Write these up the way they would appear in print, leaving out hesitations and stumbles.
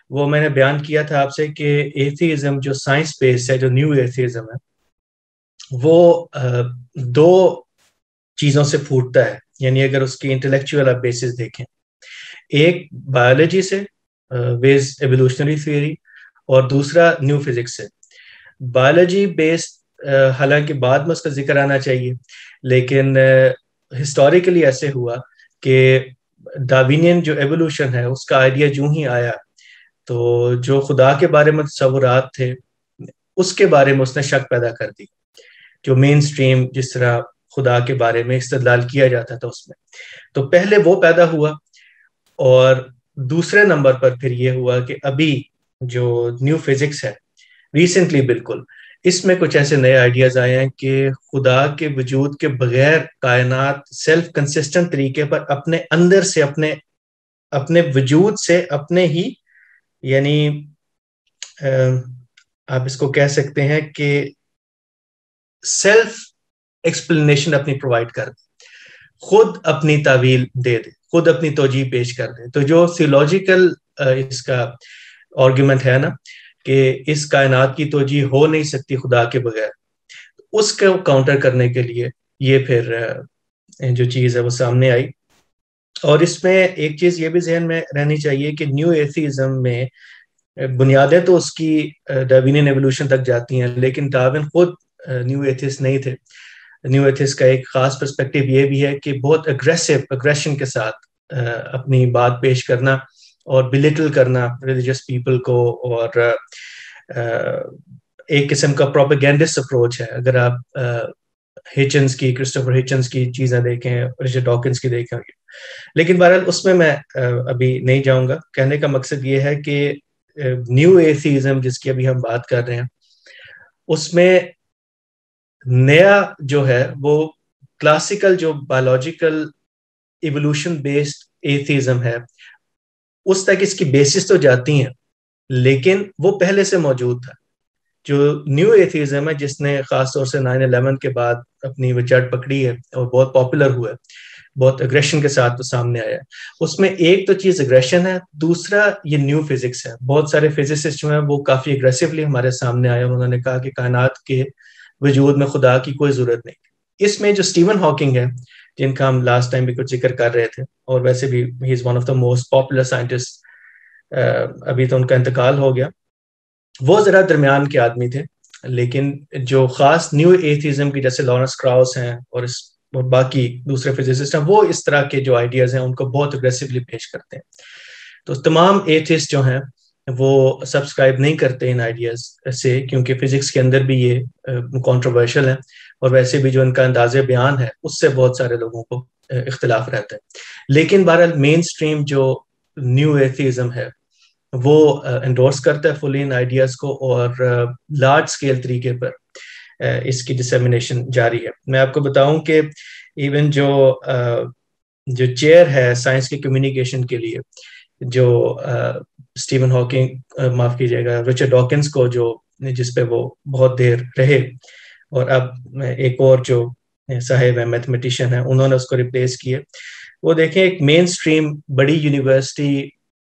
وہ میں نے بیان کیا تھا آپ سے کہ ایتھیزم جو سائنس بیس ہے، جو نیو ایتھیزم ہے، وہ دو چیزوں سے پھوٹتا ہے. یعنی اگر اس کی انٹلیکچوئل آپ بیسس دیکھیں، ایک بایولوجی سے بیس ایوولوشنری تھیوری، اور دوسرا نیو فزکس سے. بایولوجی بیسڈ حالانکہ بعد میں اس کا ذکر آنا چاہیے، لیکن ہسٹوریکلی ایسے ہوا کہ ڈاروینین جو ایوولوشن ہے اس کا آئیڈیا جو ہی آیا تو جو خدا کے بارے میں تصورات تھے اس کے بارے میں اس نے شک پیدا کر دی. جو مین اسٹریم جس طرح خدا کے بارے میں استدلال کیا جاتا تھا اس میں، تو پہلے وہ پیدا ہوا. اور دوسرے نمبر پر پھر یہ ہوا کہ ابھی جو نیو فزکس ہے ریسنٹلی بالکل، اس میں کچھ ایسے نئے آئیڈیاز آئے ہیں کہ خدا کے وجود کے بغیر کائنات سیلف کنسسٹنٹ طریقے پر اپنے اندر سے اپنے وجود سے اپنے ہی، یعنی آپ اس کو کہہ سکتے ہیں کہ سیلف ایکسپلینیشن اپنی پرووائڈ کر دے، خود اپنی تعویل دے دے، خود اپنی توجیہ پیش کر دے. تو جو تھیولوجیکل اس کا آرگیومنٹ ہے نا کہ اس کائنات کی توجیہ ہو نہیں سکتی خدا کے بغیر، اس کو کاؤنٹر کرنے کے لیے یہ پھر جو چیز ہے وہ سامنے آئی. اور اس میں ایک چیز یہ بھی ذہن میں رہنی چاہیے کہ نیو ایتھیزم میں بنیادیں تو اس کی ڈاروینین ایوولوشن تک جاتی ہیں، لیکن ڈاروین خود نیو ایتھیسٹ نہیں تھے. نیو ایتھیسٹ کا ایک خاص پرسپیکٹیو یہ بھی ہے کہ بہت اگریشن کے ساتھ اپنی بات پیش کرنا اور بلیٹل کرنا ریلیجس پیپل کو، اور ایک قسم کا پروپیگینڈسٹ اپروچ ہے. اگر آپ کرسٹوفر ہچنز کی چیزیں دیکھیں، رچرڈ ڈاکنز کی دیکھیں، لیکن بہرحال اس میں ابھی نہیں جاؤں گا. کہنے کا مقصد یہ ہے کہ نیو ایتھیزم جس کی ابھی ہم بات کر رہے ہیں، اس میں نیا جو ہے وہ کلاسیکل جو بایولوجیکل ایوولوشن بیسڈ ایتھیزم ہے، اس تک اس کی بیسس تو جاتی ہیں لیکن وہ پہلے سے موجود تھا. جو نیو ایتھیزم ہے جس نے خاص طور سے 9/11 کے بعد اپنی وہ جڑ پکڑی ہے اور بہت پاپولر ہوا ہے، بہت اگریشن کے ساتھ وہ سامنے آیا ہے، اس میں ایک تو چیز اگریشن ہے، دوسرا یہ نیو فزکس ہے. بہت سارے فزسسٹ جو ہیں وہ کافی اگریسولی ہمارے سامنے آئے اور انہوں نے کہا کہ کائنات کے وجود میں خدا کی کوئی ضرورت نہیں. اس میں جو اسٹیون ہاکنگ ہے، جن کا ہم لاسٹ ٹائم بھی کچھ ذکر کر رہے تھے، اور ویسے بھی he is one of the most popular scientist, ابھی تو ان کا انتقال ہو گیا، وہ ذرا درمیان کے آدمی تھے. لیکن جو خاص نیو ایتھیزم کی جیسے لارنس کراؤس ہیں اور باقی دوسرے فزسسٹ ہیں، وہ اس طرح کے جو آئیڈیاز ہیں ان کو بہت اگریسولی پیش کرتے ہیں. تو تمام ایتھسٹ جو ہیں وہ سبسکرائب نہیں کرتے ان آئیڈیاز سے، کیونکہ فزکس کے اندر بھی یہ کنٹروورشل ہے، اور ویسے بھی جو ان کا انداز بیان ہے اس سے بہت سارے لوگوں کو اختلاف رہتا ہے. لیکن بہرحال مین اسٹریم جو نیو ایتھیزم ہے وہ انڈورس کرتا ہے فلی ان آئیڈیاز کو، اور لارج اسکیل طریقے پر اس کی ڈسیمینیشن جاری ہے. میں آپ کو بتاؤں کہ ایون جو چیئر ہے سائنس کی کمیونیکیشن کے لیے، جو اسٹیون ہاکنگ، معاف کیجیے گا، رچرڈ ڈاکنز کو جس پہ وہ بہت دیر رہے، اور اب ایک اور جو صاحب ہے میتھمیٹیشین ہے، انہوں نے اس کو ریپلیس کیے. وہ دیکھیں ایک مین اسٹریم بڑی یونیورسٹی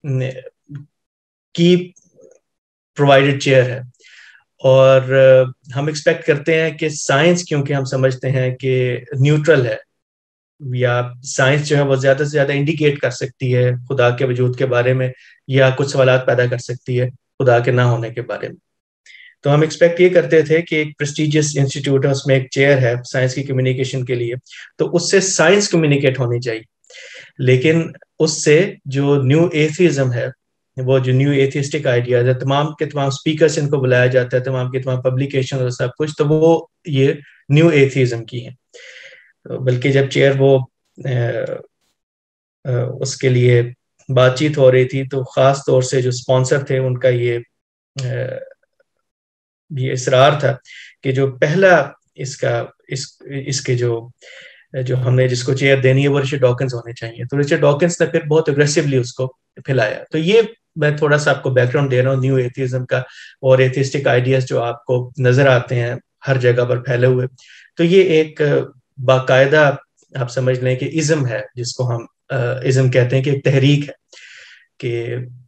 کی پرووائڈڈ چیئر ہے، اور ہم ایکسپیکٹ کرتے ہیں کہ سائنس، کیونکہ ہم سمجھتے ہیں کہ نیوٹرل ہے، یا سائنس جو ہے وہ زیادہ سے زیادہ انڈیکیٹ کر سکتی ہے خدا کے وجود کے بارے میں، یا کچھ سوالات پیدا کر سکتی ہے خدا کے نہ ہونے کے بارے میں. تو ہم ایکسپیکٹ یہ کرتے تھے کہ ایک پریسٹیجیس انسٹیٹیوٹ ہے، اس میں ایک چیئر ہے سائنس کی کمیونیکیشن کے لیے، تو اس سے سائنس کمیونیکیٹ ہونی چاہیے. لیکن اس سے جو نیو ایتھیزم ہے، وہ جو نیو ایتھیسٹک آئیڈیاز ہے، تمام کے تمام اسپیکرس ان کو بلایا جاتا ہے، تمام کے تمام پبلیکیشن اور سب کچھ، تو وہ یہ نیو ایتھیزم کی ہیں. بلکہ جب چیئر وہ اس کے لیے بات چیت ہو رہی تھی، تو خاص طور سے جو اسپانسر تھے ان کا یہ اصرار تھا کہ جو پہلا اس کے جو ہم نے جس کو چیئر دینی ہے وہ رچرڈ ڈاکنز ہونے چاہیے. تو رچرڈ ڈاکنز نے پھر بہت اگریسولی اس کو پھیلایا. تو یہ میں تھوڑا سا آپ کو بیک گراؤنڈ دے رہا ہوں نیو ایتھیزم کا، اور ایتھیسٹک آئیڈیاز جو آپ کو نظر آتے ہیں ہر جگہ پر پھیلے ہوئے. تو یہ ایک باقاعدہ آپ سمجھ لیں کہ ازم ہے، جس کو ہم ازم کہتے ہیں، کہ ایک تحریک ہے کہ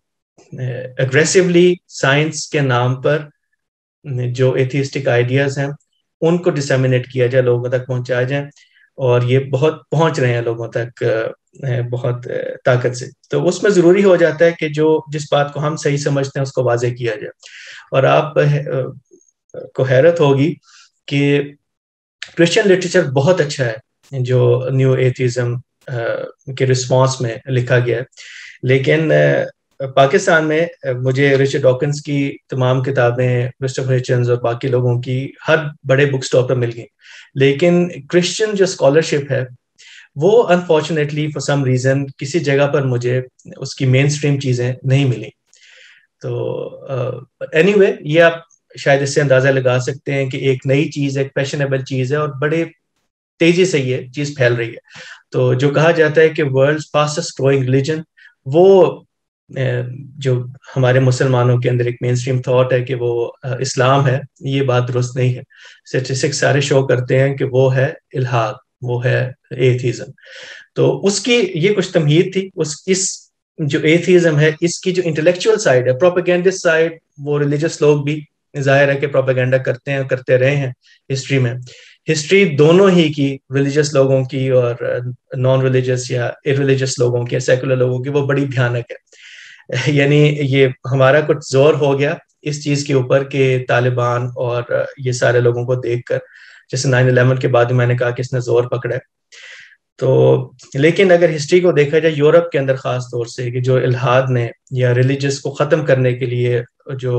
اگریسولی سائنس کے نام پر جو ایتھیسٹک آئیڈیاز ہیں ان کو ڈسیمینیٹ کیا جائے، لوگوں تک پہنچایا جائے، اور یہ بہت پہنچ رہے ہیں لوگوں تک بہت طاقت سے. تو اس میں ضروری ہو جاتا ہے کہ جس بات کو ہم صحیح سمجھتے ہیں اس کو واضح کیا جائے. اور آپ کو حیرت ہوگی کہ کرسچن لٹریچر بہت اچھا ہے جو نیو ایتھیزم کے رسپانس میں لکھا گیا ہے، لیکن پاکستان میں مجھے رچرڈ ڈاکنز کی تمام کتابیں، کرسٹوفر ہچنز اور باقی لوگوں کی ہر بڑے بک اسٹور پر مل گئیں، لیکن کرسچن جو اسکالرشپ ہے وہ انفارچونیٹلی فار سم ریزن کسی جگہ پر مجھے اس کی مین اسٹریم چیزیں نہیں ملی. تو اینی وے یہ آپ شاید اس سے اندازہ لگا سکتے ہیں کہ ایک نئی چیز، ایک فیشنیبل چیز ہے اور بڑے تیزی سے یہ چیز پھیل رہی ہے. تو جو کہا جاتا ہے کہ ورلڈ فاسٹسٹ گروئنگ ریلیجن، وہ جو ہمارے مسلمانوں کے اندر ایک مین اسٹریم تھاٹ ہے کہ وہ اسلام ہے، یہ بات درست نہیں ہے. اسٹیٹسٹکس سارے شو کرتے ہیں کہ وہ ہے الحاد، وہ ہے ایتھیزم. تو اس کی یہ کچھ تمہید تھی. اس جو ایتھیزم ہے اس کی جو انٹلیکچوئل سائڈ ہے، پروپیگینڈسٹ سائڈ، وہ ریلیجس لوگ بھی ظاہر ہے کہ پروپیگینڈا کرتے ہیں، کرتے رہے ہیں ہسٹری میں. ہسٹری دونوں ہی کی، ریلیجس لوگوں کی اور نان ریلیجس یا ارریلیجس لوگوں کی، سیکولر لوگوں کی، وہ بڑی بھیانک ہے. یعنی یہ ہمارا کچھ زور ہو گیا اس چیز کے اوپر کہ طالبان اور یہ سارے لوگوں کو دیکھ کر، جیسے 9/11 کے بعد میں نے کہا کہ اس نے زور پکڑا ہے. تو لیکن اگر ہسٹری کو دیکھا جائے یورپ کے اندر خاص طور سے، کہ جو الحاد نے یا ریلیجس کو ختم کرنے کے لیے جو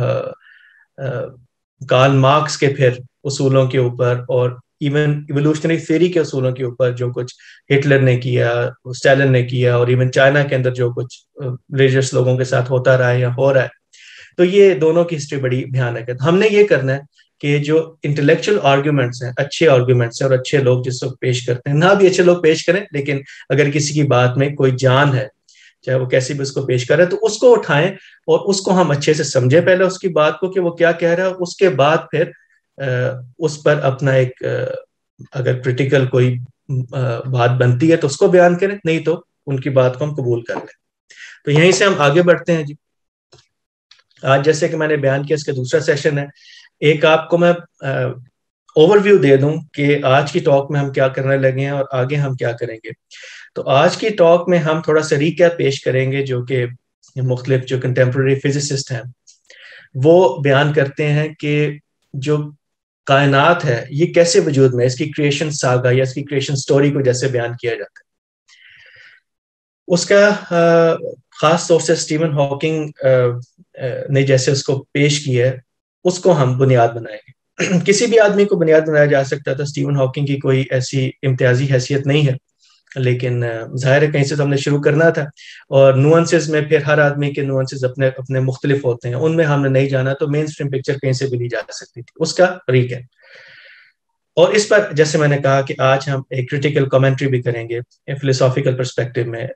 کارل مارکس کے پھر اصولوں کے اوپر اور ایون ایوولوشنری تھیوری کے اصولوں کے اوپر جو کچھ ہٹلر نے کیا، اسٹالن نے کیا، اور ایون چائنا کے اندر جو کچھ ریلیجس لوگوں کے ساتھ ہوتا رہا ہے یا ہو رہا ہے، تو یہ دونوں کی ہسٹری بڑی بھیانک ہے. ہم نے یہ کرنا ہے کہ جو انٹلیکچوئل آرگیومنٹس ہیں، اچھے آرگیومنٹس ہیں اور اچھے لوگ جس کو پیش کرتے ہیں، نہ بھی اچھے لوگ پیش کریں، لیکن اگر کسی کی بات میں کوئی جان ہے، چاہے وہ کیسی بھی اس کو پیش کرے، تو اس کو اٹھائیں اور اس کو ہم اچھے سے سمجھیں پہلے اس کی بات کو کہ وہ کیا کہہ رہا ہے. اس کے بعد پھر اس پر اپنا ایک اگر کریٹیکل کوئی بات بنتی ہے تو اس کو بیان کریں، نہیں تو ان کی بات کو ہم قبول کر لیں. تو یہیں سے ہم آگے بڑھتے ہیں جی. آج جیسے کہ میں نے بیان کیا، اس کا دوسرا سیشن ہے. ایک آپ کو میں اوور ویو دے دوں کہ آج کی ٹاک میں ہم کیا کرنے لگے ہیں اور آگے ہم کیا کریں گے. تو آج کی ٹاک میں ہم تھوڑا سا ریکیپ پیش کریں گے، جو کہ مختلف جو کنٹمپرری فزسسٹ ہیں وہ بیان کرتے ہیں کہ جو کائنات ہے یہ کیسے وجود میں، اس کی کریشن ساگا یا اس کی کریشن سٹوری کو جیسے بیان کیا جاتا ہے، اس کا خاص طور سے سٹیون ہاکنگ نے جیسے اس کو پیش کیا ہے، اس کو ہم بنیاد بنائیں گے. کسی بھی آدمی کو بنیاد بنایا جا سکتا تھا، سٹیون ہاکنگ کی کوئی ایسی امتیازی حیثیت نہیں ہے، لیکن ظاہر ہے کہیں سے تو ہم نے شروع کرنا تھا. اور نوانسز میں پھر ہر آدمی کے نوانسز اپنے اپنے مختلف ہوتے ہیں، ان میں ہم نے نہیں جانا، تو مین اسٹریم پکچر کہیں سے بھی لی جا سکتی تھی، اس کا ریک ہے. اور اس پر جیسے میں نے کہا کہ آج ہم ایک کریٹیکل کمنٹری بھی کریں گے فلسافیکل پرسپیکٹو میں.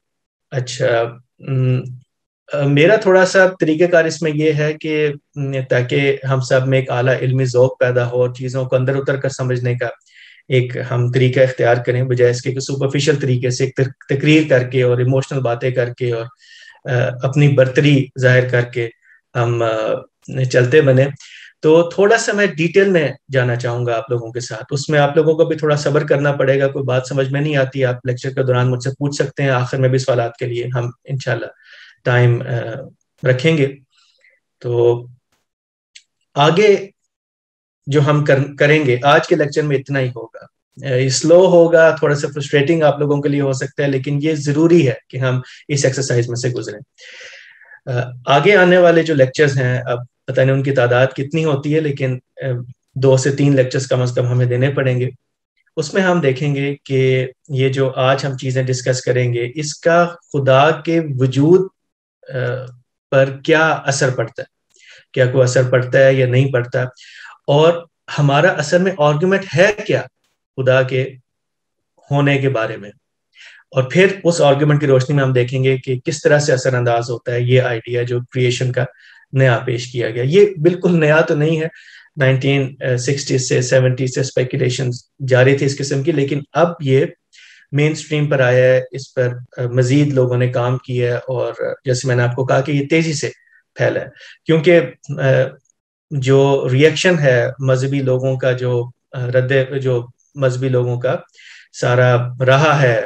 اچھا، میرا تھوڑا سا طریقہ کار اس میں یہ ہے کہ تاکہ ہم سب میں ایک اعلیٰ علمی ذوق پیدا ہو اور چیزوں کو اندر اتر کر سمجھنے کا ایک ہم طریقہ اختیار کریں، بجائے اس کے کہ سپرفیشل طریقے سے ایک تقریر کر کے اور ایموشنل باتیں کر کے اور اپنی برتری ظاہر کر کے ہم چلتے بنے. تو تھوڑا سا میں ڈیٹیل میں جانا چاہوں گا آپ لوگوں کے ساتھ. اس میں آپ لوگوں کو بھی تھوڑا صبر کرنا پڑے گا، کوئی بات سمجھ میں نہیں آتی آپ لیکچر کے دوران مجھ سے پوچھ سکتے ہیں، آخر میں بھی سوالات کے لیے ہم انشاءاللہ ٹائم رکھیں گے. تو آگے جو ہم کریں گے آج کے لیکچر میں اتنا ہی ہوگا. سلو ہوگا، تھوڑا سا فرسٹریٹنگ آپ لوگوں کے لیے ہو سکتا ہے، لیکن یہ ضروری ہے کہ ہم اس ایکسرسائز میں سے گزریں. آگے آنے والے جو لیکچرز ہیں، اب پتہ نہیں ان کی تعداد کتنی ہوتی ہے، لیکن 2 سے 3 لیکچرز کم از کم ہمیں دینے پڑیں گے. اس میں ہم دیکھیں گے کہ یہ جو آج ہم چیزیں ڈسکس کریں گے اس کا خدا کے وجود پر کیا اثر پڑتا ہے، کیا کوئی اثر پڑتا ہے یا نہیں پڑتا، اور ہمارا اصل میں آرگومنٹ ہے کیا خدا کے ہونے کے بارے میں. اور پھر اس آرگومنٹ کی روشنی میں ہم دیکھیں گے کہ کس طرح سے اثر انداز ہوتا ہے یہ آئیڈیا جو کریشن کا نیا پیش کیا گیا. یہ بالکل نیا تو نہیں ہے، 1960 سے 70 سے اسپیکولیشن جاری تھی اس قسم کی، لیکن اب یہ مین سٹریم پر آیا ہے، اس پر مزید لوگوں نے کام کیا ہے، اور جیسے میں نے آپ کو کہا کہ یہ تیزی سے پھیلا ہے، کیونکہ جو ریئیکشن ہے مذہبی لوگوں کا، جو مذہبی لوگوں کا سارا رہا ہے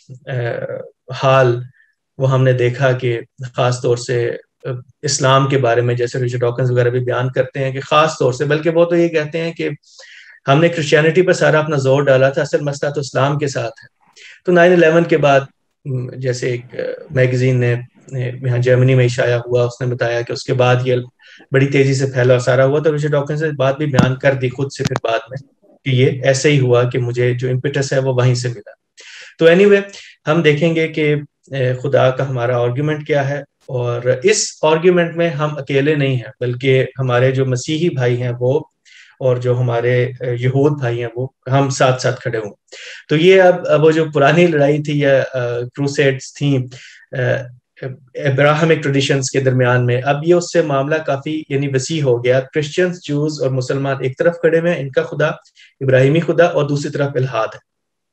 حال، وہ ہم نے دیکھا کہ خاص طور سے اسلام کے بارے میں، جیسے رچرڈ ڈاکنز وغیرہ بھی بیان کرتے ہیں کہ خاص طور سے، بلکہ وہ تو یہ کہتے ہیں کہ ہم نے کرسچینٹی پر سارا اپنا زور ڈالا تھا، اصل مسئلہ تو اسلام کے ساتھ ہے۔ تو 9/11 کے بعد جیسے ایک میگزین نے یہاں جرمنی میں شائع ہوا، اس نے بتایا کہ اس کے بعد یہ بڑی تیزی سے پھیلا اور سارا ہوا، تو رچرڈ ڈاکنز نے بات بھی بیان کر دی خود سے پھر بعد میں کہ یہ ایسے ہی ہوا کہ مجھے جو امپیٹس ہے وہ وہیں سے ملا۔ تو اینی وے ہم دیکھیں گے کہ خدا کا ہمارا آرگیومنٹ کیا ہے، اور اس آرگیومنٹ میں ہم اکیلے نہیں ہیں، بلکہ ہمارے جو مسیحی بھائی ہیں وہ، اور جو ہمارے یہود بھائی ہیں وہ، ہم ساتھ ساتھ کھڑے ہوں۔ تو یہ اب وہ جو پرانی لڑائی تھی یا کروسیڈز تھیں ابراہمک ٹریڈیشنز کے درمیان میں، اب یہ اس سے معاملہ کافی یعنی وسیع ہو گیا۔ کرسچنز، جوز اور مسلمان ایک طرف کھڑے ہوئے ہیں، ان کا خدا ابراہیمی خدا، اور دوسری طرف الحاد ہے۔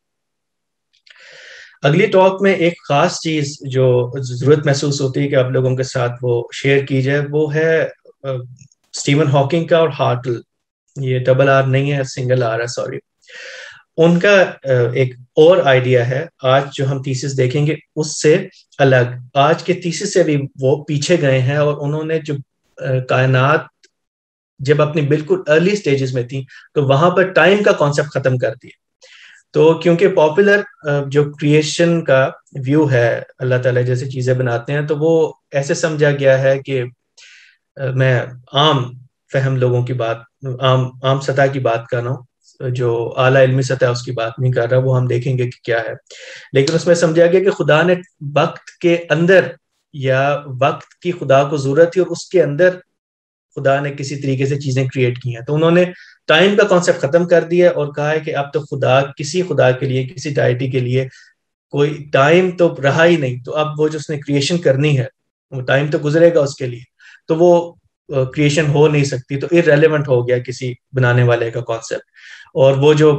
اگلی ٹاک میں ایک خاص چیز جو ضرورت محسوس ہوتی ہے کہ آپ لوگوں کے ساتھ وہ شیئر کی جائے، وہ ہے اسٹیون ہاکنگ کا اور ہارٹل، یہ ڈبل آر نہیں ہے، سنگل آر ہے، سوری۔ ان کا ایک اور آئیڈیا ہے، آج جو ہم تھیسس دیکھیں گے اس سے الگ، آج کے تھیسس سے بھی وہ پیچھے گئے ہیں، اور انہوں نے جو کائنات جب اپنی بالکل ارلی سٹیجز میں تھی تو وہاں پر ٹائم کا کانسیپٹ ختم کر دیا۔ تو کیونکہ پاپولر جو کریشن کا ویو ہے، اللہ تعالیٰ جیسے چیزیں بناتے ہیں، تو وہ ایسے سمجھا گیا ہے کہ میں عام فہم لوگوں کی بات، عام سطح کی بات کر رہا ہوں، جو اعلیٰ علمی سطح اس کی بات نہیں کر رہا، وہ ہم دیکھیں گے کہ کیا ہے۔ لیکن اس میں سمجھا گیا کہ خدا نے وقت کے اندر، یا وقت کی خدا کو ضرورت تھی اور اس کے اندر خدا نے کسی طریقے سے چیزیں کریٹ کی ہیں، تو انہوں نے ٹائم کا کانسیپٹ ختم کر دیا اور کہا ہے کہ اب تو کسی خدا کے لیے، کسی ڈائٹی کے لیے کوئی ٹائم تو رہا ہی نہیں، تو اب وہ جو اس نے کریشن کرنی ہے، وہ ٹائم تو گزرے گا اس کے لیے، تو وہ کریشن ہو نہیں سکتی، تو ارریلیونٹ ہو گیا کسی بنانے والے کا کانسیپٹ۔ اور وہ جو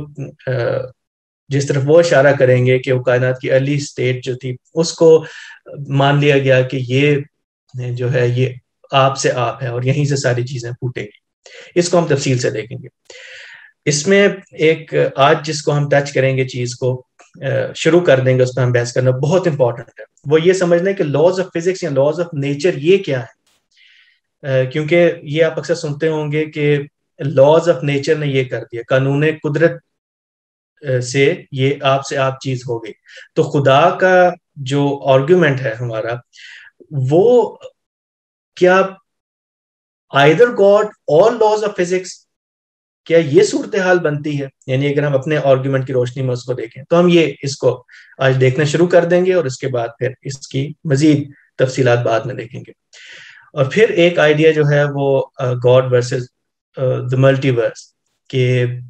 جس طرف وہ اشارہ کریں گے کہ وہ کائنات کی ارلی سٹیٹ جو تھی، اس کو مان لیا گیا کہ یہ جو ہے یہ آپ سے آپ ہے، اور یہیں سے ساری چیزیں پھوٹیں گی۔ اس کو ہم تفصیل سے دیکھیں گے۔ اس میں ایک آج جس کو ہم ٹچ کریں گے، چیز کو شروع کر دیں گے، اس پہ ہم بحث کرنا بہت امپورٹنٹ ہے، وہ یہ سمجھنا ہے کہ لاز آف فزکس یا لاز آف نیچر یہ کیا ہے۔ کیونکہ یہ آپ اکثر سنتے ہوں گے کہ لاز آف نیچر نے یہ کر دیا، قانون قدرت سے یہ آپ سے آپ چیز ہو گئی۔ تو خدا کا جو آرگیومنٹ ہے ہمارا، وہ کیا either God اور laws of physics، کیا یہ صورتحال بنتی ہے؟ یعنی اگر ہم اپنے آرگیومنٹ کی روشنی میں اس کو دیکھیں تو ہم اس کو آج دیکھنا شروع کر دیں گے، اور اس کے بعد پھر اس کی مزید تفصیلات بعد میں دیکھیں گے۔ اور پھر ایک آئیڈیا جو ہے وہ گاڈ ورسز the multiverse، کہ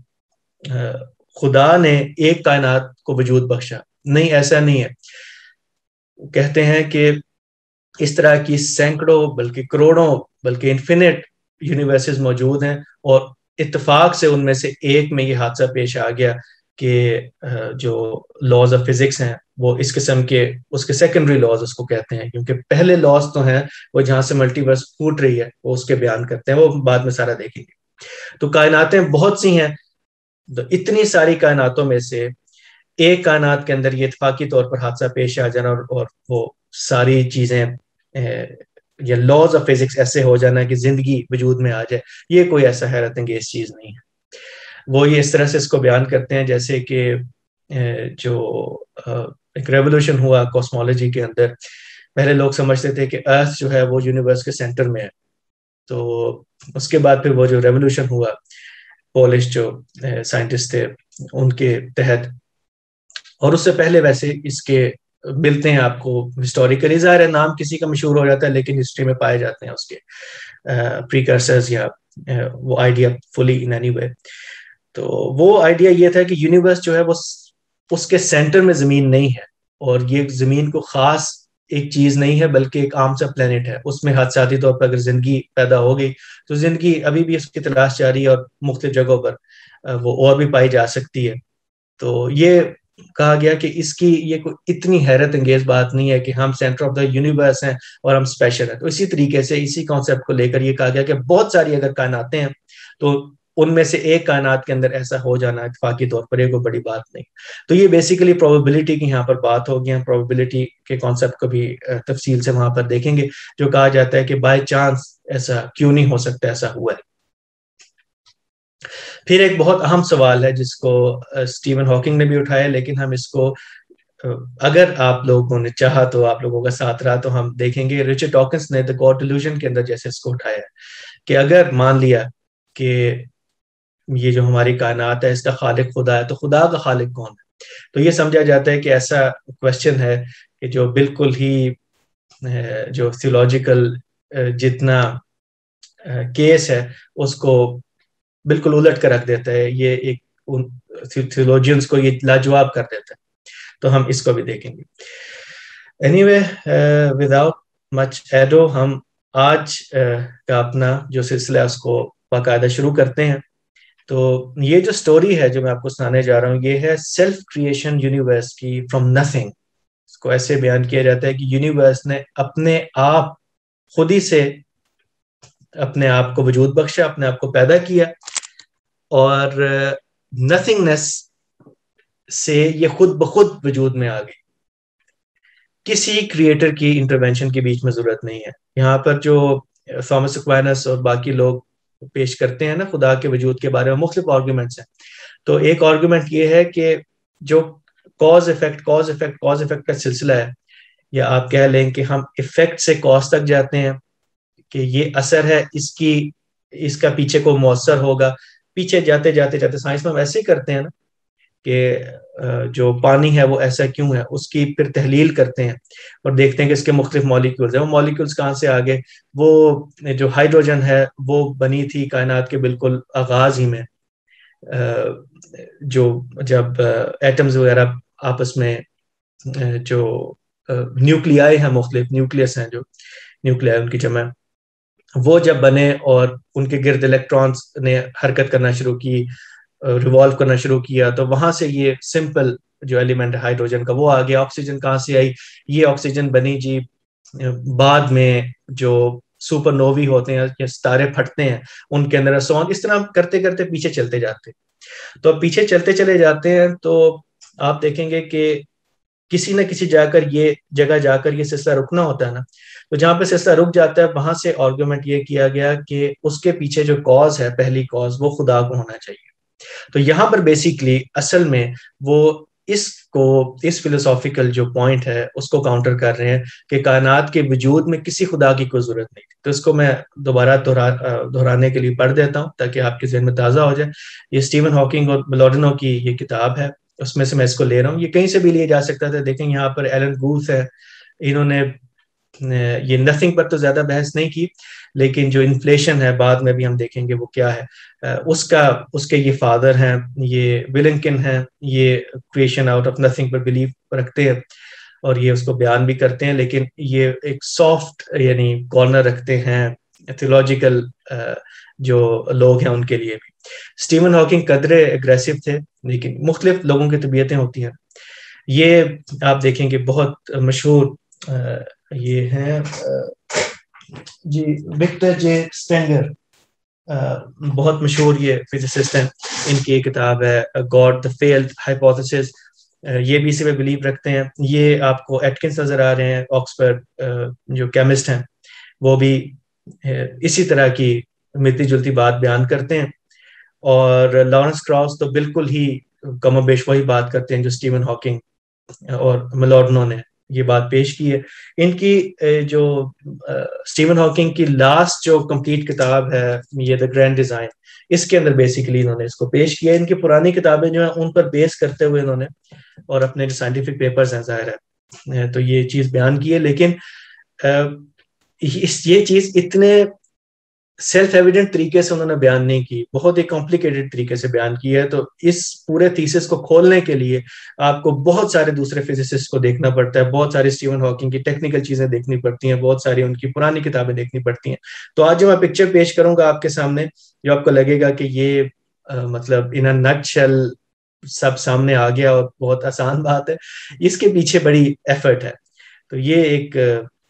خدا نے ایک کائنات کو وجود بخشا، نہیں ایسا نہیں ہے۔ کہتے ہیں کہ اس طرح کی سینکڑوں بلکہ کروڑوں بلکہ انفینٹ یونیورسز موجود ہیں، اور اتفاق سے ان میں سے ایک میں یہ حادثہ پیش آ گیا کہ جو لاز آف فزکس ہیں وہ اس قسم کے، اس کے سیکنڈری لاز اس کو کہتے ہیں، کیونکہ پہلے لاز تو ہیں وہ جہاں سے ملٹی ورس پھوٹ رہی ہے وہ اس کے بیان کرتے ہیں، وہ بعد میں سارا دیکھیں گے۔ تو کائناتیں بہت سی ہیں، اتنی ساری کائناتوں میں سے ایک کائنات کے اندر یہ اتفاقی طور پر حادثہ پیش آ جانا، اور وہ ساری چیزیں یا لاز آف فزکس ایسے ہو جانا کہ زندگی وجود میں آ جائے، یہ کوئی ایسا حیرت انگیز چیز نہیں ہے۔ وہ یہ اس طرح سے اس کو بیان کرتے ہیں جیسے کہ جو ایک ریولوشن ہوا کاسمولوجی کے اندر، پہلے لوگ سمجھتے تھے کہ ارتھ جو ہے وہ یونیورس کے سینٹر میں ہے، تو اس کے بعد پھر وہ جو ریولوشن ہوا پولش جو سائنٹسٹ تھے ان کے تحت، اور اس سے پہلے ویسے اس کے ملتے ہیں آپ کو ہسٹوریکلی، ظاہر ہے نام کسی کا مشہور ہو جاتا ہے لیکن ہسٹری میں پائے جاتے ہیں اس کے پریکرسرز یا وہ idea fully in any way. تو وہ آئیڈیا یہ تھا کہ یونیورس جو ہے وہ اس کے سینٹر میں زمین نہیں ہے، اور یہ زمین کو خاص ایک چیز نہیں ہے بلکہ ایک عام سا پلینٹ ہے، اس میں حادثاتی طور پر اگر زندگی پیدا ہو گئی تو زندگی ابھی بھی اس کی تلاش جاری ہے، اور مختلف جگہوں پر وہ اور بھی پائی جا سکتی ہے۔ تو یہ کہا گیا کہ اس کی یہ کوئی اتنی حیرت انگیز بات نہیں ہے کہ ہم سینٹر آف دا یونیورس ہیں اور ہم اسپیشل ہیں. تو اسی طریقے سے اسی کانسیپٹ کو لے کر یہ کہا گیا کہ بہت ساری اگر کائناتیں ہیں تو ان میں سے ایک کائنات کے اندر ایسا ہو جانا اتفاقی طور پر یہ کوئی بڑی بات نہیں. تو یہ بیسیکلی پروبیبلٹی کی یہاں پر بات ہوگی. ہم پروبیبلٹی کے کانسیپٹ کو بھی تفصیل سے وہاں پر دیکھیں گے, جو کہا جاتا ہے کہ بائی چانس ایسا کیوں نہیں ہو سکتا, ایسا ہوا ہے. پھر ایک بہت اہم سوال ہے جس کو اسٹیون ہاکنگ نے بھی اٹھایا, لیکن ہم اس کو اگر آپ لوگوں نے چاہا تو آپ لوگوں کا ساتھ رہا تو ہم دیکھیں گے. رچرڈ ڈاکنس نے The God Delusion کے اندر جیسے اس کو اٹھایا ہے کہ اگر مان لیا کہ یہ جو ہماری کائنات ہے اس کا خالق خدا ہے, تو خدا کا خالق کون ہے؟ تو یہ سمجھا جاتا ہے کہ ایسا کوشچن ہے کہ جو بالکل ہی جو تھیولوجیکل جتنا کیس ہے اس کو بالکل الٹ کر رکھ دیتا ہے. یہ ایک تھیولوجینز کو یہ لاجواب کر دیتا ہے. تو ہم اس کو بھی دیکھیں گے. اینی وے وداؤٹ مچ ایڈو ہم آج کا اپنا جو سلسلہ ہے اس کو باقاعدہ شروع کرتے ہیں. تو یہ جو سٹوری ہے جو میں آپ کو سنانے جا رہا ہوں یہ ہے سیلف کریشن یونیورس کی فرام نتھنگ. اس کو ایسے بیان کیا جاتا ہے کہ یونیورس نے اپنے آپ خود ہی سے اپنے آپ کو وجود بخشا, اپنے آپ کو پیدا کیا, اور نتھنگنس سے یہ خود بخود وجود میں آ گئی. کسی کریٹر کی انٹرونشن کے بیچ میں ضرورت نہیں ہے. یہاں پر جو تھامس ایکوائنس اور باقی لوگ پیش کرتے ہیں نا خدا کے وجود کے بارے میں, مختلف آرگومنٹس ہیں. تو ایک آرگومنٹ یہ ہے کہ جو کاز افیکٹ کا سلسلہ ہے, یا آپ کہہ لیں کہ ہم افیکٹ سے کاز تک جاتے ہیں کہ یہ اثر ہے اس کا پیچھے کو مؤثر ہوگا. پیچھے جاتے جاتے جاتے سائنس میں ہم ایسے ہی کرتے ہیں نا کہ جو پانی ہے وہ ایسا کیوں ہے, اس کی پھر تحلیل کرتے ہیں اور دیکھتے ہیں کہ اس کے مختلف مالیکولز ہیں. وہ مالیکولز کہاں سے آگے, وہ جو ہائیڈروجن ہے وہ بنی تھی کائنات کے بالکل آغاز ہی میں, جو جب ایٹمز وغیرہ آپس میں جو نیوکلیائی ہیں, مختلف نیوکلیس ہیں جو نیوکلیائی ان کی جمع, وہ جب بنے اور ان کے گرد الیکٹرانز نے حرکت کرنا شروع کی, ریوالو کرنا شروع کیا, تو وہاں سے یہ سمپل جو ایلیمنٹ ہے ہائیڈروجن کا وہ آ گیا. آکسیجن کہاں سے آئی؟ یہ آکسیجن بنی جی بعد میں جو سپر نووی ہوتے ہیں یا ستارے پھٹتے ہیں ان کے اندر. سون اس طرح کرتے کرتے پیچھے چلتے جاتے ہیں. تو پیچھے چلتے چلے جاتے ہیں تو آپ دیکھیں گے کہ کسی نہ کسی جگہ جا کر یہ سلسلہ رکنا ہوتا ہے نا. تو جہاں پہ سلسلہ رک جاتا ہے وہاں سے آرگومنٹ یہ کیا گیا کہ اس کے پیچھے جو کاز ہے, پہلی کاز, وہ خدا کو ہونا چاہیے. تو یہاں پر بیسیکلی اصل میں وہ اس فلسافیکل جو پوائنٹ ہے اس کو کاؤنٹر کر رہے ہیں کہ کائنات کے وجود میں کسی خدا کی کوئی ضرورت نہیں. تو اس کو میں دوبارہ دہرانے کے لیے پڑھ دیتا ہوں تاکہ آپ کے ذہن میں تازہ ہو جائے. یہ اسٹیون ہاکنگ اور ملوڈنو کی یہ کتاب ہے, اس میں سے میں اس کو لے رہا ہوں. یہ کہیں سے بھی لیا جا سکتا تھا. دیکھیں یہاں پر ایلن گوتھ ہے, انہوں نے یہ نتھنگ پر تو زیادہ بحث نہیں کی, لیکن جو انفلیشن ہے بعد میں بھی ہم دیکھیں گے وہ کیا ہے. اس کے یہ فادر ہیں, یہ ولنکن ہیں, یہ کریشن آؤٹ آف نتھنگ پر بلیف رکھتے ہیں اور یہ اس کو بیان بھی کرتے ہیں, لیکن یہ ایک سافٹ یعنی کارنر رکھتے ہیں تھیولوجیکل جو لوگ ہیں ان کے لیے بھی. اسٹیون ہاکنگ قدرے اگریسو تھے, لیکن مختلف لوگوں کی طبیعتیں ہوتی ہیں. یہ آپ دیکھیں گے بہت مشہور یہ ہیں جی وکٹر جے اسپینگر, بہت مشہور یہ فزسسٹ ہیں. ان کی ایک کتاب ہے گاڈ دا فیلڈ ہائپوتھیسس, یہ بھی اسی پہ بلیو رکھتے ہیں. یہ آپ کو ایٹکنس نظر آ رہے ہیں, آکسفورڈ جو کیمسٹ ہیں, وہ بھی اسی طرح کی ملتی جلتی بات بیان کرتے ہیں. اور لارنس کراؤس تو بالکل ہی کم و بیش وہی بات کرتے ہیں جو اسٹیون ہاکنگ اور ملوڈنو نے یہ بات پیش کی ہے. ان کی جو اسٹیون ہاکنگ کی لاسٹ جو کمپلیٹ کتاب ہے یہ دا گرینڈ ڈیزائن, اس کے اندر بیسیکلی انہوں نے اس کو پیش کیا. ان کی پرانی کتابیں جو ہیں ان پر بیس کرتے ہوئے انہوں نے اور اپنے جو سائنٹیفک پیپرز ہیں ظاہر ہے تو یہ چیز بیان کی ہے. لیکن یہ چیز اتنے سیلف ایویڈنٹ طریقے سے انہوں نے بیان نہیں کی, بہت ہی کمپلیکیٹڈ طریقے سے بیان کی ہے. تو اس پورے تھیسس کو کھولنے کے لیے آپ کو بہت سارے دوسرے فزسسٹ کو دیکھنا پڑتا ہے, بہت ساری اسٹیون ہاکنگ کی ٹیکنیکل چیزیں دیکھنی پڑتی ہیں, بہت ساری ان کی پرانی کتابیں دیکھنی پڑتی ہیں. تو آج جو میں پکچر پیش کروں گا آپ کے سامنے, جو آپ کو لگے گا کہ یہ مطلب ان اے نٹ شیل سب سامنے آ گیا اور بہت آسان بات ہے. اس کے پیچھے بڑی ایفرٹ ہے. تو یہ ایک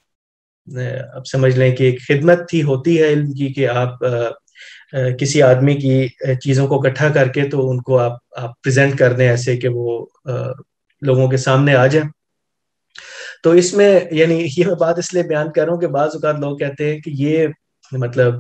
اب سمجھ لیں کہ ایک خدمت تھی ہوتی ہے علم کی کہ آپ کسی آدمی کی چیزوں کو اکٹھا کر کے تو ان کو آپ پریزنٹ کر دیں ایسے کہ وہ لوگوں کے سامنے آ جائیں. تو اس میں یعنی یہ میں بات اس لیے بیان کر رہا ہوں کہ بعض اوقات لوگ کہتے ہیں کہ یہ مطلب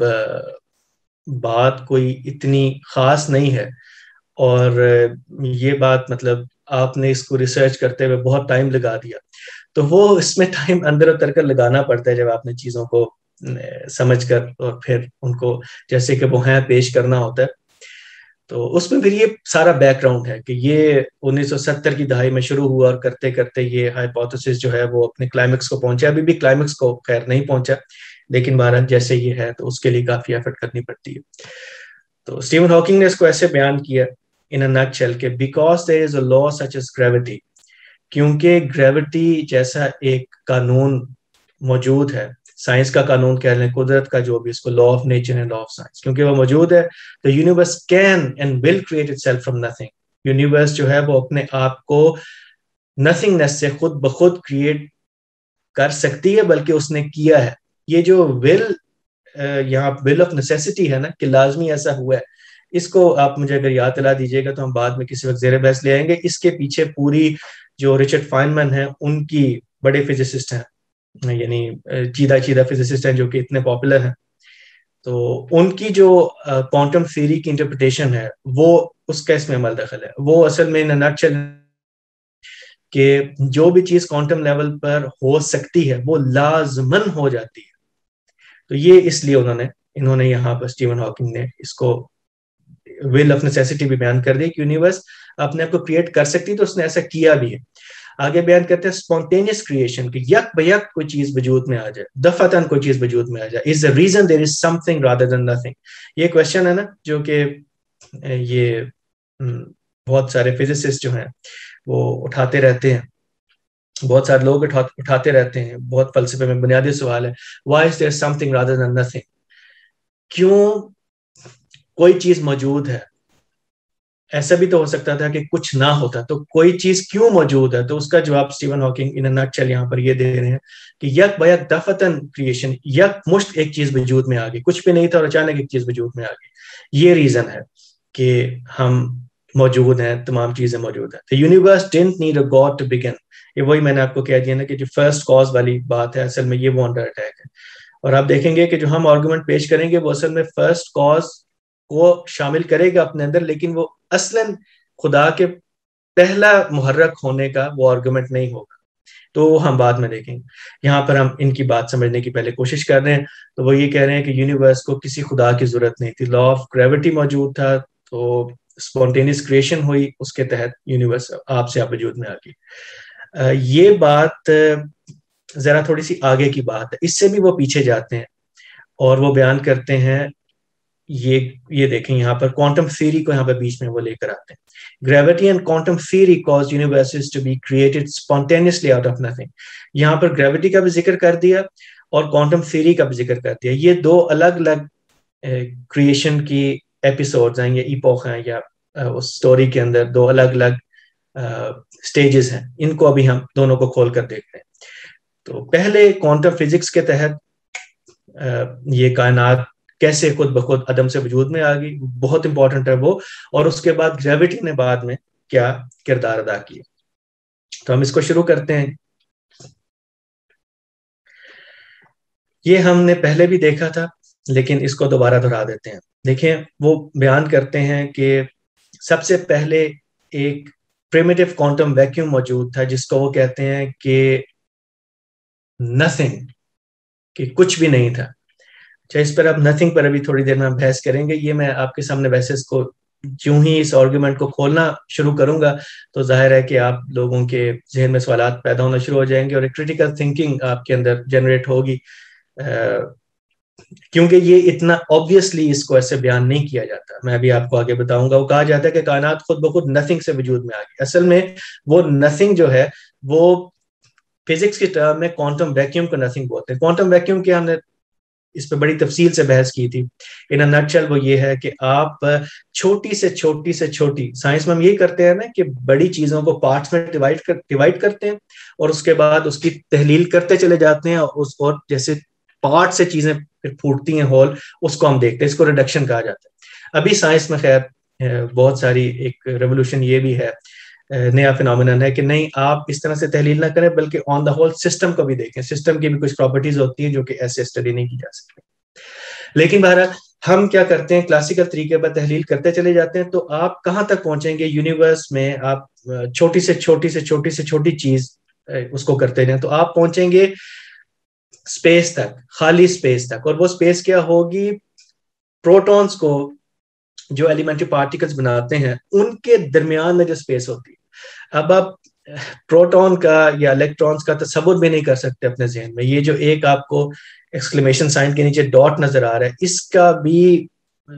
بات کوئی اتنی خاص نہیں ہے اور یہ بات مطلب آپ نے اس کو ریسرچ کرتے ہوئے بہت ٹائم لگا دیا. تو وہ اس میں ٹائم اندر اتر کر لگانا پڑتا ہے جب آپ نے چیزوں کو سمجھ کر اور پھر ان کو جیسے کہ وہ ہیں پیش کرنا ہوتا ہے. تو اس میں پھر یہ سارا بیک گراؤنڈ ہے کہ یہ 1970 کی دہائی میں شروع ہوا اور کرتے کرتے یہ ہائپوتھیسس جو ہے وہ اپنے کلائمیکس کو پہنچا. ابھی بھی کلائمیکس کو خیر نہیں پہنچا, لیکن بہرحال جیسے یہ ہے تو اس کے لیے کافی ایفرٹ کرنی پڑتی ہے. تو اسٹیون ہاکنگ نے اس کو ایسے بیان کیا ان اے نٹ شیل کہ because there is a law such as gravity, کیونکہ گریوٹی جیسا ایک قانون موجود ہے, سائنس کا قانون کہہ لیں, قدرت کا جو بھی, اس کو law of nature and law of science, کیونکہ وہ موجود ہے تو universe can and will create itself from nothing. Universe جو ہے وہ اپنے آپ کو نتھنگنیس سے خود بخود کریٹ کر سکتی ہے, بلکہ اس نے کیا ہے. یہ جو ول یہاں ول آف نیسیسٹی ہے نا کہ لازمی ایسا ہوا ہے, اس کو آپ مجھے اگر یاد دلا دیجیے گا تو ہم بعد میں کسی وقت زیر بحث لے آئیں گے. اس کے پیچھے پوری جو رچرڈ فائنمن ہیں, ان کی بڑے فزسسٹ ہیں, یعنی چیدہ فزسسٹ ہیں جو کہ اتنے پاپولر ہیں, تو ان کی جو کوانٹم تھیوری کی انٹرپریٹیشن ہے وہ اس کا اس میں عمل دخل ہے. وہ اصل میں نٹ چل کہ جو بھی چیز کوانٹم لیول پر ہو سکتی ہے وہ لازمن ہو جاتی ہے. تو یہ اس لیے انہوں نے یہاں پر اسٹیون ہاکنگ نے اس کو ول آف نیسیسٹی بھی بیان کر دی کہ یونیورس اپنے آپ کو کریٹ کر سکتی, تو اس نے ایسا کیا بھی ہے. آگے بیان کرتے ہیں اسپونٹینیس کریشن کہ یک بیک کوئی چیز وجود میں آ جائے, دفعتاً کوئی چیز وجود میں آ جائے. Is the reason there is something rather than nothing. یہ کوشچن ہے نا جو کہ یہ بہت سارے فزسسٹ جو ہیں وہ اٹھاتے رہتے ہیں, بہت سارے لوگ اٹھاتے رہتے ہیں. بہت فلسفے میں بنیادی سوال ہے, why is there something rather than nothing. کیوں کوئی چیز موجود ہے, ایسا بھی تو ہو سکتا تھا کہ کچھ نہ ہوتا, تو کوئی چیز کیوں موجود ہے. تو اس کا جواب Stephen Hawking in a nutshell یہاں پر یہ دے رہے ہیں کہ یک بیک دفعتاً کریشن, یک مشت ایک چیز وجود میں آ گئی, کچھ بھی نہیں تھا اور اچانک ایک چیز وجود میں آ گئی. یہ ریزن ہے کہ ہم موجود ہیں, تمام چیزیں موجود ہیں. The universe didn't need a God to begin. یہ وہی میں نے آپ کو کہہ دیا نا کہ جو فرسٹ کاز والی بات ہے, اصل میں یہ وہ انڈر اٹیک ہے. اور آپ دیکھیں گے کہ جو ہم آرگومنٹ پیش کریں گے وہ اصل میں فرسٹ کاز کو شامل کرے گا اپنے اندر, لیکن وہ اصلاً خدا کے پہلا محرک ہونے کا وہ آرگومنٹ نہیں ہوگا. تو ہم بعد میں دیکھیں گے. یہاں پر ہم ان کی بات سمجھنے کی پہلے کوشش کر رہے ہیں. تو وہ یہ کہہ رہے ہیں کہ یونیورس کو کسی خدا کی ضرورت نہیں تھی, لا آف گریوٹی موجود تھا, تو اسپونٹینیس کریشن ہوئی, اس کے تحت یونیورس آپ سے آپ وجود میں آ گئی. یہ بات ذرا تھوڑی سی آگے کی بات ہے, اس سے بھی وہ پیچھے جاتے ہیں اور وہ بیان کرتے ہیں. یہ دیکھیں یہاں پر کوانٹم تھیوری کو یہاں پر بیچ میں وہ لے کر آتے ہیں. Gravity and quantum theory cause universes to be created spontaneously out of nothing. یہاں پر گریوٹی کا بھی ذکر کر دیا اور کوانٹم تھیوری کا بھی ذکر کر دیا. یہ دو الگ الگ کریشن کی ایپیسوڈز ہیں, یہ ایپوک ہیں, یا اس سٹوری کے اندر دو الگ الگ سٹیجز ہیں. ان کو ابھی ہم دونوں کو کھول کر دیکھتے ہیں. تو پہلے کوانٹم فزکس کے تحت یہ کائنات کیسے خود بخود عدم سے وجود میں آ گئی, بہت امپورٹنٹ ہے وہ. اور اس کے بعد گریوٹی نے بعد میں کیا کردار ادا کیا. تو ہم اس کو شروع کرتے ہیں. یہ ہم نے پہلے بھی دیکھا تھا لیکن اس کو دوبارہ دہرا دیتے ہیں. دیکھیں وہ بیان کرتے ہیں کہ سب سے پہلے ایک پریمیٹیو کوانٹم ویکیوم موجود تھا جس کو وہ کہتے ہیں کہ نتھنگ, کہ کچھ بھی نہیں تھا. اچھا, اس پر اب نتھنگ پر ابھی تھوڑی دیر میں ہم بحث کریں گے. یہ میں آپ کے سامنے ویسے اس کو جو ہی اس آرگومنٹ کو کھولنا شروع کروں گا تو ظاہر ہے کہ آپ لوگوں کے ذہن میں سوالات پیدا ہونا شروع ہو جائیں گے اور ایک کریٹیکل تھنکنگ آپ کے اندر جنریٹ ہوگی, کیونکہ یہ اتنا آبویسلی اس کو ایسے بیان نہیں کیا جاتا. میں ابھی آپ کو آگے بتاؤں گا. وہ کہا جاتا ہے کہ کائنات خود بخود نتھنگ سے وجود میں آ گئی. اصل میں وہ نتھنگ جو ہے وہ فزکس کی ٹرم میں کوانٹم ویکیوم کو نتھنگ بولتے ہیں. کوانٹم ویکیوم کے ہم نے اس پہ بڑی تفصیل سے بحث کی تھی. ان اے نٹ شیل وہ یہ ہے کہ آپ چھوٹی سے چھوٹی سائنس میں ہم یہی کرتے ہیں نا کہ بڑی چیزوں کو پارٹس میں ڈیوائڈ کرتے ہیں اور اس کے بعد اس کی تحلیل کرتے چلے جاتے ہیں, اور جیسے پارٹ سے چیزیں پھر پھوٹتی ہیں ہول, اس کو ہم دیکھتے ہیں, اس کو ریڈکشن کہا جاتا ہے. ابھی سائنس میں خیر بہت ساری ایک ریولوشن یہ بھی ہے, نیا فینومینن ہے کہ نہیں آپ اس طرح سے تحلیل نہ کریں بلکہ آن دا ہول سسٹم کو بھی دیکھیں. سسٹم کی بھی کچھ پراپرٹیز ہوتی ہیں جو کہ ایسے اسٹڈی نہیں کی جا سکتی. لیکن بہرحال ہم کیا کرتے ہیں, کلاسیکل طریقے پر تحلیل کرتے چلے جاتے ہیں, تو آپ کہاں تک پہنچیں گے یونیورس میں. آپ چھوٹی سے چھوٹی چیز اس کو کرتے ہیں تو آپ پہنچیں گے اسپیس تک, خالی اسپیس تک. اور وہ اسپیس کیا ہوگی, پروٹونز کو جو ایلیمنٹری پارٹیکلز بناتے ہیں ان کے درمیان میں جو اسپیس ہوتی ہے. اب آپ پروٹون کا یا الیکٹرانز کا تصور بھی نہیں کر سکتے اپنے ذہن میں. یہ جو ایک آپ کو ایکسکلیمیشن سائن کے نیچے ڈاٹ نظر آ رہا ہے, اس کا بھی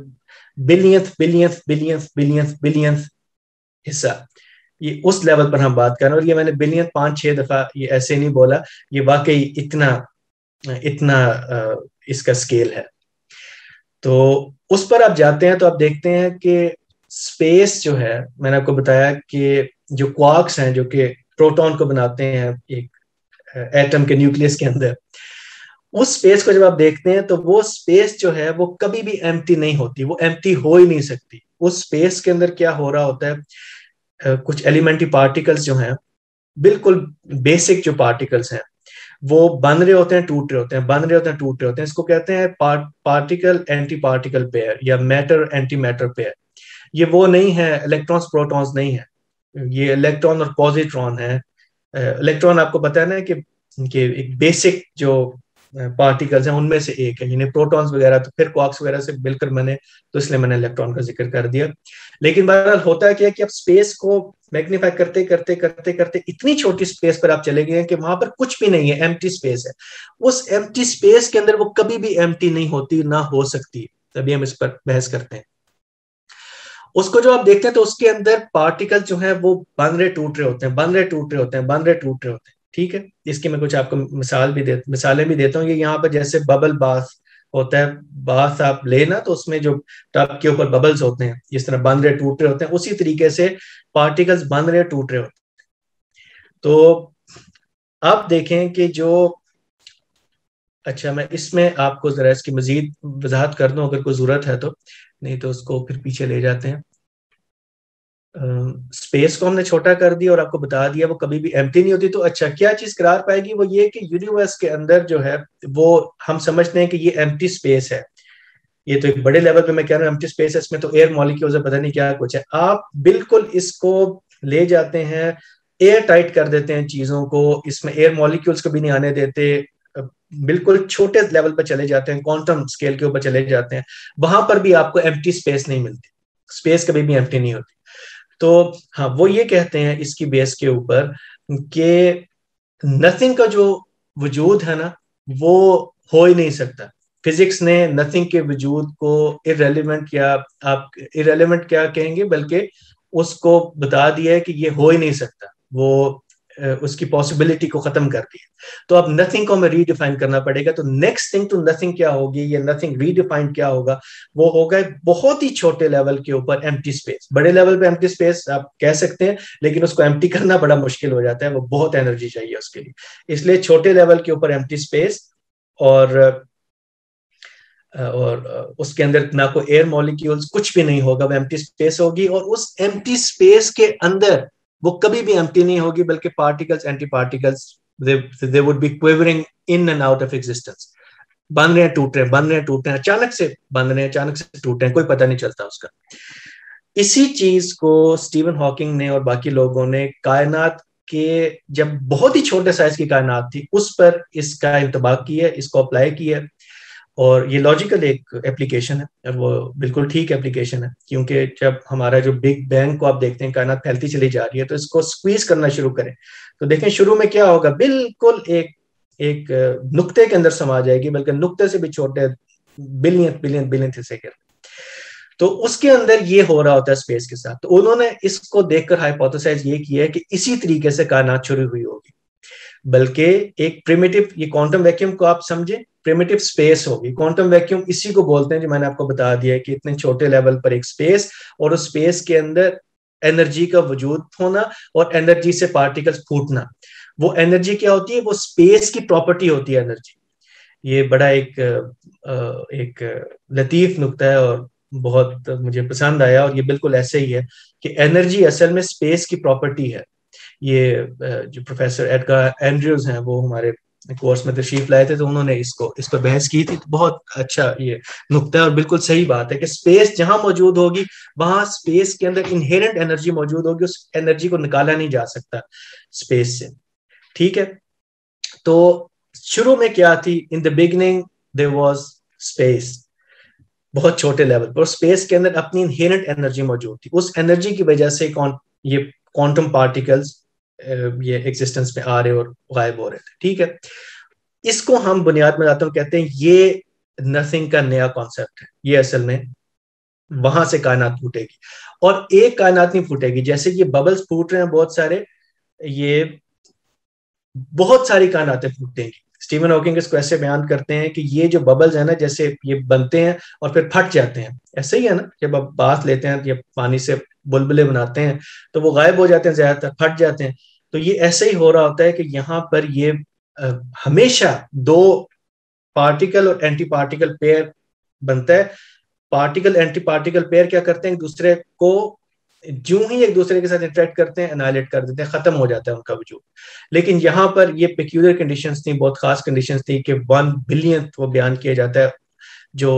بلینتھ حصہ, یہ اس لیول پر ہم بات کر رہے ہیں. اور یہ میں نے بلین 5-6 دفعہ یہ ایسے نہیں بولا, یہ واقعی اتنا اس کا سکیل ہے. تو اس پر آپ جاتے ہیں تو آپ دیکھتے ہیں کہ اسپیس جو ہے, میں نے آپ کو بتایا کہ جو کوارکس ہیں جو کہ پروٹون کو بناتے ہیں ایک ایٹم کے نیوکلیس کے اندر, اس اسپیس کو جب آپ دیکھتے ہیں تو وہ اسپیس جو ہے وہ کبھی بھی ایمٹی نہیں ہوتی, وہ ایمٹی ہو ہی نہیں سکتی. اس اسپیس کے اندر کیا ہو رہا ہوتا ہے, کچھ ایلیمنٹری پارٹیکلز جو ہیں, بالکل بیسک جو پارٹیکلز ہیں, وہ بن رہے ہوتے ہیں, ٹوٹ رہے ہوتے ہیں, بن رہے ہوتے ہیں, ٹوٹ رہے ہوتے ہیں. اس کو کہتے ہیں پارٹیکل اینٹی پارٹیکل پیئر یا میٹر اینٹی میٹر پیئر. یہ وہ نہیں ہے الیکٹرانز پروٹونز نہیں ہے, یہ الیکٹران اور پوزیٹران ہے. الیکٹران آپ کو پتا ہے نا کہ ایک بیسک جو پارٹیکلز ہیں ان میں سے ایک ہے, یعنی پروٹونز وغیرہ تو پھر کوارکس وغیرہ سے مل کر تو اس لیے میں نے الیکٹران کا ذکر کر دیا. لیکن بہرحال ہوتا کیا کہ اب اسپیس کو میگنیفائی کرتے اتنی چھوٹی اسپیس پر آپ چلے گئے ہیں کہ وہاں پر کچھ بھی نہیں ہے, ایمٹی اسپیس ہے. اس ایمٹی اسپیس کے اندر وہ کبھی بھی ایمٹی نہیں ہوتی, نہ ہو سکتی. تبھی ہم اس پر بحث کرتے ہیں. اس کو جو آپ دیکھتے ہیں تو اس کے اندر پارٹیکل جو ہیں وہ بن رہے ٹوٹ رہے ہوتے ہیں. ٹھیک ہے, اس کی میں کچھ آپ کو مثالیں بھی دیتا ہوں. یہ یہاں پر جیسے ببل باث ہوتا ہے, باث آپ لینا تو اس میں جو ٹب کے اوپر ببلز ہوتے ہیں اس طرح بن رہے ٹوٹ رہے ہوتے ہیں, اسی طریقے سے پارٹیکلز بن رہے ٹوٹ رہے ہوتے ہیں. تو آپ دیکھیں کہ اچھا میں اس میں آپ کو ذرا اس کی مزید وضاحت کر دوں اگر کوئی ضرورت ہے تو, نہیں تو اس کو پھر پیچھے لے جاتے ہیں. اسپیس کو ہم نے چھوٹا کر دیا اور آپ کو بتا دیا وہ کبھی بھی ایمٹی نہیں ہوتی. تو اچھا کیا چیز قرار پائے گی, وہ یہ کہ یونیورس کے اندر جو ہے وہ ہم سمجھتے ہیں کہ یہ ایمٹی اسپیس ہے. یہ تو ایک بڑے لیول پہ میں کہہ رہا ہوں ایمٹی اسپیس ہے, اس میں تو ایئر مالیکیولز پتہ نہیں کیا کچھ ہے. آپ بالکل اس کو لے جاتے ہیں, ایئر ٹائٹ کر دیتے ہیں چیزوں کو, اس میں ایئر مالیکیولز کو بھی نہیں آنے دیتے, بالکل چھوٹے لیول پہ چلے جاتے ہیں, کوانٹم اسکیل کے اوپر چلے جاتے ہیں. وہاں پر بھی آپ کو ایمٹی اسپیس نہیں ملتی, اسپیس کبھی بھی ایمٹی نہیں ہوتی. تو ہاں وہ یہ کہتے ہیں اس کی بیس کے اوپر کہ نتھنگ کا جو وجود ہے نا وہ ہو ہی نہیں سکتا. فزکس نے نتھنگ کے وجود کو ارریلیونٹ, یا آپ ارریلیونٹ کیا کہیں گے, بلکہ اس کو بتا دیا ہے کہ یہ ہو ہی نہیں سکتا, وہ اس کی پاسبلٹی کو ختم کر دی. تو اب نتھنگ کو ہمیں ری ڈیفائن کرنا پڑے گا. تو نیکسٹ تھنگ ٹو نتھنگ کیا ہوگی, یا نتھنگ ری ڈیفائنڈ کیا ہوگا, وہ ہوگا بہت ہی چھوٹے لیول کے اوپر ایمٹی اسپیس. بڑے لیول پہ ایمٹی اسپیس آپ کہہ سکتے ہیں, لیکن اس کو ایمٹی کرنا بڑا مشکل ہو جاتا ہے, وہ بہت انرجی چاہیے اس کے لیے. اس لیے چھوٹے لیول کے اوپر ایمٹی اسپیس, اور اس کے اندر نہ کوئی ایئر مالیکیولز کچھ بھی نہیں ہوگا, وہ ایمٹی اسپیس ہوگی. اور اس ایمٹی اسپیس کے اندر وہ کبھی بھی ایمٹی نہیں ہوگی, بلکہ particles antiparticles they would be quivering in and out of existence. بن رہے ہیں ٹوٹ رہے ہیں, بن رہے ہیں ٹوٹ رہے ہیں, اچانک سے بن رہے ہیں, اچانک سے ٹوٹ رہے ہیں, کوئی پتہ نہیں چلتا اس کا. اسی چیز کو اسٹیون ہاکنگ نے اور باقی لوگوں نے کائنات کے, جب بہت ہی چھوٹے سائز کی کائنات تھی, اس پر اس کا انطباق کیا ہے, اس کو اپلائی کیا ہے. اور یہ لاجیکل ایک اپلیکیشن ہے, اور وہ بالکل ٹھیک اپلیکیشن ہے, کیونکہ جب ہمارا جو بگ بینگ کو آپ دیکھتے ہیں کائنات پھیلتی چلی جا رہی ہے, تو اس کو سکویز کرنا شروع کریں تو دیکھیں شروع میں کیا ہوگا, بالکل ایک نقطے کے اندر سما جائے گی, بلکہ نقطے سے بھی چھوٹے بلین حصے کے. تو اس کے اندر یہ ہو رہا ہوتا ہے اسپیس کے ساتھ. تو انہوں نے اس کو دیکھ کر ہائپوتھیسائز یہ کیا ہے کہ اسی طریقے سے کائنات شروع ہوئی ہوگی, بلکہ ایک پریمیٹو, یہ کوانٹم ویکیوم کو آپ سمجھیں प्रिमिटिव स्पेस होगी। क्वांटम वैक्यूम इसी को बोलते हैं जो मैंने आपको बता दिया है कि इतने छोटे लेवल पर एक स्पेस, और उस स्पेस के अंदर एनर्जी का वजूद होना और एनर्जी से पार्टिकल्स फूटना। वो एनर्जी क्या होती है? वो स्पेस की प्रॉपर्टी होती है एनर्जी। ये बड़ा एक लतीफ नुक्ता है और बहुत मुझे पसंद आया, और ये बिल्कुल ऐसे ही है कि एनर्जी असल में स्पेस की प्रॉपर्टी है। ये जो प्रोफेसर एडगर एंड्रयूज हैं वो हमारे कोर्स में तशरीफ लाए थे, तो उन्होंने इस पर बहस की थी। तो बहुत अच्छा ये नुक्ता है और बिल्कुल सही बात है कि स्पेस जहां मौजूद होगी वहां स्पेस के अंदर इनहेरेंट एनर्जी मौजूद होगी, उस एनर्जी को निकाला नहीं जा सकता स्पेस से। ठीक है, तो शुरू में क्या थी? In the beginning there was space, बहुत छोटे लेवल पर स्पेस के अंदर अपनी इनहेरेंट एनर्जी मौजूद थी। उस एनर्जी की वजह से ये क्वांटम पार्टिकल्स ये एग्जिस्टेंस में आ रहे और गायब हो रहे थे। ठीक है, इसको हम बुनियाद में जाते हैं कहते हैं ये नथिंग का नया कॉन्सेप्ट है। ये असल में वहां से कायनात फूटेगी, और एक कायनात नहीं फूटेगी। जैसे ये बबल्स फूट रहे हैं बहुत सारे, ये बहुत सारी कायनातें फूटेंगी। स्टीवन हॉकिंग इसको ऐसे बयान करते हैं कि ये जो बबल्स है ना, जैसे ये बनते हैं और फिर फट जाते हैं, ऐसे ही है ना, जब आप बाथ लेते हैं या पानी से बुलबुले बनाते हैं तो वो गायब हो जाते हैं, ज्यादातर फट जाते हैं। तो ये ऐसे ही हो रहा होता है कि यहाँ पर ये हमेशा दो पार्टिकल और एंटी पार्टिकल पेयर बनता है। पार्टिकल एंटी पार्टिकल पेयर क्या करते हैं? एक दूसरे को जो ही एक दूसरे के साथ इंटरेक्ट करते हैं एनाइलेट कर देते हैं, खत्म हो जाता है उनका वजूद। लेकिन यहाँ पर ये पेक्यूलियर कंडीशंस थी, बहुत खास कंडीशंस थी कि 1 बिलियन वो बयान किया जाता है जो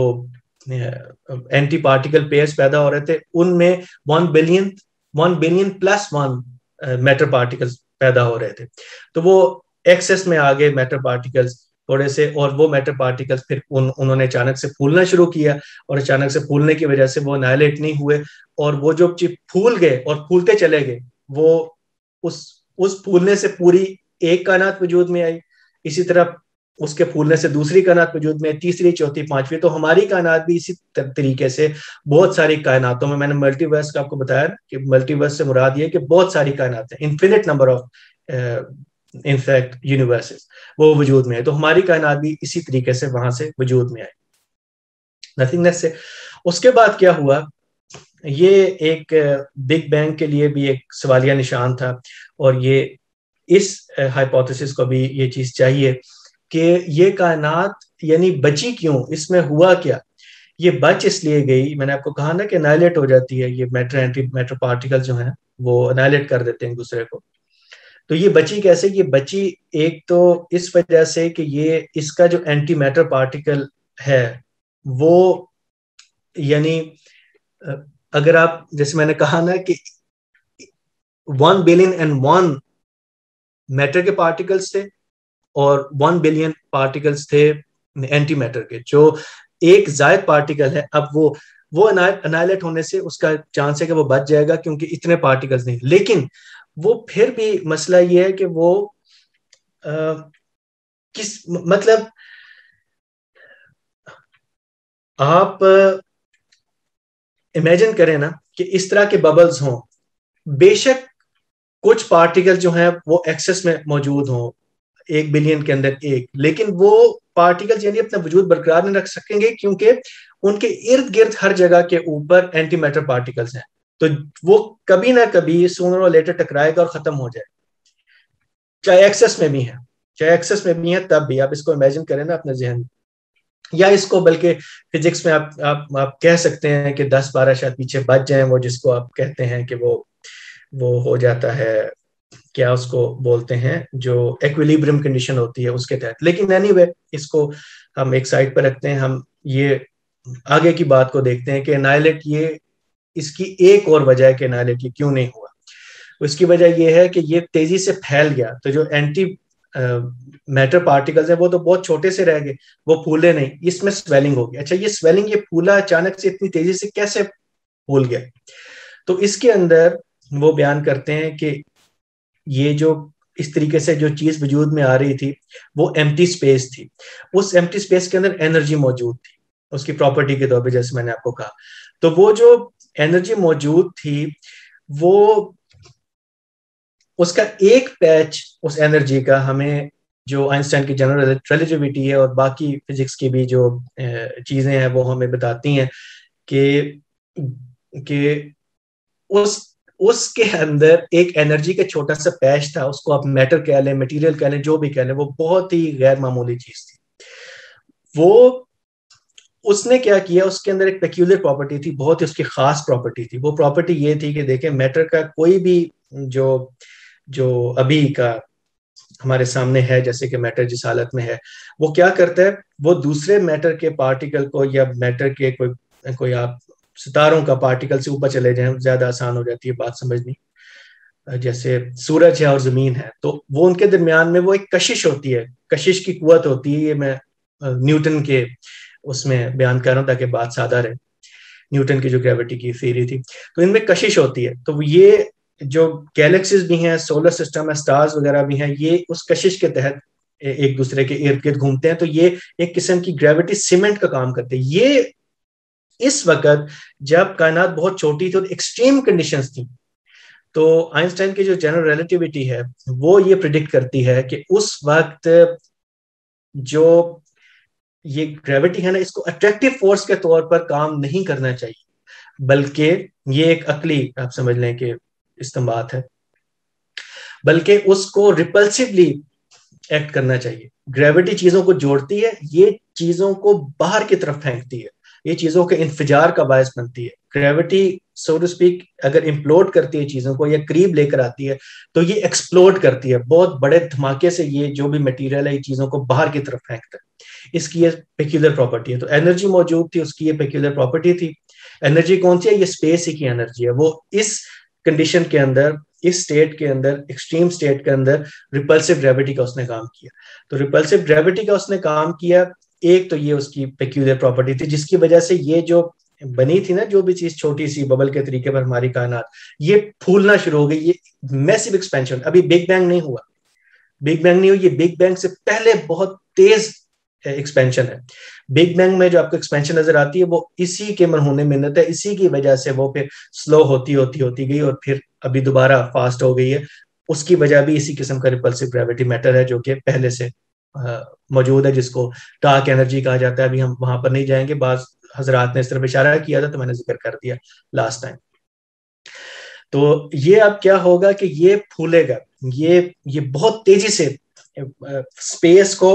एंटी पार्टिकल पेयर्स पैदा हो रहे थे, उनमें 1 बिलियन प्लस 1 मैटर पार्टिकल्स पैदा हो रहे थे। तो वो एक्सेस में आ गए मैटर पार्टिकल्स थोड़े से, और वो मैटर पार्टिकल्स फिर उन्होंने अचानक से फूलना शुरू किया, और अचानक से फूलने की वजह से वो एनाइलेट नहीं हुए, और वो जो चीज फूल गए और फूलते चले गए, वो उस फूलने से पूरी एक कायनात वजूद में आई। इसी तरह उसके फूलने से दूसरी कायनात वजूद में, तीसरी, चौथी, पांचवी। तो हमारी कायनात भी इसी तरीके से बहुत सारी कायनातों में, मैंने मल्टीवर्स का आपको बताया कि मल्टीवर्स से मुराद ये कि बहुत सारी कायनातें, infinite number of in fact universes वो वजूद में है। तो हमारी कायनात भी इसी तरीके से वहां से वजूद में आई, नथिंगनेस से। उसके बाद क्या हुआ? ये एक बिग बैंग के लिए भी एक सवालिया निशान था, और ये इस हाइपोथेसिस को भी ये चीज चाहिए कि ये कायनात यानी बची क्यों, इसमें हुआ क्या? ये बच इसलिए गई, मैंने आपको कहा ना कि एनाइलेट हो जाती है, ये मैटर एंटी मैटर पार्टिकल जो हैं वो एनाइलेट कर देते हैं एक दूसरे को। तो ये बची कैसे? ये बची एक तो इस वजह से कि ये इसका जो एंटी मैटर पार्टिकल है वो, यानी अगर आप, जैसे मैंने कहा ना कि 1 बिलियन एंड 1 मैटर के पार्टिकल्स थे और 1 बिलियन पार्टिकल्स थे एंटी मैटर के। जो एक जायद पार्टिकल है, अब वो अनाइलेट होने से उसका चांस है कि वो बच जाएगा क्योंकि इतने पार्टिकल्स नहीं। लेकिन वो फिर भी मसला ये है कि वो किस मतलब आप इमेजिन करें ना कि इस तरह के बबल्स हों, बेशक कुछ पार्टिकल जो हैं वो एक्सेस में मौजूद हों 1 बिलियन के अंदर एक, लेकिन वो पार्टिकल्स यानी अपना वजूद बरकरार नहीं रख सकेंगे क्योंकि उनके इर्द गिर्द हर जगह के ऊपर एंटी मैटर पार्टिकल्स हैं। तो वो कभी ना कभी सूनर और लेटर टकराएगा और खत्म हो जाए, चाहे एक्सेस में भी है, चाहे एक्सेस में भी है तब भी। आप इसको इमेजिन करें ना अपने जहन, या इसको बल्कि फिजिक्स में आप कह सकते हैं कि 10-12 शायद पीछे बच जाएं, वो जिसको आप कहते हैं कि वो हो जाता है, क्या उसको बोलते हैं, जो इक्विलिब्रियम कंडीशन होती है उसके तहत। लेकिन एनीवे इसको हम एक साइड पर रखते हैं, हम ये आगे की बात को देखते हैं कि एनाइलेट, ये इसकी एक और वजह है कि एनाइलेट ये क्यों नहीं हुआ। उसकी वजह यह है कि ये तेजी से फैल गया, तो जो एंटी मैटर पार्टिकल्स है वो तो बहुत छोटे से रह गए, वो फूले नहीं, इसमें स्वेलिंग हो गई। अच्छा, ये स्वेलिंग, ये फूला अचानक से इतनी तेजी से कैसे फूल गया? तो इसके अंदर वो बयान करते हैं कि ये जो इस तरीके से जो चीज वजूद में आ रही थी वो एम्प्टी स्पेस थी। उस एम्प्टी स्पेस के अंदर एनर्जी मौजूद थी उसकी प्रॉपर्टी के तौर पे, जैसे मैंने आपको कहा। तो वो जो एनर्जी मौजूद थी, वो उसका एक पैच उस एनर्जी का हमें جو آئنسٹائن کی جنرل ریلیٹیوٹی ہے اور باقی فزکس کی بھی جو چیزیں ہیں وہ ہمیں بتاتی ہیں کہ اس کے اندر ایک انرجی کا چھوٹا سا پیچ تھا، اس کو آپ میٹر کہہ لیں، مٹیریل کہہ لیں، جو بھی کہہ لیں، وہ بہت ہی غیر معمولی چیز تھی. وہ اس نے کیا کیا، اس کے اندر ایک پیکیولر پراپرٹی تھی، بہت ہی اس کی خاص پراپرٹی تھی. وہ پراپرٹی یہ تھی کہ دیکھیں میٹر کا کوئی بھی جو ابھی کا ہمارے سامنے ہے، جیسے کہ میٹر جس حالت میں ہے، وہ کیا کرتا ہے، وہ دوسرے میٹر کے پارٹیکل کو یا میٹر کے کوئی آپ ستاروں کا پارٹیکل سے اوپر چلے جائیں، زیادہ آسان ہو جاتی ہے بات سمجھنی. جیسے سورج ہے اور زمین ہے، تو وہ ان کے درمیان میں وہ ایک کشش ہوتی ہے، کشش کی قوت ہوتی ہے. یہ میں نیوٹن کے اس میں بیان کر رہا ہوں تاکہ بات سادہ رہے. نیوٹن کی جو گریوٹی کی تھیوری تھی، تو ان میں کشش ہوتی ہے. تو یہ جو گیلیکسیز بھی ہیں، سولر سسٹم ہے، سٹارز وغیرہ بھی ہیں، یہ اس کشش کے تحت ایک دوسرے کے ارد گرد گھومتے ہیں. تو یہ ایک قسم کی گریوٹی سیمنٹ کا کام کرتے ہیں. یہ اس وقت جب کائنات بہت چھوٹی تھی اور ایکسٹریم کنڈیشنز تھیں، تو آئنسٹائن کی جو جنرل ریلیٹیوٹی ہے وہ یہ پریڈکٹ کرتی ہے کہ اس وقت جو یہ گریوٹی ہے نا، اس کو اٹریکٹیو فورس کے طور پر کام نہیں کرنا چاہیے، بلکہ یہ ایک عقلی آپ سمجھ لیں کہ استنباط ہے، بلکہ اس کو ریپلسively ایکٹ کرنا چاہیے. گریوٹی چیزوں کو جوڑتی ہے، یہ چیزوں کو باہر کی طرف پھینکتی ہے، یہ چیزوں کے انفجار کا باعث بنتی ہے. گریوٹی سو ٹو اسپیک اگر امپلوڈ کرتی ہے چیزوں کو یا قریب لے کر آتی ہے تو یہ ایکسپلوڈ کرتی ہے، بہت بڑے دھماکے سے یہ جو بھی مٹیریل ہے یہ چیزوں کو باہر کی طرف پھینکتا ہے. اس کی یہ پیکولر پراپرٹی ہے. تو انرجی موجود تھی، اس کی یہ پیکولر پراپرٹی تھی. انرجی کون سی ہے؟ یہ اسپیس ہی کی انرجی ہے. وہ اس کنڈیشن کے اندر، اس اسٹیٹ کے اندر، ایکسٹریم اسٹیٹ کے اندر ریپلسو گریوٹی کا اس نے کام کیا. تو ریپلسو گریوٹی کا اس نے کام کیا. ایک تو یہ اس کی پیکولر پراپرٹی تھی جس کی وجہ سے یہ جو بنی تھی نا، جو بھی چیز چھوٹی سی ببل کے طریقے پر ہماری کائنات، یہ پھولنا شروع ہو گئی. یہ میسو ایکسپینشن، ابھی بگ بینگ نہیں ہوا، بگ بینگ نہیں ہوئی، یہ بگ بینگ سے پہلے بہت تیز ایکسپینشن ہے. بگ بینگ میں جو آپ کو ایکسپینشن نظر آتی ہے وہ اسی کے مرہون منت ہے، اسی کی وجہ سے وہ پھر سلو ہوتی گئی اور پھر ابھی دوبارہ فاسٹ ہو گئی ہے. اس کی وجہ بھی اسی قسم کا ریپلسو گریوٹی میٹر ہے جو کہ پہلے سے موجود ہے، جس کو ڈارک انرجی کہا جاتا ہے. ابھی ہم وہاں پر نہیں جائیں گے، بعض حضرات نے اس طرف اشارہ کیا تھا تو میں نے ذکر کر دیا لاسٹ ٹائم. تو یہ اب کیا ہوگا کہ یہ پھولے گا، یہ بہت تیزی سے اسپیس کو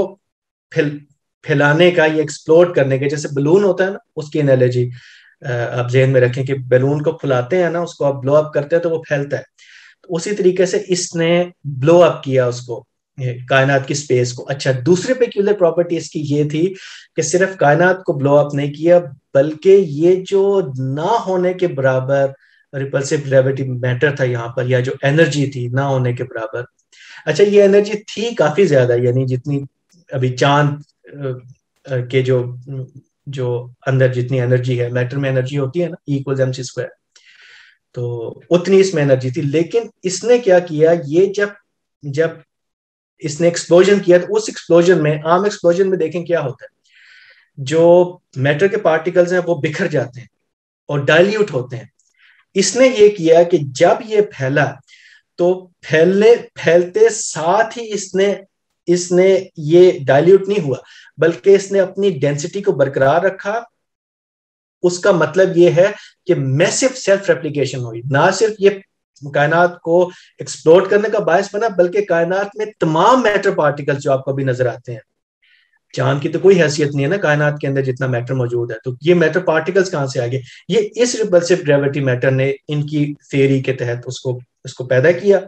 پھیلانے کا، یہ ایکسپلوڈ کرنے کا، جیسے بلون ہوتا ہے نا، اس کی انالوجی آپ ذہن میں رکھیں کہ بیلون کو پھلاتے ہیں نا، اس کو آپ بلو اپ کرتے ہیں تو وہ پھیلتا ہے. اسی طریقے سے اس نے بلو اپ کیا اس کو، کائنات کی سپیس کو. اچھا، دوسرے پیکولر پراپرٹی اس کی یہ تھی کہ صرف کائنات کو بلو اپ نہیں کیا، بلکہ یہ جو نہ ہونے کے برابر ریپلسو گریوٹی میٹر تھا یہاں پر، یا جو انرجی تھی نہ ہونے کے برابر. اچھا، یہ انرجی تھی کافی زیادہ، یعنی جتنی ابھی چاند کے جو اندر جتنی انرجی ہے، میٹر میں انرجی ہوتی ہے نا، E=mc²، تو اتنی اس میں انرجی تھی. لیکن اس نے کیا کیا، یہ جب اس نے ایکسپلوژن کیا تو اس ایکسپلوژن میں، عام ایکسپلوژن میں دیکھیں کیا ہوتا ہے، جو میٹر کے پارٹیکلز ہیں وہ بکھر جاتے ہیں اور ڈائلیوٹ ہوتے ہیں. اس نے یہ کیا کہ جب یہ پھیلا تو پھیلتے ساتھ ہی اس نے یہ ڈائلیوٹ نہیں ہوا، بلکہ اس نے اپنی ڈینسٹی کو برقرار رکھا. اس کا مطلب یہ ہے کہ میسو سیلف ریپلیکیشن ہوئی. نہ صرف یہ کائنات کو ایکسپلوڈ کرنے کا باعث بنا، بلکہ کائنات میں تمام میٹر پارٹیکل جو آپ کو بھی نظر آتے ہیں، چاند کی تو کوئی حیثیت نہیں ہے نا کائنات کے اندر جتنا میٹر موجود ہے، تو یہ میٹر پارٹیکلز کہاں سے آگے؟ یہ اس ریپلسو گریوٹی میٹر نے ان کی تھیوری کے تحت اس کو پیدا کیا.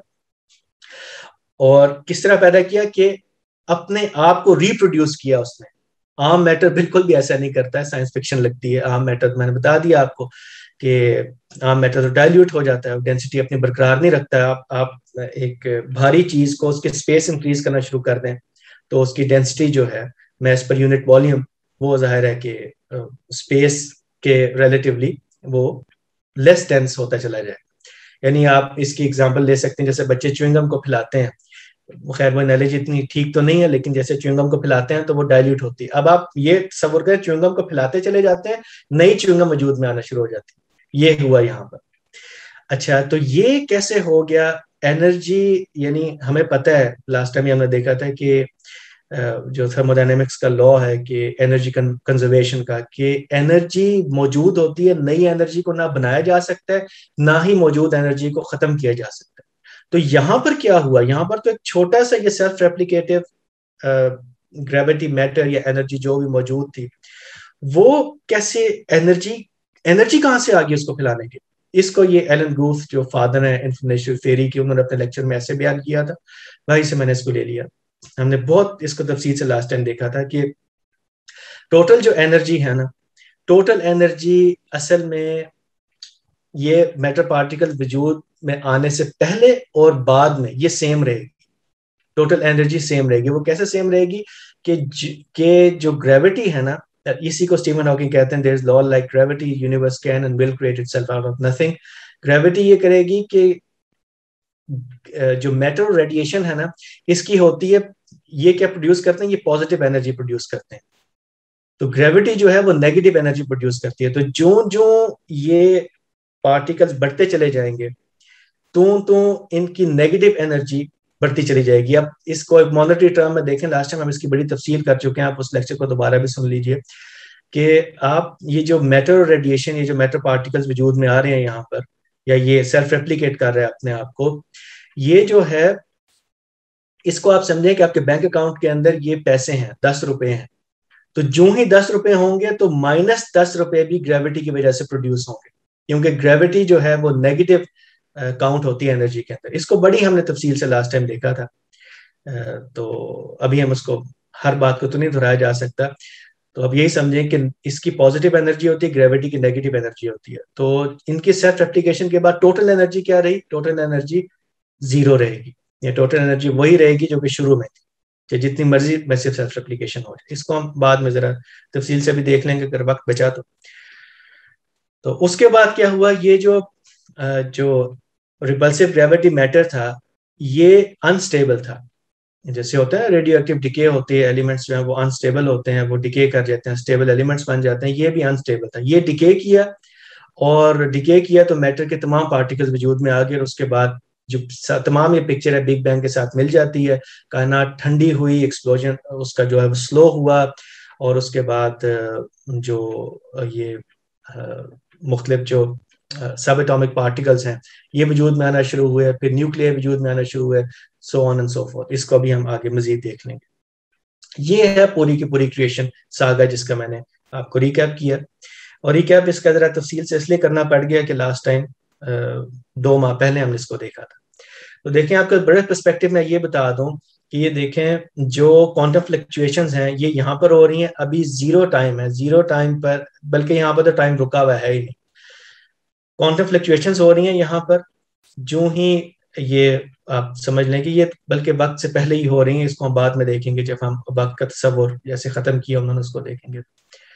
اور کس طرح پیدا کیا کہ اپنے آپ کو ریپروڈیوس کیا اس نے. عام میٹر بالکل بھی ایسا نہیں کرتا ہے، سائنس فکشن لگتی ہے. عام میٹر میں نے بتا دیا آپ کو کہ عام میٹر تو ڈائلیوٹ ہو جاتا ہے، ڈینسٹی اپنی برقرار نہیں رکھتا ہے. آپ ایک بھاری چیز کو اس کے اسپیس انکریز کرنا شروع کر دیں تو اس کی ڈینسٹی جو ہے میس پر یونٹ والیوم، وہ ظاہر ہے کہ اسپیس کے ریلیٹیولی وہ لیس ڈینس ہوتا چلا جائے. یعنی آپ اس کی ایگزامپل لے سکتے ہیں، جیسے بچے چوئنگم کو پھلاتے ہیں، خیر وہ انالوجی اتنی ٹھیک تو نہیں ہے، لیکن جیسے چوئنگم کو پھلاتے ہیں تو وہ ڈائلیوٹ ہوتی ہے. اب آپ یہ تصور کریں، چوئنگم کو پھلاتے چلے جاتے ہیں، نئی چوئنگم وجود میں آنا شروع ہو جاتی ہے. یہ ہوا یہاں پر. اچھا تو یہ کیسے ہو گیا انرجی؟ یعنی ہمیں پتہ ہے لاسٹ ٹائم ہم نے دیکھا تھا کہ جو تھرموڈائنمکس کا لا ہے کہ انرجی کنزرویشن کا، کہ انرجی موجود ہوتی ہے، نئی انرجی کو نہ بنایا جا سکتا ہے نہ ہی موجود انرجی کو ختم کیا جا سکتا ہے. تو یہاں پر کیا ہوا؟ یہاں پر تو ایک چھوٹا سا یہ سیلف ریپلیکیٹو گریویٹی میٹر یا انرجی جو بھی موجود تھی، وہ کیسے انرجی کہاں سے آ گئی اس کو پھیلانے کے؟ اس کو یہ ایلن گوف جو فادر ہیں انفارمیشن تھیوری کی، انہوں نے اپنے لیکچر میں ایسے بیان کیا تھا، وہیں سے میں نے اس کو لے لیا. ہم نے بہت اس کو تفصیل سے لاسٹ ٹائم دیکھا تھا کہ ٹوٹل جو انرجی ہے نا، ٹوٹل انرجی اصل میں یہ میٹر پارٹیکل وجود میں آنے سے پہلے اور بعد میں یہ سیم رہے گی. ٹوٹل انرجی سیم رہے گی. وہ کیسے سیم رہے گی؟ کہ جو گریوٹی ہے نا، اسی کو اسٹیون ہاکنگ کہتے ہیں there is law like gravity, universe can and will create itself out of nothing. Gravity یہ کرے گی کہ جو میٹر ریڈیشن ہے نا، اس کی ہوتی ہے، یہ کیا پروڈیوس کرتے ہیں؟ یہ پازیٹیو انرجی پروڈیوس کرتے ہیں. تو گریوٹی جو ہے وہ نیگیٹو انرجی پروڈیوس کرتی ہے. تو جو یہ پارٹیکلز بڑھتے چلے جائیں گے تو ان کی نیگیٹو انرجی بڑھتی چلی جائے گی. اب اس کو ایک مانیٹری ٹرم میں دیکھیں، لاسٹ ٹائم ہم اس کی بڑی تفصیل کر چکے ہیں، آپ اس لیکچر کو دوبارہ بھی سن لیجئے کہ آپ یہ جو میٹر ریڈیشن، یہ جو میٹر پارٹیکلز وجود میں آ رہے ہیں یہاں پر، یا یہ سیلف ریپلیکیٹ کر رہے ہیں اپنے آپ کو، یہ جو ہے اس کو آپ سمجھیں کہ آپ کے بینک اکاؤنٹ کے اندر یہ پیسے ہیں، 10 روپے ہیں. تو جو ہی 10 روپے ہوں گے تو -10 روپے بھی گریوٹی کی وجہ سے پروڈیوس ہوں گے، کیونکہ گریوٹی جو ہے وہ نیگیٹو کاؤنٹ ہوتی ہے انرجی کے اندر. اس کو بڑی ہم نے تفصیل سے لاسٹ ٹائم دیکھا تھا. تو ابھی ہم اس کو ہر بات کو تو نہیں دہرایا جا سکتا. تو اب یہی سمجھیں کہ اس کی پازیٹیو انرجی ہوتی ہے، گریوٹی کی نیگیٹو انرجی ہوتی ہے. تو ان کی سیلف ریپلیکیشن کے بعد ٹوٹل انرجی کیا رہی؟ ٹوٹل انرجی 0 رہے گی. یہ ٹوٹل انرجی وہی رہے گی جو کہ شروع میں تھی، کہ جتنی مرضی میں صرف سیلف ریپلیکیشن ہو جائے. اس کو ہم بعد میں ذرا تفصیل سے بھی دیکھ لیں گے اگر وقت بچا تو. اس کے بعد کیا ہوا؟ یہ جو ریپلسو گریوٹی میٹر تھا یہ انسٹیبل تھا. جیسے ہوتا ہے ریڈیو ایکٹیو ڈیکے ہوتی ہے، ایلیمنٹس جو ہیں وہ انسٹیبل ہوتے ہیں، وہ ڈیکے کر جاتے ہیں، اسٹیبل ایلیمنٹس بن جاتے ہیں. یہ بھی انسٹیبل تھا. یہ ڈیکے کیا، اور ڈیکے کیا تو میٹر کے تمام پارٹیکلز وجود میں آ گئے. اور اس کے بعد جو تمام یہ پکچر ہے بگ بینگ کے ساتھ مل جاتی ہے. کائنات ٹھنڈی ہوئی، ایکسپلوژن اس کا جو ہے وہ سلو ہوا، اور اس کے بعد جو یہ مختلف جو سب ایٹامک پارٹیکلز ہیں یہ وجود میں آنا شروع ہوئے، پھر نیوکلیئر وجود میں آنا شروع ہوئے، سو آن اینڈ سو فورتھ. اس کو بھی ہم آگے مزید دیکھ لیں گے. یہ ہے پوری کی پوری کریشن ساگا جس کا میں نے آپ کو ریکیپ کیا. اور ریکیپ اس کا ذرا تفصیل سے اس لیے کرنا پڑ گیا کہ لاسٹ ٹائم 2 ماہ پہلے ہم نے اس کو دیکھا تھا. تو دیکھیں آپ کو بڑے پرسپیکٹو میں یہ بتا دوں کہ یہ دیکھیں جو کوانٹم فلکچویشنز ہیں یہ یہاں پر ہو رہی ہیں. ابھی 0 ٹائم ہے، 0 ٹائم پر، بلکہ یہاں پر تو ٹائم رکا ہوا ہے ہی نہیں. کوانٹم فلکچویشنز ہو رہی ہیں یہاں پر. جو ہی یہ آپ سمجھ لیں کہ یہ بلکہ وقت سے پہلے ہی ہو رہی ہیں. اس کو ہم بعد میں دیکھیں گے جب ہم وقت کا تصور جیسے ختم کیا انہوں نے اس کو دیکھیں گے.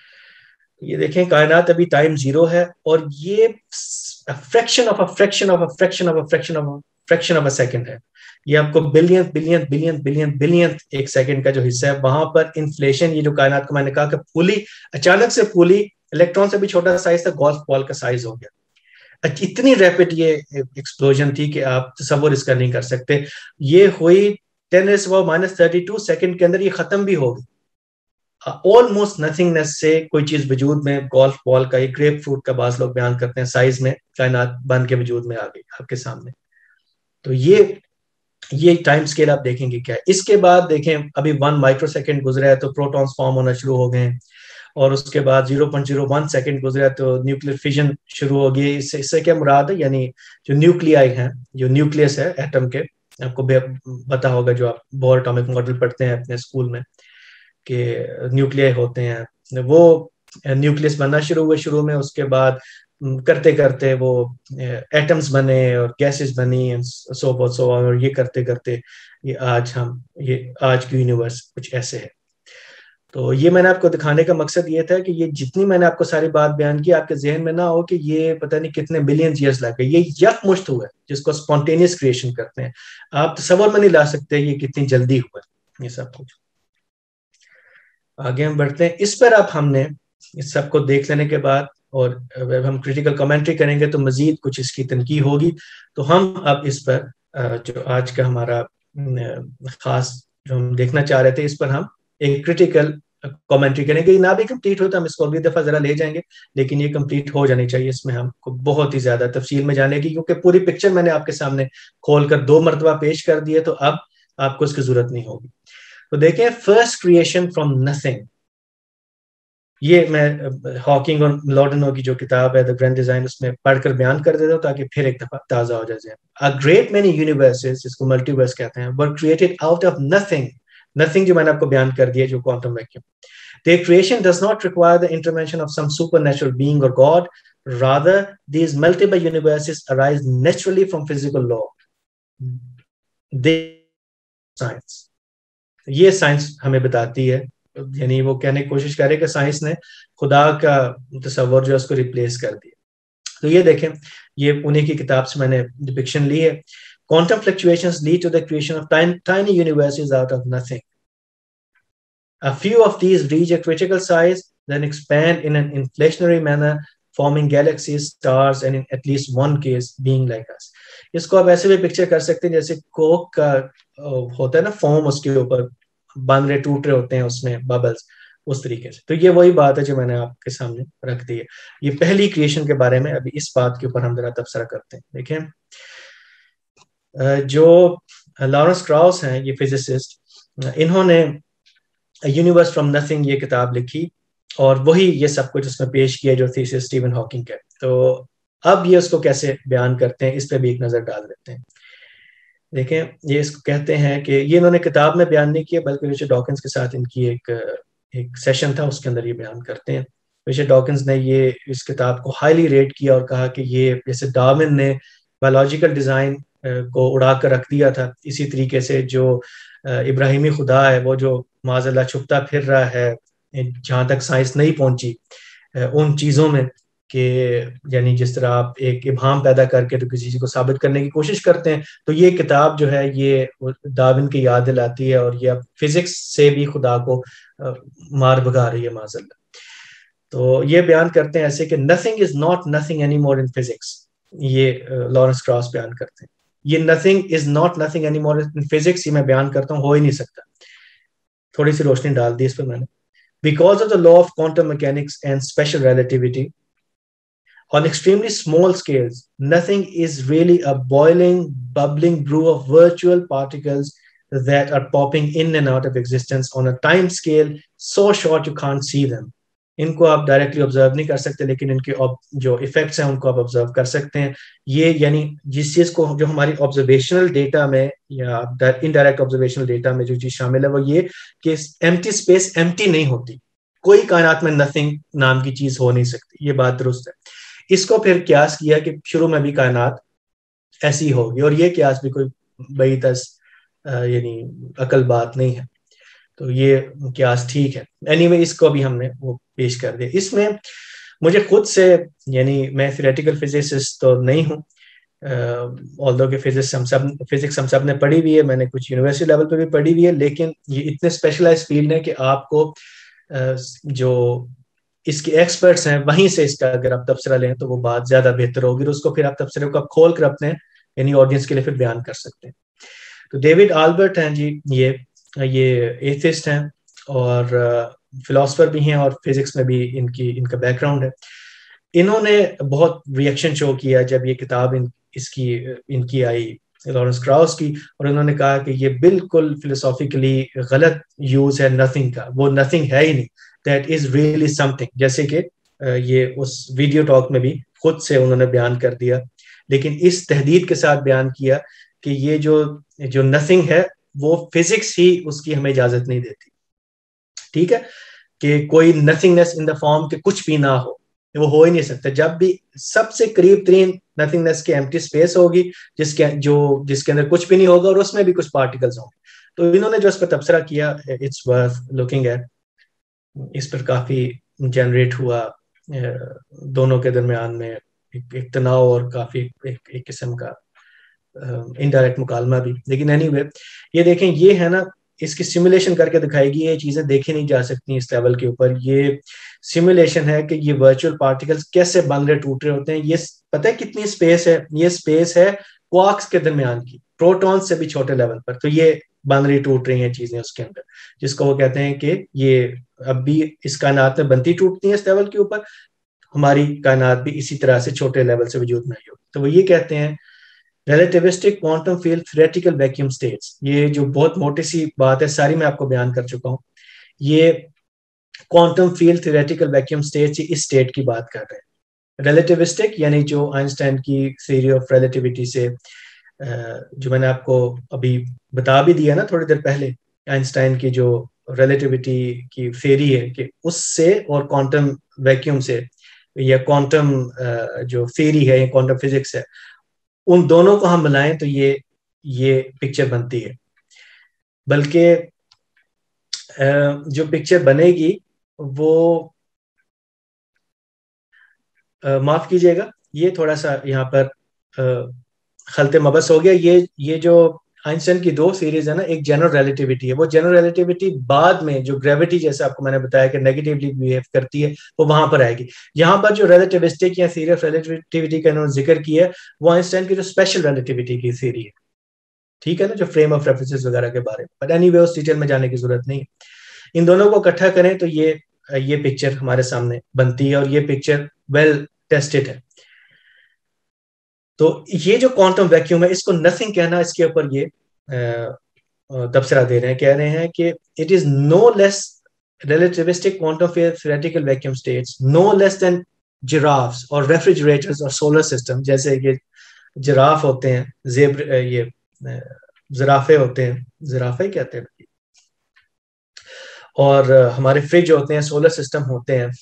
یہ دیکھیں کائنات ابھی ٹائم 0 ہے، اور یہ fraction of a fraction of a fraction of a fraction of fraction of a second ہے. یہ آپ کو billion billion billion billion billion ایک سیکنڈ کا جو حصہ ہے وہاں پر انفلیشن. یہ جو کائنات کو میں نے کہا کہ پھولی، اچانک سے پھولی، الیکٹران سے بھی چھوٹا سائز تھا، گولف بال کا سائز ہو گیا. اتنی ریپڈ یہ ایکسپلوژن تھی کہ آپ تصور اس کا نہیں کر سکتے. یہ ہوئی 10⁻32 سیکنڈ کے اندر یہ ختم بھی ہوگی. آلموسٹ نتھنگنس سے کوئی چیز وجود میں، گولف بال کا، یہ گریپ فروٹ کا بعض لوگ بیان کرتے ہیں سائز میں، کائنات بن کے وجود میں آ گئی آپ کے سامنے. تو یہ ٹائم سکیل آپ دیکھیں گے کیا ہے. اس کے بعد دیکھیں ابھی 1 مائکرو سیکنڈ گزرا ہے تو پروٹونز فارم ہونا شروع ہو گئے ہیں، اور اس کے بعد 0.01 سیکنڈ گزرا تو نیوکلیئر فیژن شروع ہو گئی. اس سے کیا مراد ہے؟ یعنی جو نیوکلیائی ہیں، جو نیوکلیس ہے ایٹم کے، آپ کو پتا ہوگا جو آپ بور اٹامک ماڈل پڑھتے ہیں اپنے اسکول میں کہ نیوکلیائی ہوتے ہیں، وہ نیوکلیس بننا شروع ہوئے شروع میں. اس کے بعد کرتے کرتے وہ ایٹمز بنے اور گیسز بنی، اور یہ کرتے کرتے یہ آج کی یونیورس کچھ ایسے ہے. تو یہ میں نے آپ کو دکھانے کا مقصد یہ تھا کہ یہ جتنی میں نے آپ کو ساری بات بیان کی آپ کے ذہن میں نہ ہو کہ یہ پتہ نہیں کتنے بلین ایئرز لگ گئے. یہ یکمشت ہوا ہے جس کو اسپونٹینیس کریشن کرتے ہیں. آپ تصور میں نہیں لا سکتے یہ کتنی جلدی ہوا ہے یہ سب کچھ. آگے ہم بڑھتے ہیں. اس پر اب ہم نے اس سب کو دیکھ لینے کے بعد اور جب ہم کریٹیکل کمنٹری کریں گے تو مزید کچھ اس کی تنقید ہوگی. تو ہم اب اس پر جو آج کا ہمارا خاص جو ہم دیکھنا چاہ رہے تھے اس پر ہم ایک کریٹیکل کمنٹری کریں گے. یہ نہ بھی کمپلیٹ ہو تو ہم اس کو اگلی دفعہ ذرا لے جائیں گے, لیکن یہ کمپلیٹ ہو جانی چاہیے. اس میں ہم کو بہت ہی زیادہ تفصیل میں جانے کی, کیونکہ پوری پکچر میں نے آپ کے سامنے کھول کر 2 مرتبہ پیش کر دی ہے, تو اب آپ کو اس کی ضرورت نہیں ہوگی. تو دیکھیں, فرسٹ کریشن فرام نتھنگ, یہ میں ہاکنگ اور لارڈنو کی جو کتاب ہے دا گرینڈ ڈیزائن, اس میں پڑھ کر بیان کر دیتا ہوں تاکہ پھر ایک دفعہ تازہ ہو جائے. A great many universes, جس کو ملٹی ورس کہتے ہیں, were created out of nothing. Nothing جو میں نے آپ کو بیان کر دیا, جو quantum vacuum. Their creation does not require the intervention of some supernatural being or God. Rather, these multiple universes arise naturally from physical law. They science. یہ سائنس ہمیں بتاتی ہے, یعنی وہ کہنے کی کوشش کرے کہ سائنس نے خدا کا تصور جو اس کو ریپلیس کر دیا. تو یہ دیکھیں, یہ انہیں کی کتاب سے میں نے ڈپکشن لی ہے. Quantum fluctuations lead to the creation of tiny universes out of nothing. A few of these reach a critical size, then expand in an inflationary manner, forming galaxies, stars, and in at least one case, being like us. اس کو آپ ایسے بھی picture کر سکتے ہیں جیسے کوک کا ہوتا ہے نا فوم, اس کے اوپر بن رہے ٹوٹ رہے ہوتے ہیں اس میں ببلز, اس طریقے سے. تو یہ وہی بات ہے جو میں نے آپ کے سامنے رکھ دی ہے. یہ پہلی کریشن کے بارے میں, ابھی اس بات کے اوپر ہم ذرا تبصرہ کرتے ہیں. دیکھیں, جو لارنس کراؤس ہیں, یہ فزسسٹ, انہوں نے یونیورس فرام نتھنگ یہ کتاب لکھی, اور وہی یہ سب کچھ اس میں پیش کیا جو تھیسس اسٹیون ہاکنگ کا. تو اب یہ اس کو کیسے بیان کرتے ہیں, اس پہ بھی ایک نظر ڈال دیتے ہیں. دیکھیں, یہ اس کو کہتے ہیں کہ یہ انہوں نے کتاب میں بیان نہیں کیا, بلکہ رچرڈ ڈاکنز کے ساتھ ان کی ایک سیشن تھا, اس کے اندر یہ بیان کرتے ہیں. رچرڈ ڈاکنز نے یہ اس کتاب کو ہائیلی ریٹ کیا اور کہا کہ یہ جیسے ڈارون نے بایولوجیکل ڈیزائن کو اڑا کر رکھ دیا تھا, اسی طریقے سے جو ابراہیمی خدا ہے وہ جو معاذ اللہ چھپتا پھر رہا ہے جہاں تک سائنس نہیں پہنچی ان چیزوں میں, کہ یعنی جس طرح آپ ایک ابہام پیدا کر کے تو کسی چیز کو ثابت کرنے کی کوشش کرتے ہیں, تو یہ کتاب جو ہے یہ ڈارون کی یاد دلاتی ہے, اور یہ فزکس سے بھی خدا کو مار بھگا رہی ہے معاذ اللہ. تو یہ بیان کرتے ہیں ایسے کہ nothing is not nothing anymore in physics. یہ لارنس کراس بیان کرتے ہیں, یہ nothing is not nothing anymore in physics, یہ میں بیان کرتا ہوں, ہو ہی نہیں سکتا. تھوڑی سی روشنی ڈال دی اس پہ میں نے. Because of the law of quantum mechanics and special relativity, on extremely small scales, nothing is really a boiling, bubbling brew of virtual particles that are popping in and out of existence on a time scale so short you can't see them. ان کو آپ directly observe نہیں کر سکتے, لیکن ان کے جو effects ہیں ان کو آپ آبزرو کر سکتے ہیں. یہ یعنی جس چیز کو جو ہماری آبزرویشنل ڈیٹا میں یا انڈائریکٹ آبزرویشنل ڈیٹا میں جو چیز شامل ہے وہ یہ کہ ایمٹی اسپیس ایمٹی نہیں ہوتی, کوئی کائنات میں نتھنگ نام کی چیز ہو نہیں سکتی. یہ بات درست ہے. اس کو پھر قیاس کیا کہ شروع میں بھی کائنات ایسی ہوگی, اور یہ قیاس بھی کوئی بعید از یعنی عقل بات نہیں ہے. تو یہ قیاس ٹھیک ہے. اینی اس کو بھی ہم نے وہ پیش کر دیا. اس میں مجھے خود سے یعنی میں تھیوریٹیکل فزسسٹ تو نہیں ہوں, آلدو کہ فزکس ہم سب نے پڑھی ہوئی ہے, میں نے کچھ یونیورسٹی لیول پہ بھی پڑھی ہوئی ہے, لیکن یہ اتنے اسپیشلائز فیلڈ ہے کہ آپ کو جو اس کے ایکسپرٹس ہیں وہیں سے اس کا اگر آپ تبصرہ لیں تو وہ بات زیادہ بہتر ہوگی, اور اس کو پھر آپ تبصرے کو کھول کر اپنے یعنی آڈینس کے لیے پھر بیان کر سکتے ہیں. تو ڈیوڈ آلبرٹ ہیں جی, یہ ایتھسٹ ہیں اور فلاسفر بھی ہیں, اور فزکس میں بھی ان کا بیک گراؤنڈ ہے. انہوں نے بہت ریئیکشن شو کیا جب یہ کتاب ان کی آئی لارنس کراؤس کی, اور انہوں نے کہا کہ یہ بالکل فلسافیکلی غلط یوز ہے نتھنگ کا, وہ نتھنگ ہے ہی نہیں, that is really something. جیسے کہ یہ اس ویڈیو ٹاک میں بھی خود سے انہوں نے بیان کر دیا, لیکن اس تحدید کے ساتھ بیان کیا کہ یہ جو نتھنگ ہے وہ فزکس ہی اس کی ہمیں اجازت نہیں دیتی. ٹھیک ہے, کہ کوئی نتھنگنیس ان دا فارم کہ کچھ بھی نہ ہو, وہ ہو ہی نہیں سکتا. جب بھی سب سے قریب ترین نتھنگنیس کی ایمٹی اسپیس ہوگی جس کے اندر کچھ بھی نہیں ہوگا, اور اس میں بھی کچھ پارٹیکلز ہوں گے. تو انہوں نے جو اس پر تبصرہ کیا, اٹس ورتھ لوکنگ ایٹ. اس پر کافی جنریٹ ہوا دونوں کے درمیان میں ایک تناؤ اور کافی ایک قسم کا انڈائریکٹ مکالمہ بھی. لیکن اینی وے یہ دیکھیں, یہ ہے نا اس کی سیمولیشن کر کے دکھائے گی. یہ چیزیں دیکھی نہیں جا سکتی اس لیول کے اوپر. یہ سیمولیشن ہے کہ یہ ورچوئل پارٹیکلز کیسے بن رہے ٹوٹ رہے ہوتے ہیں. یہ پتہ ہے کتنی اسپیس ہے؟ یہ اسپیس ہے کوارکس کے درمیان کی, پروٹون سے بھی چھوٹے لیول پر. تو یہ بن رہی ٹوٹ رہی ہیں چیزیں اس کے اندر, جس کو وہ کہتے ہیں کہ یہ اب بھی اس کائنات میں بنتی ٹوٹتی ہیں اس لیول کے اوپر. ہماری کائنات بھی اسی طرح سے چھوٹے لیول سے وجود میں آئی ہو. تو وہ یہ کہتے ہیں relativistic quantum field theoretical vacuum states. یہ جو بہت موٹی سی بات ہے, ساری میں آپ کو بیان کر چکا ہوں. یہ quantum field theoretical vacuum states اس اسٹیٹ کی بات کر رہے ہیں. ریلیٹیوسٹک یعنی جو آئنسٹائن کی تھیوری آف ریلیٹیوٹی سے, جو میں نے آپ کو ابھی بتا بھی دیا نا تھوڑی دیر پہلے, آئنسٹائن کی جو ریلیٹیوٹی کی تھیوری ہے کہ اس سے اور کوانٹم ویکیوم سے یا کوانٹم جو تھیوری ہے یا کوانٹم فزکس ہے, ان دونوں کو ہم ملائیں تو یہ پکچر بنتی ہے. بلکہ جو پکچر بنے گی وہ معاف کیجیے گا, یہ تھوڑا سا یہاں پر خلط مبس ہو گیا. یہ جو آئنسٹائن کی دو سیریز ہے نا, ایک جنرل ریلیٹیوٹی ہے, وہ جنرل ریلیٹیوٹی بعد میں جو گریوٹی جیسے آپ کو میں نے بتایا کہ نیگیٹیولی بیہیو کرتی ہے, وہ وہاں پر آئے گی. یہاں پر جو ریلیٹیوسٹک یا تھیوری آف ریلیٹیوٹی کا انہوں نے ذکر کیا ہے, وہ آئنسٹائن کی جو اسپیشل ریلیٹیوٹی کی تھیوری ہے, ٹھیک ہے نا, جو فریم آف ریفرنسز وغیرہ کے بارے میں. بٹ اینی وے اس ڈیٹیل میں جانے کی ضرورت نہیں. ان دونوں کو اکٹھا کریں تو یہ پکچر ہمارے سامنے بنتی ہے, اور یہ پکچر ویل ٹیسٹڈ ہے. تو یہ جو کوانٹم ویکیوم ہے, اس کو نتھنگ کہنا, اس کے اوپر یہ تبصرہ دے رہے ہیں, کہہ رہے ہیں کہ it is no less relativistic quantum theoretical vacuum states no less than giraffes اور ریفریجریٹرز اور سولر سسٹم. جیسے کہ جراف ہوتے ہیں, یہ زرافے ہوتے ہیں, زرافے کہتے ہیں, اور ہمارے فریج ہوتے ہیں, سولر سسٹم ہوتے ہیں.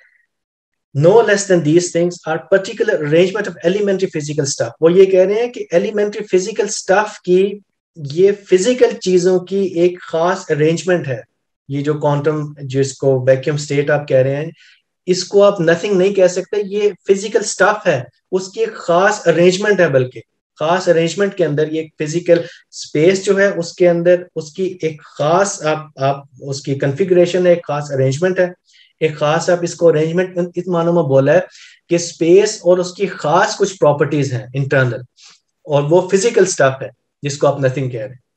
No less than these things are particular arrangement of elementary physical stuff. وہ یہ کہہ رہے ہیں کہ elementary physical stuff کی, یہ physical چیزوں کی ایک خاص arrangement ہے. یہ جو quantum جس کو vacuum state آپ کہہ رہے ہیں, اس کو آپ nothing نہیں کہہ سکتے, یہ physical stuff ہے, اس کی ایک خاص arrangement ہے. بلکہ خاص arrangement کے اندر یہ physical space جو ہے اس کے اندر اس کی ایک خاص آپ اس کی configuration ہے, ایک خاص arrangement ہے, ایک خاص آپ اس کو ارینجمنٹ اس معنوں میں بولا ہے کہ اسپیس اور اس کی خاص کچھ پراپرٹیز ہیں انٹرنل, اور وہ فزیکل سٹف ہے جس کو آپ نتھنگ کہہ رہے ہیں.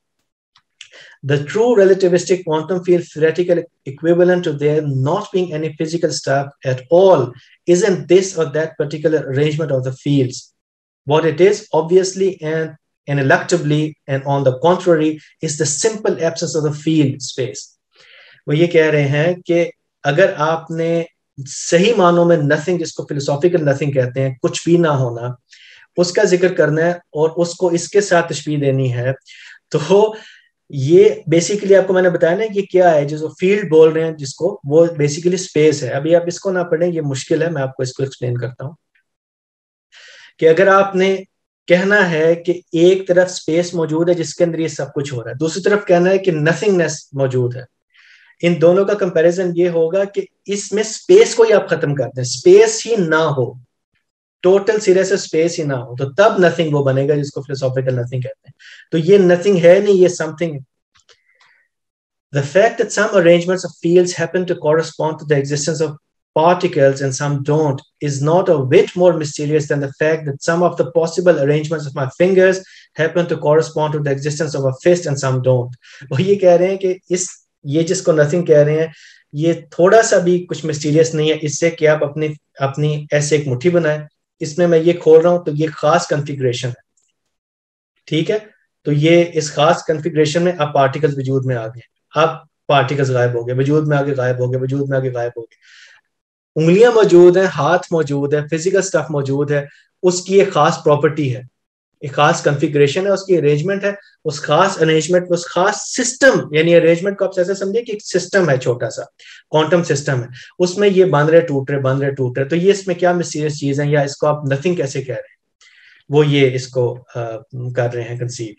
The true relativistic quantum field theoretical equivalent to there not being any physical stuff at all isn't this or that particular arrangement of the fields. What it is, obviously and ineluctably and on the contrary, is the simple absence of the field space. وہ یہ کہہ رہے ہیں کہ اگر آپ نے صحیح معنوں میں نتھنگ, جس کو فلسافیکل نتھنگ کہتے ہیں, کچھ بھی نہ ہونا, اس کا ذکر کرنا ہے اور اس کو اس کے ساتھ تشبیہ دینی ہے, تو یہ بیسیکلی آپ کو میں نے بتایا نا یہ کیا ہے, جو فیلڈ بول رہے ہیں جس کو, وہ بیسیکلی اسپیس ہے. ابھی آپ اس کو نہ پڑھیں, یہ مشکل ہے, میں آپ کو اس کو ایکسپلین کرتا ہوں. کہ اگر آپ نے کہنا ہے کہ ایک طرف اسپیس موجود ہے جس کے اندر یہ سب کچھ ہو رہا ہے, دوسری طرف کہنا ہے کہ نتھنگنیس موجود ہے, ان دونوں کا کمپیریزن یہ ہوگا کہ اس میں سپیس کو ہی آپ ختم کر دیں, سپیس ہی نہ ہو, ٹوٹل سرے سے سپیس ہی نہ ہو, تو تب نتھنگ وہ بنے گا جس کو فلسافیکل نتھنگ کہتے ہیں. تو یہ نتھنگ ہے نہیں, یہ something. The fact that some arrangements of fields happen to correspond to the existence of particles and some don't is not a whit more mysterious than the fact that some of the possible arrangements of my fingers happen to correspond to the existence of a fist and some don't. وہ یہ کہہ رہے ہیں کہ یہ جس کو nothing کہہ رہے ہیں, یہ تھوڑا سا بھی کچھ مسٹیریس نہیں ہے اس سے کہ آپ اپنی ایسے ایک مٹھی بنائیں, اس میں یہ کھول رہا ہوں تو یہ خاص کنفیگریشن ہے, ٹھیک ہے. تو یہ اس خاص کنفیگریشن میں اب پارٹیکلز وجود میں آ گئے, اب پارٹیکلز غائب ہو گئے, وجود میں آگے غائب ہو گئے, وجود میں آگے غائب ہو گئے. انگلیاں موجود ہیں, ہاتھ موجود ہے, فزیکل سٹف موجود ہے, اس کی ایک خاص پراپرٹی ہے, ایک خاص کنفیگریشن ہے, اس کی ارینجمنٹ ہے, اس خاص ارینجمنٹ, اس خاص سسٹم, یعنی ارینجمنٹ کو آپ ایسے سمجھے کہ ایک سسٹم ہے, چھوٹا سا کوانٹم سسٹم ہے, اس میں یہ بن رہے ٹوٹ رہے. تو یہ اس میں کیا مسٹیریس چیز ہے, یا اس کو آپ نتھنگ کیسے کہہ رہے ہیں, وہ یہ اس کو کر رہے ہیں کنسیڈ.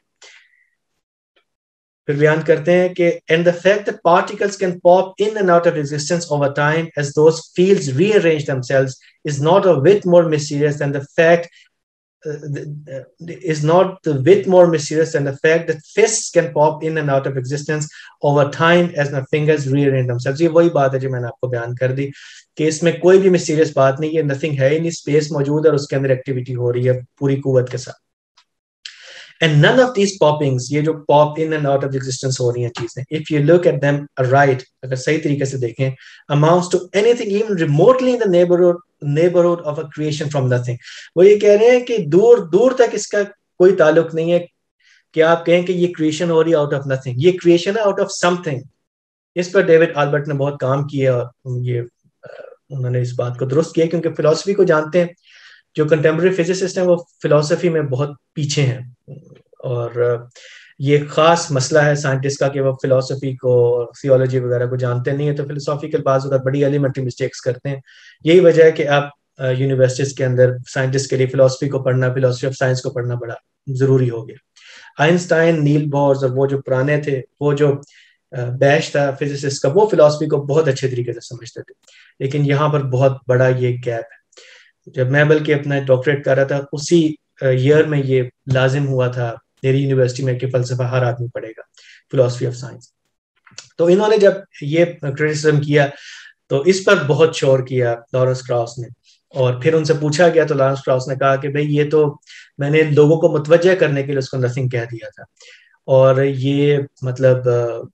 پھر بیان کرتے ہیں کہ and the fact that particles can pop in and out of existence over time as those fields rearrange themselves is not a whit more mysterious than the fact is not the whit more mysterious than the fact that fists can pop in and out of existence over time as my fingers rearrange themselves. یہ وہی بات ہے جو میں نے آپ کو بیان کر دی کہ اس میں کوئی بھی mysterious بات نہیں ہے, nothing ہے ہی نہیں, space موجود ہے اور اس کے اندر ایکٹیویٹی ہو رہی ہے پوری قوت کے ساتھ. And none of these poppings, یہ جو pop in and out of existence ہو رہی ہیں چیزیں, if you look at them right, اگر صحیح طریقے سے دیکھیں, amounts to anything even remotely in the neighborhood of a creation from nothing. وہ یہ کہہ رہے ہیں کہ دور دور تک اس کا کوئی تعلق نہیں ہے کہ آپ کہیں کہ یہ کریشن ہو رہی ہے آؤٹ آف نتھنگ, یہ کریشن ہے آؤٹ آف سم تھنگ. اس پر ڈیوڈ آلبرٹ نے بہت کام کیا اور یہ انہوں نے اس بات کو درست کیا, کیونکہ فلسفی کو جانتے ہیں, جو کنٹمپرری فزسسٹ ہیں وہ فلسفی میں بہت پیچھے ہیں, اور یہ خاص مسئلہ ہے سائنٹسٹ کا کہ وہ فلسفی کو تھیولوجی وغیرہ کو جانتے نہیں ہیں, تو فلسفیکل بعض اوقات بڑی ایلیمنٹری مسٹیکس کرتے ہیں. یہی وجہ ہے کہ آپ یونیورسٹیز کے اندر سائنٹسٹ کے لیے فلسفی کو پڑھنا, فلسفی آف سائنس کو پڑھنا بڑا ضروری ہو گیا. آئنسٹائن, نیل بورز اور وہ جو پرانے تھے, وہ جو بیچ تھا فزسسٹ کا, وہ فلسفی کو بہت اچھے طریقے سے سمجھتے تھے, لیکن یہاں پر بہت بڑا یہ گیپ ہے. جب میں بلکہ اپنا ڈاکٹریٹ کر رہا تھا اسی ایئر میں یہ لازم ہوا تھا میری یونیورسٹی میں کہ فلسفہ ہر آدمی پڑھے گا, فلسفی آف سائنس. تو انہوں نے جب یہ کرٹیسزم کیا تو اس پر بہت شور کیا لارنس کراؤس نے, اور پھر ان سے پوچھا گیا تو لارنس کراؤس نے کہا کہ بھئی یہ تو میں نے لوگوں کو متوجہ کرنے کے لیے اس کو نتھنگ کہہ دیا تھا, اور یہ مطلب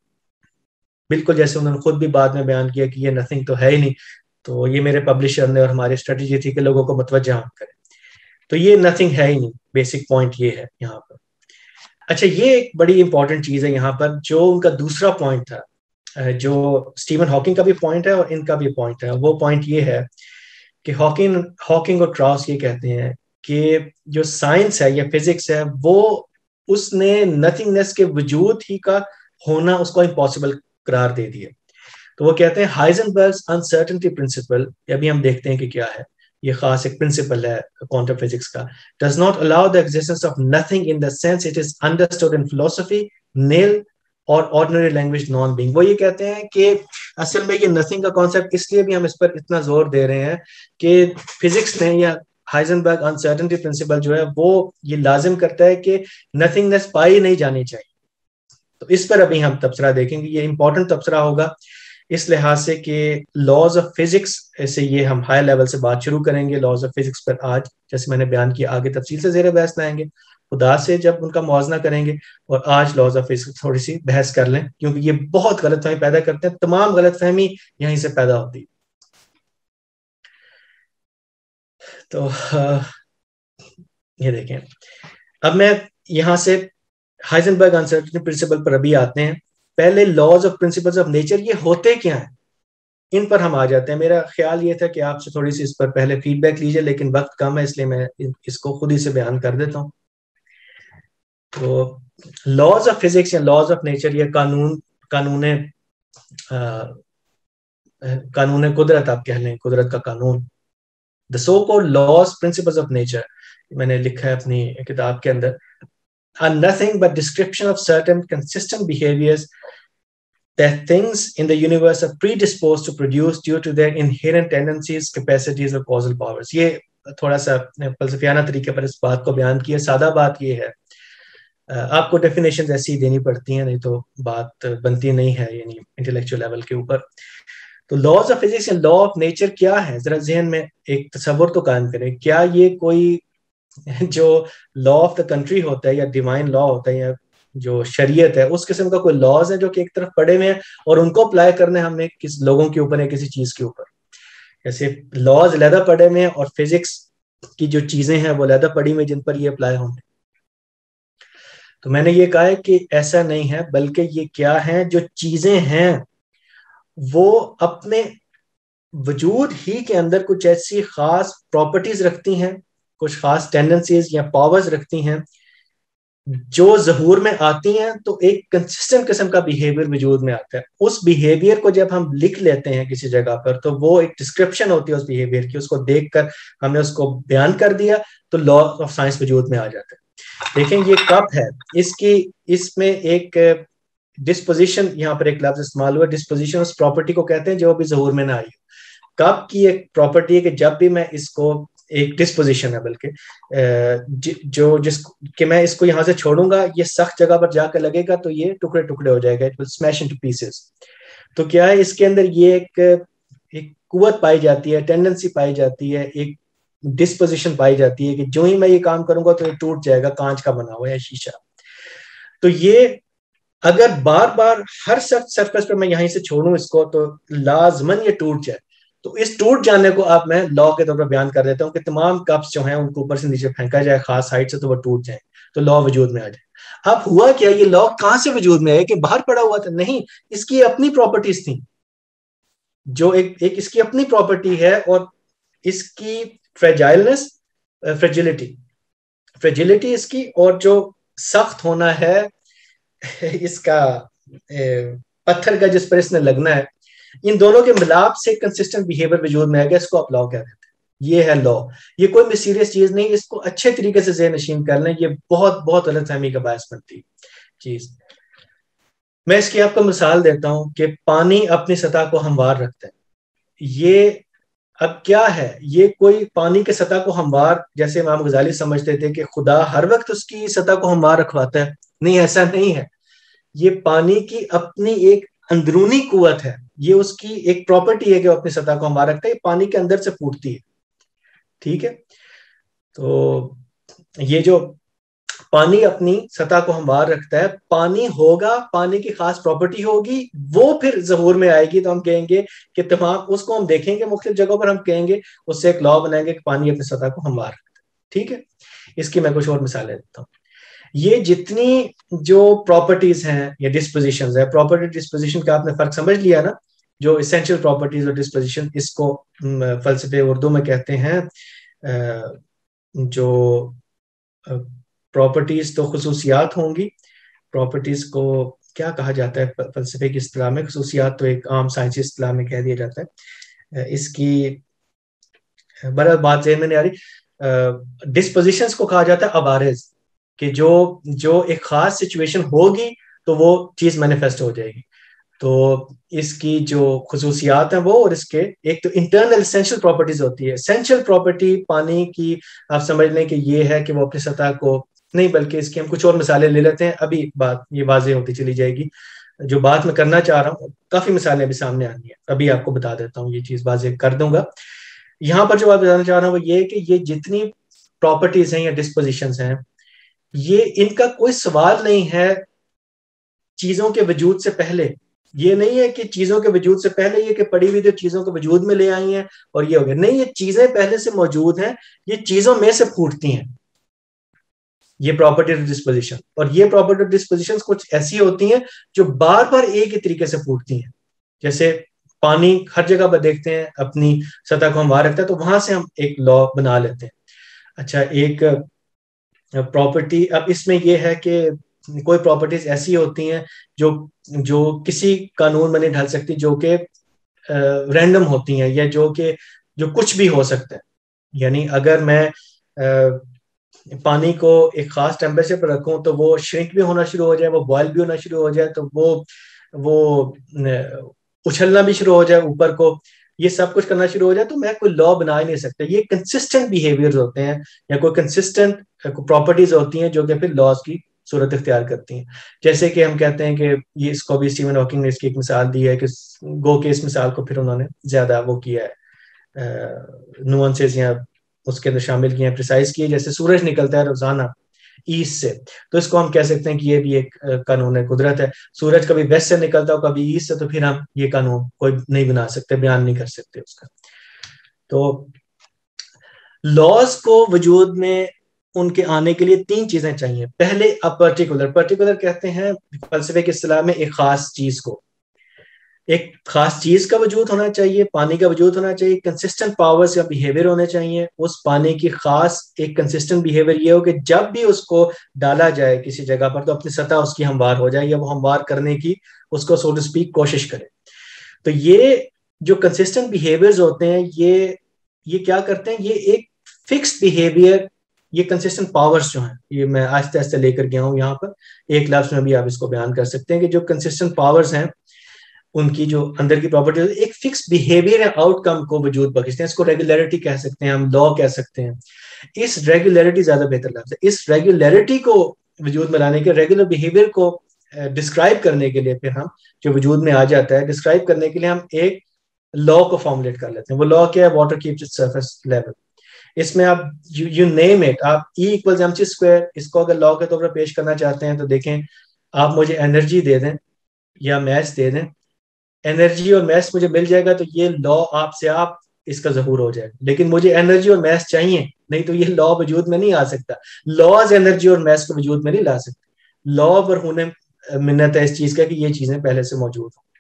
بالکل جیسے انہوں نے خود بھی بعد میں بیان کیا کہ یہ نتھنگ تو ہے ہی نہیں, تو یہ میرے پبلشر نے اور ہماری اسٹریٹجی تھی کہ لوگوں کو متوجہ ہم کریں, تو یہ نتھنگ ہے ہی نہیں. بیسک پوائنٹ یہ ہے یہاں پر. اچھا, یہ ایک بڑی امپورٹنٹ چیز ہے یہاں پر, جو ان کا دوسرا پوائنٹ تھا, جو اسٹیون ہاکنگ کا بھی پوائنٹ ہے اور ان کا بھی پوائنٹ ہے. وہ پوائنٹ یہ ہے کہ ہاکنگ اور کراؤس یہ کہتے ہیں کہ جو سائنس ہے یا فزکس ہے وہ اس نے نتھنگنیس کے وجود ہی کا ہونا اس کو امپاسبل قرار دے دیا. تو وہ کہتے ہیں ہائزنبرگز انسرٹنٹی پرنسپل, ابھی ہم دیکھتے ہیں کہ کیا ہے, یہ خاص ایک پرنسپل ہے کوانٹم فزکس کا, does not allow the existence of nothing in the sense it is understood in philosophy, nil اور ordinary language non-being. وہ یہ کہتے ہیں کہ اصل میں یہ نتھنگ کا کانسیپٹ اس لیے بھی ہم اس پر اتنا زور دے رہے ہیں کہ فزکس میں یا ہائزنبرگ انسرٹنٹی پرنسپل جو ہے وہ یہ لازم کرتا ہے کہ نتھنگنیس پائی نہیں جانی چاہیے. تو اس پر ابھی ہم تبصرہ دیکھیں گے, یہ امپورٹنٹ تبصرہ ہوگا اس لحاظ سے کہ لاز آف فزکس سے یہ ہم ہائی لیول سے بات شروع کریں گے. لاز آف فزکس پر آج جیسے میں نے بیان کیا آگے تفصیل سے زیر بحث لائیں گے, خدا سے جب ان کا موازنہ کریں گے, اور آج لاز آف فزکس تھوڑی سی بحث کر لیں کیونکہ یہ بہت غلط فہمی پیدا کرتے ہیں. تمام غلط فہمی یہیں سے پیدا ہوتی. تو یہ دیکھیں, اب میں یہاں سے ہائزنبرگ انسرٹنٹی پرنسپل پر ابھی آتے ہیں. پہلے laws of principles of nature یہ ہوتے کیا ہیں, ان پر ہم آ جاتے ہیں. میرا خیال یہ تھا کہ آپ سے تھوڑی سی اس پر پہلے فیڈ بیک لیجئے, لیکن وقت کم ہے اس لیے میں اس کو خود ہی سے بیان کر دیتا ہوں. تو لاز آف فزکس یا لاز آف نیچر یہ قانون قدرت آپ کہہ لیں, قدرت کا قانون. the so-called laws principles of nature, میں نے لکھا ہے اپنی کتاب کے اندر, are nothing but description of certain consistent behaviors that things in the universe are predisposed to produce due to their inherent tendencies, capacities or causal powers. یہ تھوڑا سا فلسفیانہ طریقے پر اس بات کو بیان کیا. سادہ بات یہ ہے, آپ کو ڈیفینیشن ایسی دینی پڑتی ہیں, نہیں تو بات بنتی نہیں ہے یعنی انٹلیکچوئل لیول کے اوپر. تو لاز آف فزکس یا لا آف نیچر کیا ہے, ذرا ذہن میں ایک تصور تو قائم کریں. کیا یہ کوئی جو لا آف دا کنٹری ہوتا ہے یا ڈیوائن لا ہوتا ہے یا جو شریعت ہے اس قسم کا کوئی لاز ہے جو کہ ایک طرف پڑے ہوئے ہیں اور ان کو اپلائی کرنے ہم نے کس لوگوں کے اوپر یا کسی چیز کے اوپر, جیسے لاز علیحدہ پڑے ہوئے ہیں اور فزکس کی جو چیزیں ہیں وہ علیحدہ پڑی ہوئی جن پر یہ اپلائی ہوں گے. تو میں نے یہ کہا ہے کہ ایسا نہیں ہے, بلکہ یہ کیا ہیں, جو چیزیں ہیں وہ اپنے وجود ہی کے اندر کچھ ایسی خاص پراپرٹیز رکھتی ہیں, کچھ خاص ٹینڈنسیز یا پاورز رکھتی ہیں جو ظہور میں آتی ہیں تو ایک کنسسٹنٹ قسم کا بیہیویئر وجود میں آتا ہے. اس بیہیویئر کو جب ہم لکھ لیتے ہیں کسی جگہ پر تو وہ ایک ڈسکرپشن ہوتی ہے اس بیہیویئر کی, اس کو دیکھ کر ہم نے اس کو بیان کر دیا تو لا آف سائنس وجود میں آ جاتا ہے. دیکھیں یہ کپ ہے, اس میں ایک ڈسپوزیشن, یہاں پر ایک لفظ استعمال ہوا, ڈسپوزیشن اس پراپرٹی کو کہتے ہیں جو ابھی ظہور میں نہ آئی. کپ کی ایک پراپرٹی ہے کہ جب بھی میں اس کو ایک ڈسپوزیشن ہے بلکہ جس کہ میں اس کو یہاں سے چھوڑوں گا، یہ سخت جگہ پر جا کر لگے گا تو یہ ٹکڑے ٹکڑے ہو جائے گا، it will smash into pieces. تو کیا ہے اس کے اندر یہ ایک قوت پائی جاتی ہے، ٹینڈنسی پائی جاتی ہے، ایک ڈسپوزیشن پائی جاتی ہے کہ جو ہی میں یہ کام کروں گا تو یہ ٹوٹ جائے گا، کانچ کا بنا ہوا ہے شیشہ. تو یہ اگر بار بار ہر سخت سرفیس پر میں یہیں سے چھوڑوں اس کو تو لازماً یہ ٹوٹ جائے. تو اس ٹوٹ جانے کو آپ میں لا کے طور پر بیان کر دیتا ہوں کہ تمام کپس جو ہیں ان کو اوپر سے نیچے پھینکا جائے خاص ہائٹ سے تو وہ ٹوٹ جائیں، تو لا وجود میں آ جائے. اب ہوا کیا، یہ لا کہاں سے وجود میں ہے کہ باہر پڑا ہوا تھا؟ نہیں، اس کی اپنی پراپرٹیز تھیں، جو ایک اس کی اپنی پراپرٹی ہے، اور اس کی فریجائلنس، فریجلٹی اس کی، اور جو سخت ہونا ہے اس کا پتھر کا جس پر اس نے لگنا ہے، ان دونوں کے ملاپ سے کنسسٹنٹ بیہیویئر وجود میں آ گیا. اس کو آپ لا کہہ دیتے ہیں. یہ ہے لا. یہ کوئی بھی سیریس چیز نہیں، اس کو اچھے طریقے سے ذہن نشین کر لیں، یہ بہت بہت غلط فہمی کا باعث بنتی چیز. میں اس کی آپ کو مثال دیتا ہوں کہ پانی اپنی سطح کو ہموار رکھتا ہے. یہ اب کیا ہے، یہ کوئی پانی کے سطح کو ہموار جیسے امام غزالی سمجھتے تھے کہ خدا ہر وقت اس کی سطح کو ہموار رکھواتا ہے. نہیں، ایسا نہیں ہے. یہ پانی کی اپنی ایک اندرونی قوت ہے، یہ اس کی ایک پراپرٹی ہے کہ وہ اپنی سطح کو ہموار رکھتا ہے. یہ پانی کے اندر سے پھوٹتی ہے. ٹھیک ہے، تو یہ جو پانی اپنی سطح کو ہموار رکھتا ہے، پانی ہوگا، پانی کی خاص پراپرٹی ہوگی، وہ پھر ظہور میں آئے گی تو ہم کہیں گے کہ تمام اس کو ہم دیکھیں گے مختلف جگہوں پر، ہم کہیں گے اس سے ایک لا بنائیں گے کہ پانی اپنی سطح کو ہموار رکھتا ہے. ٹھیک ہے، اس کی میں کچھ اور مثالیں دیتا ہوں. یہ جتنی جو پراپرٹیز ہیں یا ڈسپوزیشنز ہیں، پراپرٹی ڈسپوزیشن کا آپ نے فرق سمجھ لیا نا، جو اسینشیل پراپرٹیز اور ڈسپوزیشن، اس کو فلسفے اردو میں کہتے ہیں جو پراپرٹیز تو خصوصیات ہوں گی، پراپرٹیز کو کیا کہا جاتا ہے فلسفے کی اصطلاح میں؟ خصوصیات تو ایک عام سائنسی اصطلاح میں کہہ دیا جاتا ہے. اس کی بہرحال بات ذہن میں نہیں آ رہی. ڈسپوزیشنز کو کہا جاتا ہے عوارض، کہ جو ایک خاص سچویشن ہوگی تو وہ چیز مینیفیسٹ ہو جائے گی. تو اس کی جو خصوصیات ہیں وہ، اور اس کے ایک تو انٹرنل اسینشیل پراپرٹیز ہوتی ہے. اسینشیل پراپرٹی پانی کی آپ سمجھ لیں کہ یہ ہے کہ وہ اپنی سطح کو نہیں، بلکہ اس کی ہم کچھ اور مثالیں لے لیتے ہیں. ابھی بات یہ واضح ہوتی چلی جائے گی. جو بات میں کرنا چاہ رہا ہوں، کافی مثالیں ابھی سامنے آنی ہیں، ابھی آپ کو بتا دیتا ہوں، یہ چیز واضح کر دوں گا. یہاں پر جو بات بتانا چاہ رہا ہوں وہ یہ کہ یہ جتنی پراپرٹیز ہیں یا ڈسپوزیشنز ہیں، یہ ان کا کوئی سوال نہیں ہے چیزوں کے وجود سے پہلے. یہ نہیں ہے کہ چیزوں کے وجود سے پہلے یہ کہ پڑی ہوئی جو چیزوں کے وجود میں لے آئی ہیں اور یہ ہو گیا. نہیں، یہ چیزیں پہلے سے موجود ہیں، یہ چیزوں میں سے پھوٹتی ہیں. یہ پراپرٹی ڈسپوزیشن، اور یہ پراپرٹی ڈسپوزیشن کچھ ایسی ہوتی ہیں جو بار بار ایک ہی طریقے سے پھوٹتی ہیں. جیسے پانی ہر جگہ پر دیکھتے ہیں اپنی سطح کو ہموار رکھتا ہے، تو وہاں سے ہم ایک لا بنا لیتے ہیں. اچھا، ایک پراپرٹی اب اس میں یہ ہے کہ کوئی پراپرٹیز ایسی ہوتی ہیں جو کسی قانون میں نہیں ڈھل سکتی، جو کہ رینڈم ہوتی ہیں، یا جو کچھ بھی ہو سکتا ہے. یعنی اگر میں پانی کو ایک خاص ٹیمپریچر پر رکھوں تو وہ شرنک بھی ہونا شروع ہو جائے، وہ بوائل بھی ہونا شروع ہو جائے، تو وہ اچھلنا بھی شروع ہو جائے اوپر کو، یہ سب کچھ کرنا شروع ہو جائے، تو میں کوئی لا بنا ہی نہیں سکتا. یہ کنسسٹنٹ بیہیویئرز ہوتے ہیں یا کوئی کنسسٹنٹ پراپرٹیز ہوتی ہیں جو کہ پھر لاز کی صورت اختیار کرتی ہیں. جیسے کہ ہم کہتے ہیں کہ یہ اس کو بھی اسٹیون ہاکنگ نے اس کی ایک مثال دی ہے کہ گو کہ اس مثال کو پھر انہوں نے زیادہ وہ کیا ہے، نوانسز یا اس کے اندر شامل کیے ہیں، پریسائز کیے. جیسے سورج نکلتا ہے روزانہ ایسٹ سے، تو اس کو ہم کہہ سکتے ہیں کہ یہ بھی ایک قانون قدرت ہے. سورج کبھی ویسٹ سے نکلتا ہو کبھی ایسٹ سے، تو پھر ہم یہ قانون کوئی نہیں بنا سکتے، بیان نہیں کر سکتے اس کا. تو لاز کو وجود میں ان کے آنے کے لیے 3 چیزیں چاہیے. پہلے پرٹیکولر کہتے ہیں فلسفے کی اصطلاح میں ایک خاص چیز کو، ایک خاص چیز کا وجود ہونا چاہیے، پانی کا وجود ہونا چاہیے، کنسسٹنٹ پاورز یا بیہیویئر ہونے چاہیے. اس پانی کی خاص ایک کنسسٹنٹ بیہیویئر یہ ہو کہ جب بھی اس کو ڈالا جائے کسی جگہ پر تو اپنی سطح اس کی ہموار ہو جائے، یا وہ ہموار کرنے کی اس کو سو ٹو اسپیک کوشش کرے. تو یہ جو کنسسٹنٹ بیہیویئرز ہوتے ہیں، یہ کیا کرتے ہیں، یہ ایک فکس بیہیویئر، یہ کنسسٹنٹ پاورز جو ہیں، یہ میں آہستہ آہستہ لے کر گیا ہوں یہاں پر، ایک لفظ میں بھی آپ اس کو بیان کر سکتے ہیں کہ جو کنسسٹنٹ پاورز ہیں ان کی جو اندر کی پراپرٹی ایک فکس بیہیویئر ہے آؤٹ کم کو وجود بخشتے ہیں. اس کو ریگولیرٹی کہہ سکتے ہیں ہم, لا کہہ سکتے ہیں. اس ریگولیرٹی زیادہ بہتر لفظ ہے. اس ریگولیرٹی کو وجود میں لانے کے, ریگولر بیہیویئر کو ڈسکرائب کرنے کے لیے پھر ہم جو وجود میں آ جاتا ہے, ڈسکرائب کرنے کے لیے ہم ایک لا کو فارمولیٹ کر لیتے ہیں. وہ لا کیا ہے؟ Water keeps its surface level. اس میں آپ یو نیم اٹ, آپ E = mc², اس کو اگر لا کے طور پر پیش کرنا چاہتے ہیں تو دیکھیں, آپ مجھے انرجی دے دیں یا میس دے دیں, انرجی اور میس مجھے مل جائے گا تو یہ لا آپ سے آپ اس کا ظہور ہو جائے گا. لیکن مجھے انرجی اور میس چاہیے, نہیں تو یہ لا وجود میں نہیں آ سکتا. لاز انرجی اور میس کو وجود میں نہیں لا سکتے. لا پر ہونے منت ہے اس چیز کا کہ یہ چیزیں پہلے سے موجود ہوں.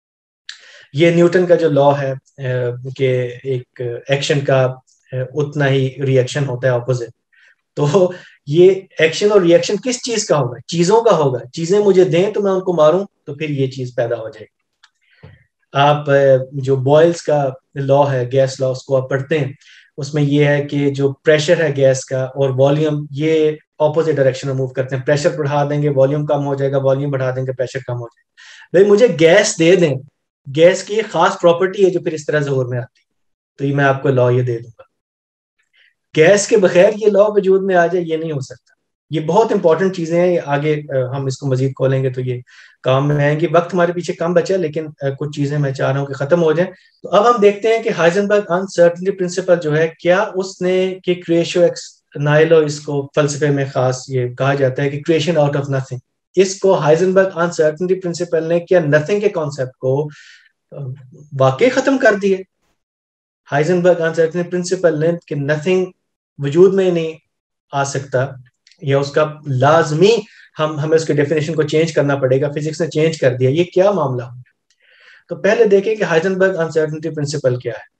یہ نیوٹن کا جو لا ہے کہ ایک ایکشن کا اتنا ہی ری ایکشن ہوتا ہے اپوزٹ. تو یہ ایکشن اور ری ایکشن کس چیز کا ہوگا؟ چیزوں کا ہوگا. چیزیں مجھے دیں تو میں ان کو ماروں تو پھر یہ چیز پیدا ہو جائے گی. آپ جو بوائلز کا لا ہے, گیس لا, اس کو آپ پڑھتے ہیں, اس میں یہ ہے کہ جو پریشر ہے گیس کا اور والیوم, یہ اپوزٹ ڈائریکشن میں موو کرتے ہیں. پریشر بڑھا دیں گے والیوم کم ہو جائے گا, والیوم بڑھا دیں گے پریشر کم ہو جائے گا. بھائی مجھے گیس دے دیں, گیس کی ایک خاص پراپرٹی ہے جو پھر اس طرح ظہور میں آتی ہے, تو یہ میں آپ کو لا یہ دے دوں گا. گیس کے بغیر یہ لا وجود میں آ جائے, یہ نہیں ہو سکتا. یہ بہت امپورٹنٹ چیزیں ہیں, آگے ہم اس کو مزید کھولیں گے تو یہ کام میں آئیں گے. وقت ہمارے پیچھے کم بچا, لیکن کچھ چیزیں میں چاہ رہا ہوں کہ ختم ہو جائیں. تو اب ہم دیکھتے ہیں کہ ہائزنبرگ انسرٹنٹی پرنسپل جو ہے, کیا اس نے کہ کریشو ایکس نائلو, اس کو فلسفے میں خاص یہ کہا جاتا ہے کہ کریشن آؤٹ آف نتھنگ, اس کو ہائزنبرگ انسرٹنٹی پرنسپل نے کیا نتھنگ کے کانسیپٹ کو واقعی ختم کر دیا. ہائزنبرگ انسرٹنٹی پرنسپل نے کہ نتھنگ وجود میں نہیں آ سکتا, یا اس کا لازمی ہمیں اس کے ڈیفینیشن کو چینج کرنا پڑے گا, فزکس نے چینج کر دیا. یہ کیا معاملہ ہو؟ تو پہلے دیکھیں کہ ہائزنبرگ انسرٹنٹی پرنسپل کیا ہے.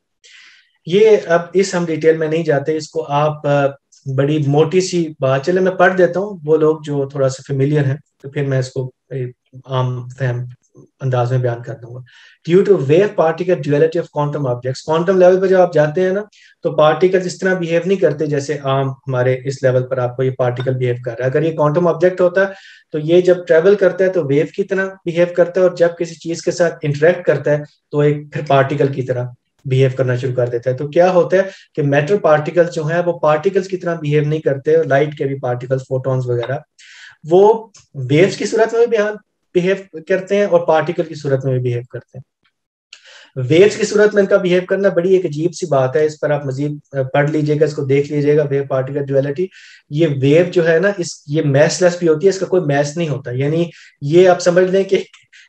یہ اب اس ہم ڈیٹیل میں نہیں جاتے, اس کو آپ بڑی موٹی سی بات, چلے میں پڑھ دیتا ہوں, وہ لوگ جو تھوڑا سا فیملیئر ہیں تو پھر میں اس کو عام فہم انداز میں بیان کر دوں گا. Due to wave particle duality of quantum objects, quantum level پہ جب آپ جاتے ہیں نا تو پارٹیکل اس طرح بہیو نہیں کرتے جیسے عام ہمارے اس لیول پر آپ کو یہ پارٹیکل بہیو کر رہا ہے. اگر یہ کوانٹم آبجیکٹ ہوتا ہے تو یہ جب ٹریول کرتا ہے تو ویو کی طرح بہیو کرتا ہے, اور جب کسی چیز کے ساتھ انٹریکٹ کرتا ہے تو ایک پھر پارٹیکل کی طرح بہیو کرنا شروع کر دیتا ہے. تو کیا ہوتا ہے کہ میٹر پارٹیکل جو ہیں وہ پارٹیکلس کی طرح بہیو نہیں کرتے, اور لائٹ کے بھی پارٹیکلس, فوٹونز وغیرہ, وہ ویوز کی صورت میں بھی بہیو کرتے ہیں اور پارٹیکل کی صورت میں بھی بہیو کرتے ہیں. ویوز کی صورت میں ان کا بہیو کرنا بڑی ایک عجیب سی بات ہے, اس پر آپ مزید پڑھ لیجئے گا, اس کو دیکھ لیجئے گا. ویو پارٹیکل ڈویلٹی, یہ ویو جو ہے نا, یہ میس لیس بھی ہوتی ہے, اس کا کوئی میس نہیں ہوتا. یعنی یہ آپ سمجھ لیں کہ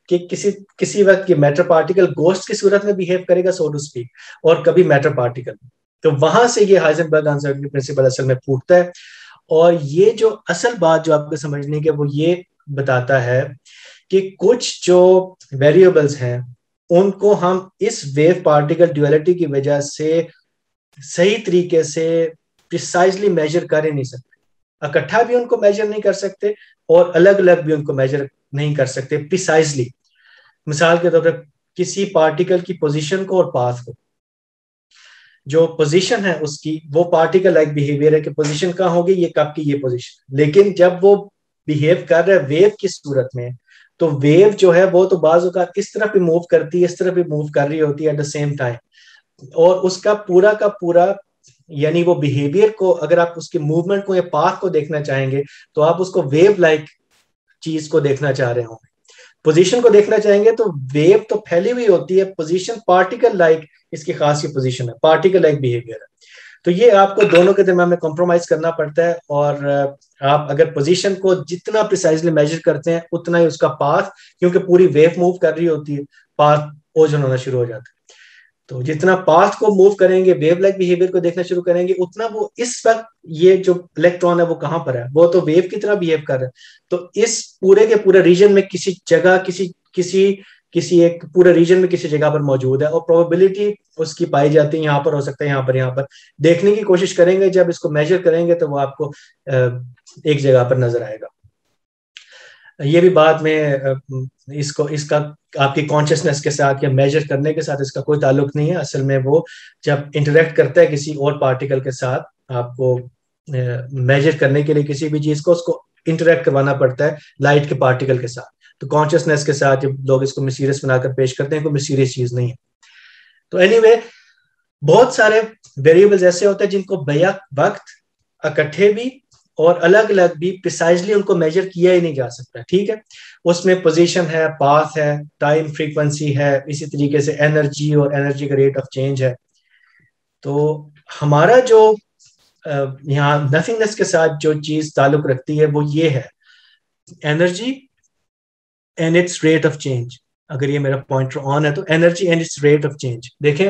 کسی وقت یہ میٹر پارٹیکل گوسٹ کی صورت میں بہیو کرے گا, سو ٹو اسپیک, اور کبھی میٹر پارٹیکل. تو وہاں سے یہ ہائزنبرگ انسرٹنٹی پرنسپل اصل میں پھوٹتا ہے. اور یہ جو اصل بات جو آپ کو سمجھنے کے وہ یہ بتاتا ہے کہ کچھ جو ویریبلز ہیں ان کو ہم اس ویو پارٹیکل ڈویلٹی کی وجہ سے صحیح طریقے سے پریسائزلی میجر کر ہی نہیں سکتے. اکٹھا بھی ان کو میجر نہیں کر سکتے, اور الگ الگ بھی ان کو میجر نہیں کر سکتے پریسائزلی. مثال کے طور پر کسی پارٹیکل کی پوزیشن کو اور پاتھ کو, جو پوزیشن ہے اس کی, وہ پارٹیکل لائک بیہیویئر ہے کہ پوزیشن کہاں ہوگی, یہ کب کی یہ پوزیشن. لیکن جب وہ بیہیو کر رہا ہے ویو کی صورت میں, تو ویو جو ہے وہ تو بعض اوقات اس طرح بھی موو کرتی ہے, اس طرح بھی موو کر رہی ہوتی ہے ایٹ دا سیم ٹائم, اور اس کا پورا یعنی وہ بیہیویئر کو, اگر آپ اس کی موومنٹ کو یا پاتھ کو دیکھنا چاہیں گے تو آپ اس کو ویو لائک چیز کو دیکھنا چاہ رہے ہوں گے. پوزیشن کو دیکھنا چاہیں گے تو ویو تو پھیلی ہوئی ہوتی ہے, پوزیشن پارٹیکل لائک اس کی خاص یہ پوزیشن ہے, پارٹیکل لائک بیہیویئر ہے. تو یہ آپ کو دونوں کے درمیان میں کمپرومائز کرنا پڑتا ہے, اور آپ اگر پوزیشن کو جتنا پریسائزلی میجر کرتے ہیں اتنا ہی اس کا پاتھ, کیونکہ پوری ویو موو کر رہی ہوتی ہے, پاتھ اوجن ہونا شروع ہو جاتا ہے. تو جتنا پاتھ کو موو کریں گے, ویو لائک بیہیویئر کو دیکھنا شروع کریں گے, اتنا وہ اس وقت یہ جو الیکٹران ہے وہ کہاں پر ہے, وہ تو ویو کی طرح بیہیو کر رہا ہے. تو اس پورے کے پورے ریجن میں کسی جگہ کسی ایک پورے ریجن میں کسی جگہ پر موجود ہے, اور پروبیبلٹی اس کی پائی جاتی ہے یہاں پر ہو سکتا ہے, یہاں پر دیکھنے کی کوشش کریں گے. جب اس کو میجر کریں گے تو وہ آپ کو ایک جگہ پر نظر آئے گا. یہ بھی بات میں اس کا آپ کی کانشیسنس کے ساتھ یا میجر کرنے کے ساتھ اس کا کوئی تعلق نہیں ہے. اصل میں وہ جب انٹریکٹ کرتا ہے کسی اور پارٹیکل کے ساتھ, آپ کو میجر کرنے کے لیے کسی بھی چیز کو اس کو انٹریکٹ کروانا پڑتا ہے لائٹ کے پارٹیکل کے ساتھ. تو کانشیسنیس کے ساتھ جب لوگ اس کو مسیریس بنا کر پیش کرتے ہیں کوئی مسیریس چیز نہیں ہے. تو اینی وے بہت سارے ویریبلز ایسے ہوتے ہیں جن کو بیک وقت اکٹھے بھی اور الگ الگ بھی پریسائزلی ان کو میجر کیا ہی نہیں جا سکتا. ٹھیک ہے, اس میں پوزیشن ہے, پاتھ ہے, ٹائم فریکوینسی ہے, اسی طریقے سے انرجی اور انرجی کا ریٹ آف چینج ہے. تو ہمارا جو یہاں نتھنگنس کے ساتھ جو چیز تعلق رکھتی ہے وہ یہ ہے energy and its rate of change. اگر یہ میرا پوائنٹر آن ہے تو energy and its rate of change. دیکھیں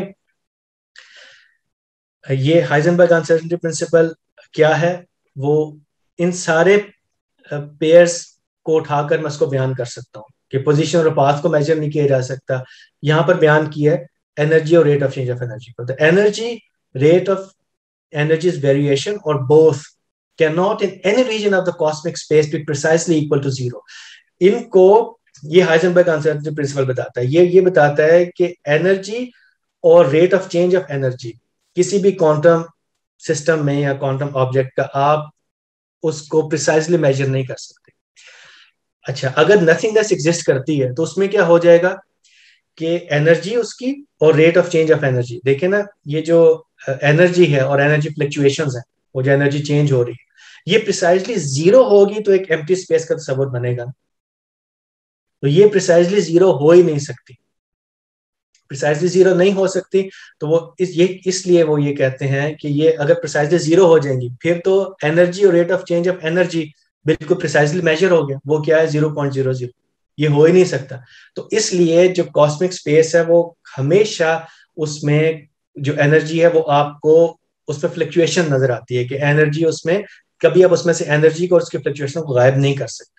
یہ ہائزنبرگ انسرٹنٹی پرنسپل کیا ہے, وہ ان سارے پیئرز کو اٹھا کر میں اس کو بیان کر سکتا ہوں کہ پوزیشن اور پاتھ کو میجر نہیں کیا جا سکتا. یہاں پر بیان کیا ہے انرجی اور rate of change of energy کو. The energy rate of energy's variation or both cannot in any region of the cosmic space be precisely equal to zero. ان کو یہ ہائزنبرگ انسرٹنٹی پرنسپل بتاتا ہے. یہ بتاتا ہے کہ انرجی اور rate of change of energy کسی بھی کوانٹم سسٹم میں یا کوانٹم آبجیکٹ کا آپ اس کو پریسائزلی میجر نہیں کر سکتے. اچھا, اگر نتھنگنیس ایگزسٹ کرتی ہے تو اس میں کیا ہو جائے گا کہ انرجی اس کی اور rate of change of energy, دیکھیں نا یہ جو انرجی ہے اور انرجی فلکچویشنز ہیں, وہ جو انرجی چینج ہو رہی ہے یہ پریسائزلی زیرو ہوگی تو ایک ایمٹی اسپیس کا تصور بنے گا. تو یہ پریسائزلی زیرو ہو ہی نہیں سکتی, پریسائزلی زیرو نہیں ہو سکتی. تو وہ اس لیے وہ یہ کہتے ہیں کہ یہ اگر پریسائزلی زیرو ہو جائیں گی پھر تو انرجی اور rate of change of energy بالکل پریسائزلی میجر ہو گیا. وہ کیا ہے 0.00, یہ ہو ہی نہیں سکتا. تو اس لیے جو کاسمک اسپیس ہے وہ ہمیشہ اس میں جو انرجی ہے وہ آپ کو اس میں فلکچویشن نظر آتی ہے کہ انرجی اس میں کبھی آپ اس میں سے انرجی کو اور اس کی فلکچویشن کو غائب نہیں کر سکتے.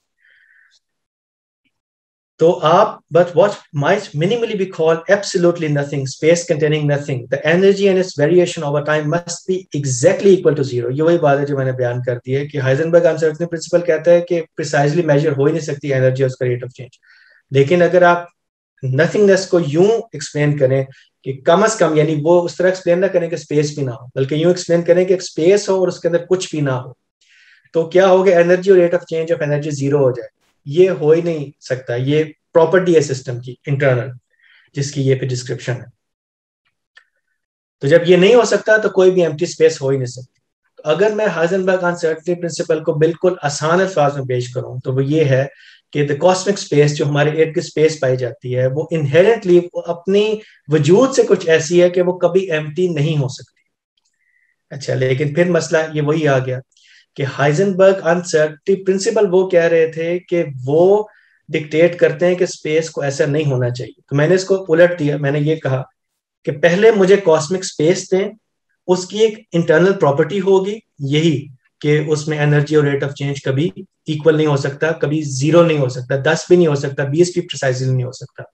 تو آپ but what might minimally be called absolutely nothing, space containing nothing, the energy and its variation over time must be exactly equal to zero. یہ وہی بات ہے جو میں نے بیان کر دی ہے کہ ہائزنبرگ انسرٹنٹی پرنسپل کہتا ہے کہ پریسائزلی میجر ہو ہی نہیں سکتی انرجی اور اس کا ریٹ آف چینج. لیکن اگر آپ نتھنگنیس کو یوں ایکسپلین کریں کہ کم از کم, یعنی وہ اس طرح ایکسپلین نہ کریں کہ اسپیس بھی نہ ہو, بلکہ یوں ایکسپلین کریں کہ ایک اسپیس ہو اور اس کے اندر کچھ بھی نہ ہو, تو کیا ہوگا انرجی اور rate of change of energy zero ہو جائے. یہ ہو ہی نہیں سکتا. یہ پراپرٹی ہے سسٹم کی انٹرنل جس کی یہ پہ ڈسکرپشن ہے. تو جب یہ نہیں ہو سکتا تو کوئی بھی ایمٹی اسپیس ہو ہی نہیں سکتی. تو اگر میں ہائزنبرگ انسرٹنٹی پرنسپل کو بالکل آسان الفاظ میں پیش کروں تو وہ یہ ہے کہ the cosmic space جو ہمارے ارد گرد اسپیس پائی جاتی ہے وہ انہیرنٹلی اپنی وجود سے کچھ ایسی ہے کہ وہ کبھی ایمٹی نہیں ہو سکتی. اچھا, لیکن پھر مسئلہ یہ وہی آ گیا کہ ہائزنبرگ انسرٹنٹی پرنسپل وہ کہہ رہے تھے کہ وہ ڈکٹیٹ کرتے ہیں کہ اسپیس کو ایسا نہیں ہونا چاہیے. تو میں نے اس کو الٹ دیا, میں نے یہ کہا کہ پہلے مجھے کاسمک اسپیس دیں, اس کی ایک انٹرنل پراپرٹی ہوگی یہی کہ اس میں انرجی اور ریٹ آف چینج کبھی ایکول نہیں ہو سکتا, کبھی زیرو نہیں ہو سکتا, 10 بھی نہیں ہو سکتا, 20 بھی پریسائزلی نہیں ہو سکتا,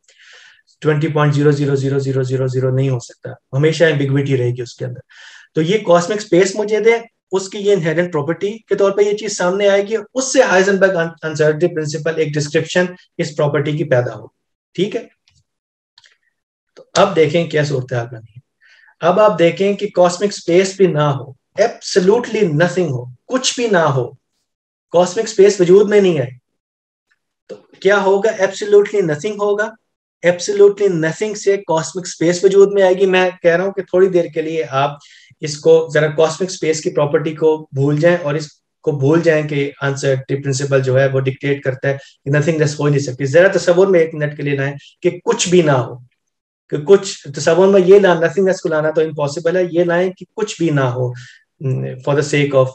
20.0000000 نہیں ہو سکتا, ہمیشہ ایمبیگوٹی رہے گی اس کے اندر. تو یہ کاسمک اسپیس مجھے دیں, اس کی یہ انہیرنٹ پراپرٹی کے طور پہ یہ چیز سامنے آئے گی, اس سے ہائزنبرگ انسرٹنٹی پرنسپل ایک ڈسکرپشن اس پراپرٹی کی پیدا ہو. ٹھیک ہے, تو اب دیکھیں کیا صورتحال بنی ہے. اب آپ دیکھیں کہ کاسمک اسپیس بھی نہ ہو, ایبسلوٹلی نتھنگ ہو, کچھ بھی نہ ہو, کاسمک اسپیس وجود میں نہیں آئے, تو کیا ہوگا؟ ایبسلوٹلی نتھنگ ہوگا. ایبسلوٹلی نتھنگ سے کاسمک اسپیس وجود میں آئے گی. میں کہہ رہا ہوں کہ تھوڑی دیر کے لیے آپ اس کو ذرا کاسمک اسپیس کی پراپرٹی کو بھول جائیں اور اس کو بھول جائیں کہ انسرٹنٹی پرنسپل جو ہے وہ ڈکٹیٹ کرتا ہے کہ نتھنگنیس ہو نہیں سکتی. ذرا تصور میں ایک منٹ کے لیے لائیں کہ کچھ بھی نہ ہو, کہ کچھ تصور میں یہ نتھنگنیس کو لانا تو امپاسبل ہے, یہ لائیں کہ کچھ بھی نہ ہو for the sake of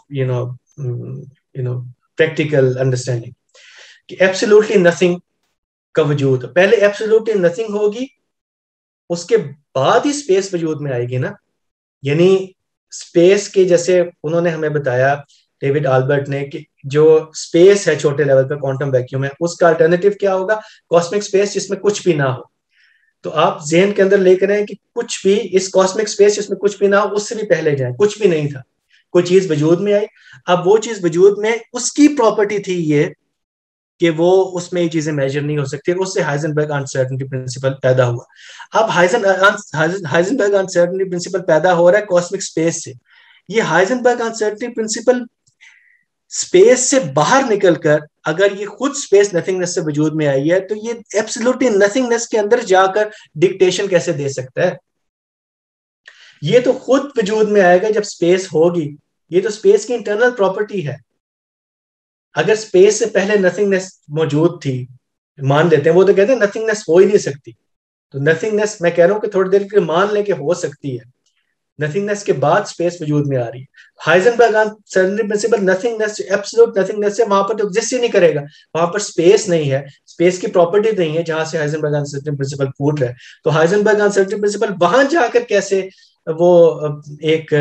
practical understanding, کہ ایبسلوٹلی نتھنگ کا وجود. پہلے ایبسلوٹلی نتھنگ ہوگی, اس کے بعد ہی اسپیس وجود میں آئے گی نا. یعنی اسپیس کے جیسے انہوں نے ہمیں بتایا ڈیوڈ آلبرٹ نے کہ جو اسپیس ہے چھوٹے لیول پہ کوانٹم ویکیوم ہے, اس کا الٹرنیٹو کیا ہوگا؟ کاسمک اسپیس جس میں کچھ بھی نہ ہو. تو آپ ذہن کے اندر لے کر آئیں کہ کچھ بھی, اس کاسمک اسپیس جس میں کچھ بھی نہ ہو, اس سے بھی پہلے جائیں, کچھ بھی نہیں تھا, کوئی چیز وجود میں آئی. اب وہ چیز وجود میں, اس کی پراپرٹی تھی یہ کہ وہ اس میں یہ چیزیں میجر نہیں ہو سکتی, اس سے ہائزنبرگ انسرٹنٹی پرنسپل پیدا ہوا. اب ہائزنبرگ انسرٹنٹی پرنسپل پیدا ہو رہا ہے کاسمک اسپیس سے. یہ ہائزنبرگ انسرٹنٹی پرنسپل اسپیس سے باہر نکل کر اگر یہ خود اسپیس نتھنگنس سے وجود میں آئی ہے تو یہ ایبسولوٹلی نتھنگنس کے اندر جا کر ڈکٹیشن کیسے دے سکتا ہے؟ یہ تو خود وجود میں آئے گا جب اسپیس ہوگی. یہ تو اسپیس کی انٹرنل پراپرٹی ہے. اگر اسپیس سے پہلے نتھنگنس موجود تھی, مان لیتے ہیں, وہ تو کہتے ہیں نتھنگنس ہو ہی نہیں سکتی, تو نتھنگنس میں کہہ رہا ہوں کہ تھوڑی دیر کے مان لیں کہ ہو سکتی ہے. نتھنگنس کے بعد اسپیس وجود میں آ رہی ہے. Heisenberg uncertainty principle nothingness, absolute nothingness ہے, وہاں پر تو ایگزسٹ ہی نہیں کرے گا, وہاں پر اسپیس نہیں ہے, اسپیس کی پراپرٹی نہیں ہے جہاں سے ہائزنبرگ انسرٹینٹی پرنسپل پھوٹ رہا ہے. تو ہائزنبرگ انسرٹینٹی پرنسپل وہاں جا کر کیسے وہ ایک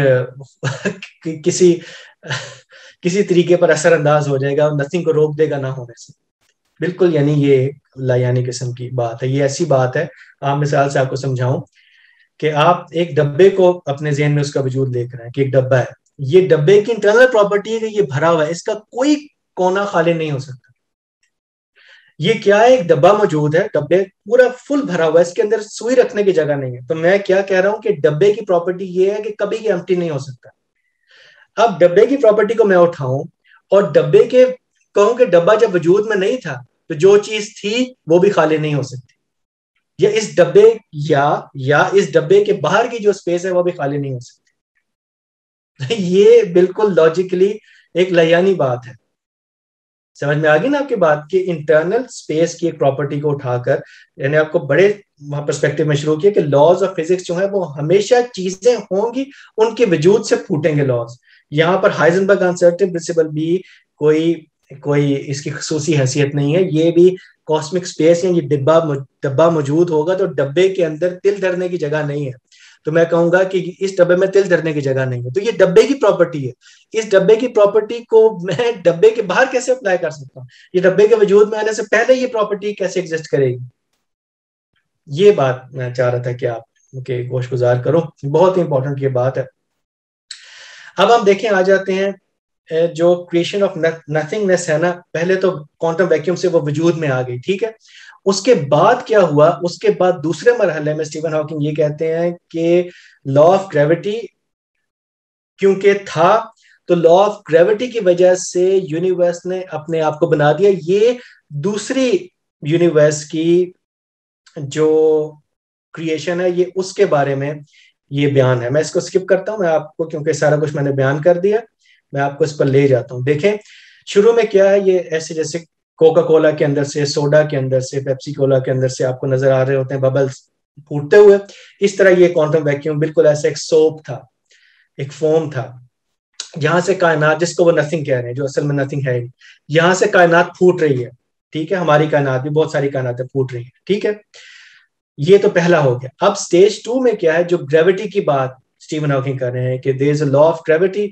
کسی طریقے پر اثر انداز ہو جائے گا اور نتھنگ کو روک دے گا نہ ہونے سے. بالکل, یعنی یہ لا یعنی قسم کی بات ہے. یہ ایسی بات ہے, عام مثال سے آپ کو سمجھاؤں کہ آپ ایک ڈبے کو اپنے ذہن میں اس کا وجود دیکھ رہے ہیں کہ ایک ڈبہ ہے. یہ ڈبے کی انٹرنل پراپرٹی ہے کہ یہ بھرا ہوا ہے, اس کا کوئی کونا خالی نہیں ہو سکتا. یہ کیا ہے, ایک ڈبہ موجود ہے, ڈبے پورا فل بھرا ہوا ہے, اس کے اندر سوئی رکھنے کی جگہ نہیں ہے. تو میں کیا کہہ رہا ہوں کہ ڈبے کی پراپرٹی یہ ہے کہ کبھی یہ ایمپٹی نہیں ہو سکتا. اب ڈبے کی پراپرٹی کو میں اٹھاؤں اور ڈبے کے کہوں کہ ڈبہ جب وجود میں نہیں تھا تو جو چیز تھی وہ بھی خالی نہیں ہو سکتی, یا اس ڈبے یا اس ڈبے کے باہر کی جو اسپیس ہے وہ بھی خالی نہیں ہو سکتی. یہ بالکل لاجیکلی ایک لیانی بات ہے. سمجھ میں آ گئی نا آپ کی بات, کہ انٹرنل اسپیس کی ایک پراپرٹی کو اٹھا کر, یعنی آپ کو بڑے وہاں پرسپیکٹو میں شروع کیا کہ لاز آف فزکس جو ہے وہ ہمیشہ چیزیں ہوں گی, ان کے وجود سے پھوٹیں گے لاز. یہاں پر ہائزنبرگ انسرٹن پرنسپل بھی کوئی اس کی خصوصی حیثیت نہیں ہے. یہ بھی کاسمک اسپیس ہے, یہ ڈبہ موجود ہوگا تو ڈبے کے اندر تل دھرنے کی جگہ نہیں ہے. تو میں کہوں گا کہ اس ڈبے میں تل دھرنے کی جگہ نہیں ہے, تو یہ ڈبے کی پراپرٹی ہے. اس ڈبے کی پراپرٹی کو میں ڈبے کے باہر کیسے اپلائی کر سکتا ہوں؟ یہ ڈبے کے وجود میں آنے سے پہلے یہ پراپرٹی کیسے ایگزسٹ کرے گی؟ یہ بات میں چاہ رہا تھا کہ آپ کے گوش گزار کرو, بہت ہی امپورٹنٹ یہ بات ہے. اب ہم دیکھیں, آ جاتے ہیں جو کریشن آف نتھنگنس ہے نا, پہلے تو کوانٹم ویکیوم سے وہ وجود میں آ گئی, ٹھیک ہے. اس کے بعد کیا ہوا, اس کے بعد دوسرے مرحلے میں اسٹیون ہاکنگ یہ کہتے ہیں کہ لا آف گریوٹی کیونکہ تھا, تو لا آف گریوٹی کی وجہ سے یونیورس نے اپنے آپ کو بنا دیا. یہ دوسری یونیورس کی جو کریشن ہے, یہ اس کے بارے میں یہ بیان ہے. میں اس کو سکپ کرتا ہوں, میں آپ کو کیونکہ سارا کچھ میں نے بیان کر دیا, میں آپ کو اس پر لے جاتا ہوں. دیکھیں شروع میں کیا ہے, یہ ایسے جیسے کوکا کولا کے اندر سے, سوڈا کے اندر سے, پیپسی کولا کے اندر سے آپ کو نظر آ رہے ہوتے ہیں ببلز پھوٹتے ہوئے. اس طرح یہ کوانٹم ویکیوم بالکل ایسا ایک سوپ تھا, ایک فوم تھا, جہاں سے کائنات, جس کو وہ نتھنگ کہہ رہے ہیں, جو اصل میں نتھنگ ہے, یہاں سے کائنات پھوٹ رہی ہے. ٹھیک ہے, ہماری کائنات بھی, بہت ساری کائناتیں پھوٹ رہی ہیں. ٹھیک ہے, یہ تو پہلا ہو گیا. اب سٹیج 2 میں کیا ہے, جو گریوٹی کی بات اسٹیون ہاکنگ کر رہے ہیں کہ دیر is a law of gravity,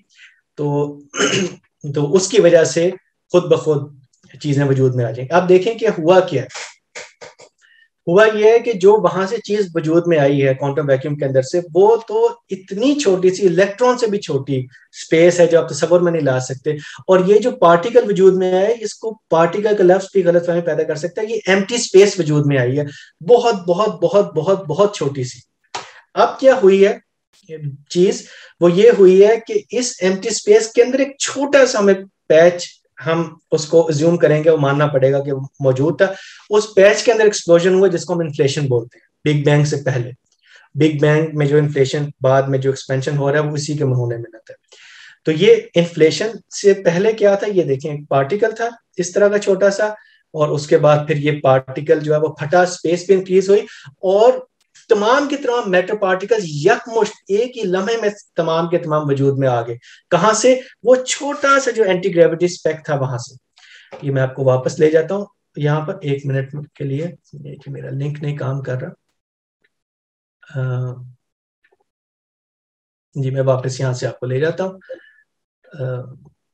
تو اس کی وجہ سے خود بخود چیزیں وجود میں آ جائیں. اب دیکھیں کہ ہوا کیا ہے. ہوا یہ ہے کہ جو وہاں سے چیز وجود میں آئی ہے کوانٹم ویکیوم کے اندر سے, وہ تو اتنی چھوٹی سی, الیکٹران سے بھی چھوٹی اسپیس ہے جو آپ تصور میں نہیں لا سکتے. اور یہ جو پارٹیکل وجود میں آئے, اس کو پارٹیکل کا لفظ بھی غلط فہمی پیدا کر سکتا ہے. یہ ایمٹی اسپیس وجود میں آئی ہے, بہت بہت بہت بہت بہت چھوٹی سی. اب کیا ہوئی ہے چیز, وہ یہ ہوئی ہے کہ اس ایمٹی اسپیس کے اندر ایک چھوٹا سا ہمیں پیچ, ہم اس کو ازیوم کریں گے, وہ ماننا پڑے گا کہ موجود تھا. اس پیچ کے اندر ایکسپلوژن ہوا جس کو ہم انفلیشن بولتے ہیں. بگ بینگ سے پہلے, بگ بینگ میں جو انفلیشن, بعد میں جو ایکسپینشن ہو رہا ہے, وہ اسی کے ہونے میں رہتا ہے. تو یہ انفلیشن سے پہلے کیا تھا, یہ دیکھیں ایک پارٹیکل تھا اس طرح کا چھوٹا سا, اور اس کے بعد پھر یہ پارٹیکل جو ہے وہ پھٹا, اسپیس پہ انکریز ہوئی, اور تمام کے تمام میٹر پارٹیکل یکمشت ایک ہی لمحے میں تمام کے تمام وجود میں آ گئے. کہاں سے؟ وہ چھوٹا سا جو اینٹی گریوٹی اسپیک تھا وہاں سے. یہ میں آپ کو واپس لے جاتا ہوں یہاں پر 1 منٹ کے لیے, میرا لنک نہیں کام کر رہا. جی میں واپس یہاں سے آپ کو لے جاتا ہوں.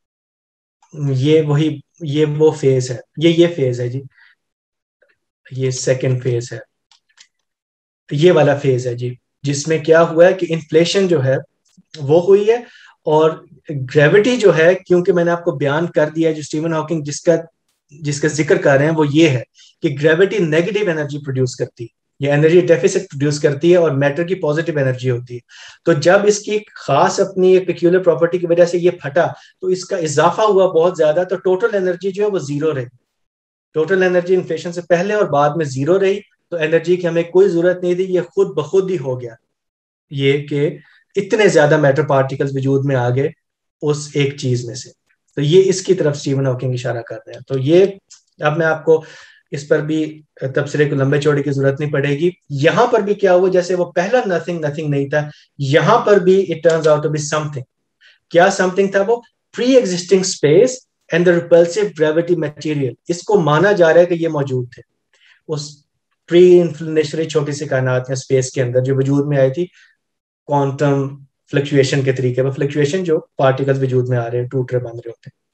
یہ وہ فیز ہے, یہ فیز ہے جی, یہ سیکنڈ فیز ہے, یہ والا فیز ہے جی, جس میں کیا ہوا ہے کہ انفلیشن جو ہے وہ ہوئی ہے, اور گریوٹی جو ہے, کیونکہ میں نے آپ کو بیان کر دیا جو اسٹیون ہاکنگ جس کا ذکر کر رہے ہیں, وہ یہ ہے کہ گریوٹی نیگیٹو انرجی پروڈیوس کرتی ہے. یہ انرجی ڈیفیسٹ پروڈیوس کرتی ہے اور میٹر کی پازیٹیو انرجی ہوتی ہے. تو جب اس کی خاص اپنی ایک پیکیولر پراپرٹی کی وجہ سے یہ پھٹا تو اس کا اضافہ ہوا بہت زیادہ, تو ٹوٹل انرجی جو ہے وہ زیرو رہی. ٹوٹل انرجی انفلیشن سے پہلے اور بعد میں زیرو رہی. تو انرجی کی ہمیں کوئی ضرورت نہیں تھی, یہ خود بخود ہی ہو گیا یہ کہ اتنے زیادہ میٹر پارٹیکلز وجود میں آ گئے اس ایک چیز میں سے. تو یہ اس کی طرف اسٹیون ہاکنگ اشارہ کر رہے ہیں. تو یہ اب میں آپ کو اس پر بھی تبصرے کو لمبے چوڑے کی ضرورت نہیں پڑے گی. یہاں پر بھی کیا ہوا, جیسے وہ پہلا نتھنگ نہیں تھا, یہاں پر بھی it turns out to be something. کیا سم تھنگ تھا وہ؟ Pre existing space and the repulsive gravity material. اس کو مانا جا رہا ہے کہ یہ موجود تھے اس پری انفلینیشنری چھوٹی سی کائنات میں اسپیس کے اندر جو وجود میں آئی تھی کوانٹم فلکچویشن کے طریقے پر. فلکچویشن جو پارٹیکل وجود میں آ رہے ہیں, ٹوٹ رہے, بن رہے ہوتے ہیں.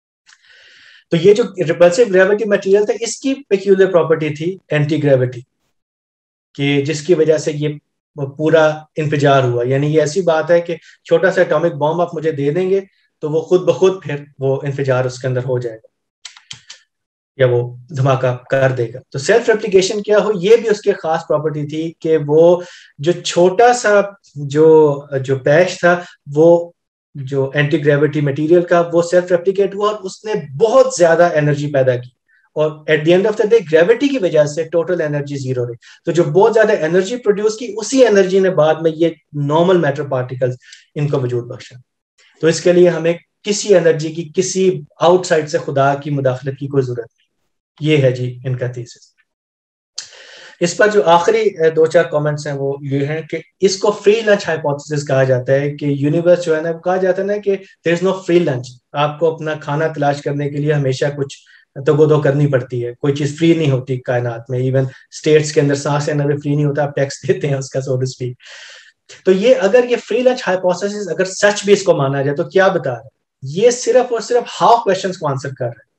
تو یہ جو ریپلسو گریوٹی میٹیریل تھا اس کی پیکیولر پراپرٹی تھی اینٹی گریوٹی, کہ جس کی وجہ سے یہ پورا انفجار ہوا. یعنی یہ ایسی بات ہے کہ چھوٹا سا اٹامک بام آپ مجھے دے دیں گے تو وہ خود بخود پھر وہ انفجار اس کے اندر ہو جائے گا یا وہ دھماکہ کر دے گا. تو سیلف ریپلیکیشن کیا ہو, یہ بھی اس کی خاص پراپرٹی تھی کہ وہ جو چھوٹا سا جو پیچ تھا وہ جو اینٹی گریوٹی مٹیریل کا وہ سیلف ریپلیکیٹ ہوا اور اس نے بہت زیادہ انرجی پیدا کی, اور at the end of the day gravity کی وجہ سے ٹوٹل انرجی زیرو رہی. تو جو بہت زیادہ انرجی پروڈیوس کی, اسی انرجی نے بعد میں یہ نارمل میٹر پارٹیکلز ان کو وجود بخشا. تو اس کے لیے ہمیں کسی انرجی کی, کسی آؤٹ سائڈ سے خدا کی مداخلت کی کوئی ضرورت نہیں. یہ ہے جی ان کا تھیسس. اس پر جو آخری 2-4 کامنٹس ہیں وہ یہ ہیں کہ اس کو فری لنچ ہائپوتھیسس کہا جاتا ہے, کہ یونیورس جو ہے نا, کہا جاتا ہے نا کہ دیر از نو فری لنچ. آپ کو اپنا کھانا تلاش کرنے کے لیے ہمیشہ کچھ تگودو کرنی پڑتی ہے, کوئی چیز فری نہیں ہوتی کائنات میں. ایون اسٹیٹس کے اندر سانس لینا بھی فری نہیں ہوتا, آپ ٹیکس دیتے ہیں اس کا, سو ٹو اسپیک. تو یہ اگر یہ فری لنچ ہائپوتھیسس اگر سچ بھی اس کو مانا جائے تو کیا بتا رہا ہے, یہ صرف اور صرف ہاف کویشچنز کو آنسر کر رہا ہے.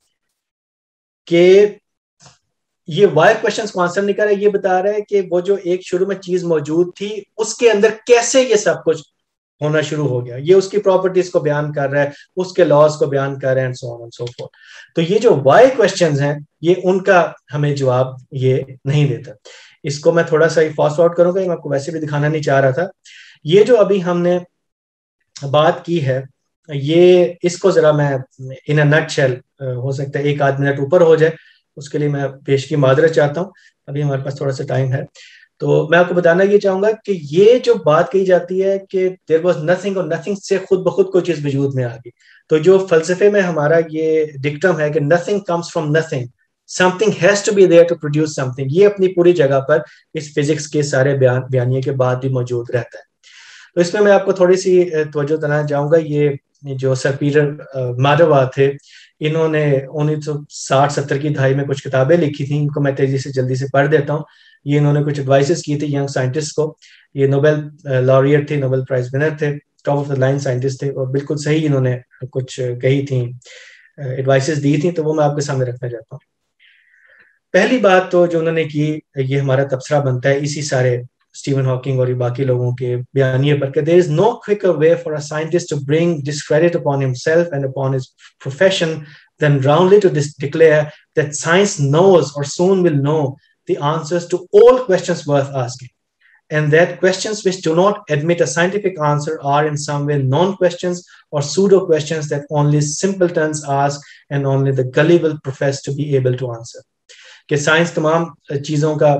کہ یہ وائی کویشچنز کو آنسر نہیں کر رہا ہے, یہ بتا رہا ہے کہ وہ جو ایک شروع میں چیز موجود تھی اس کے اندر کیسے یہ سب کچھ ہونا شروع ہو گیا. یہ اس کی پراپرٹیز کو بیان کر رہا ہے, اس کے لاز کو بیان کر رہے ہیں, so on and so forth. تو یہ جو وائی کویشچنز ہیں یہ ان کا ہمیں جواب یہ نہیں دیتا. اس کو میں تھوڑا سا فاسٹ فارورڈ کروں گا, میں آپ کو ویسے بھی دکھانا نہیں چاہ رہا تھا. یہ جو ابھی ہم نے بات کی ہے, یہ اس کو ذرا میں ان اے نٹ شیل, ہو سکتا ہے 1-8 منٹ اوپر ہو جائے, اس کے لیے میں پیش کی معذرت چاہتا ہوں. ابھی ہمارے پاس تھوڑا سا ٹائم ہے. تو میں آپ کو بتانا یہ چاہوں گا کہ یہ جو بات کہی جاتی ہے کہ دیر واز نتھنگ, اور نتھنگ سے خود بخود کوئی چیز وجود میں آ گئی. تو جو فلسفے میں ہمارا یہ ڈکٹم ہے کہ nothing comes from nothing, something has to be there to produce something, یہ اپنی پوری جگہ پر اس فزکس کے سارے بیانیے کے بعد بھی موجود رہتا ہے. تو اس میں آپ کو تھوڑی سی توجہ دلانا چاہوں گا. یہ جو سر پیٹر مادوا تھے, انہوں نے 1960-70 کی دہائی میں کچھ کتابیں لکھی تھیں, ان کو میں تیزی سے جلدی سے پڑھ دیتا ہوں. یہ انہوں نے کچھ ایڈوائسز کی تھی ینگ سائنٹسٹ کو. یہ نوبل لاریٹ تھے, نوبل پرائز ونر تھے, top of the line scientist تھے, اور بالکل صحیح انہوں نے کچھ کہی تھیں, ایڈوائسز دی تھیں. تو وہ میں آپ کے سامنے رکھنا چاہتا ہوں. پہلی بات تو جو انہوں نے کی, یہ ہمارا تبصرہ بنتا ہے اسی سارے اسٹیون ہاکنگ اور باقی لوگوں کے بیانیے پر, کہ there is no quicker way for a scientist to bring discredit upon himself and upon his profession than roundly to declare that science knows or soon will know the answers to all questions worth asking, and that questions which do not admit a scientific answer are in some way non-questions or pseudo-questions that only simpletons ask and only the gullible profess to be able to answer. کہ science تمام چیزوں کا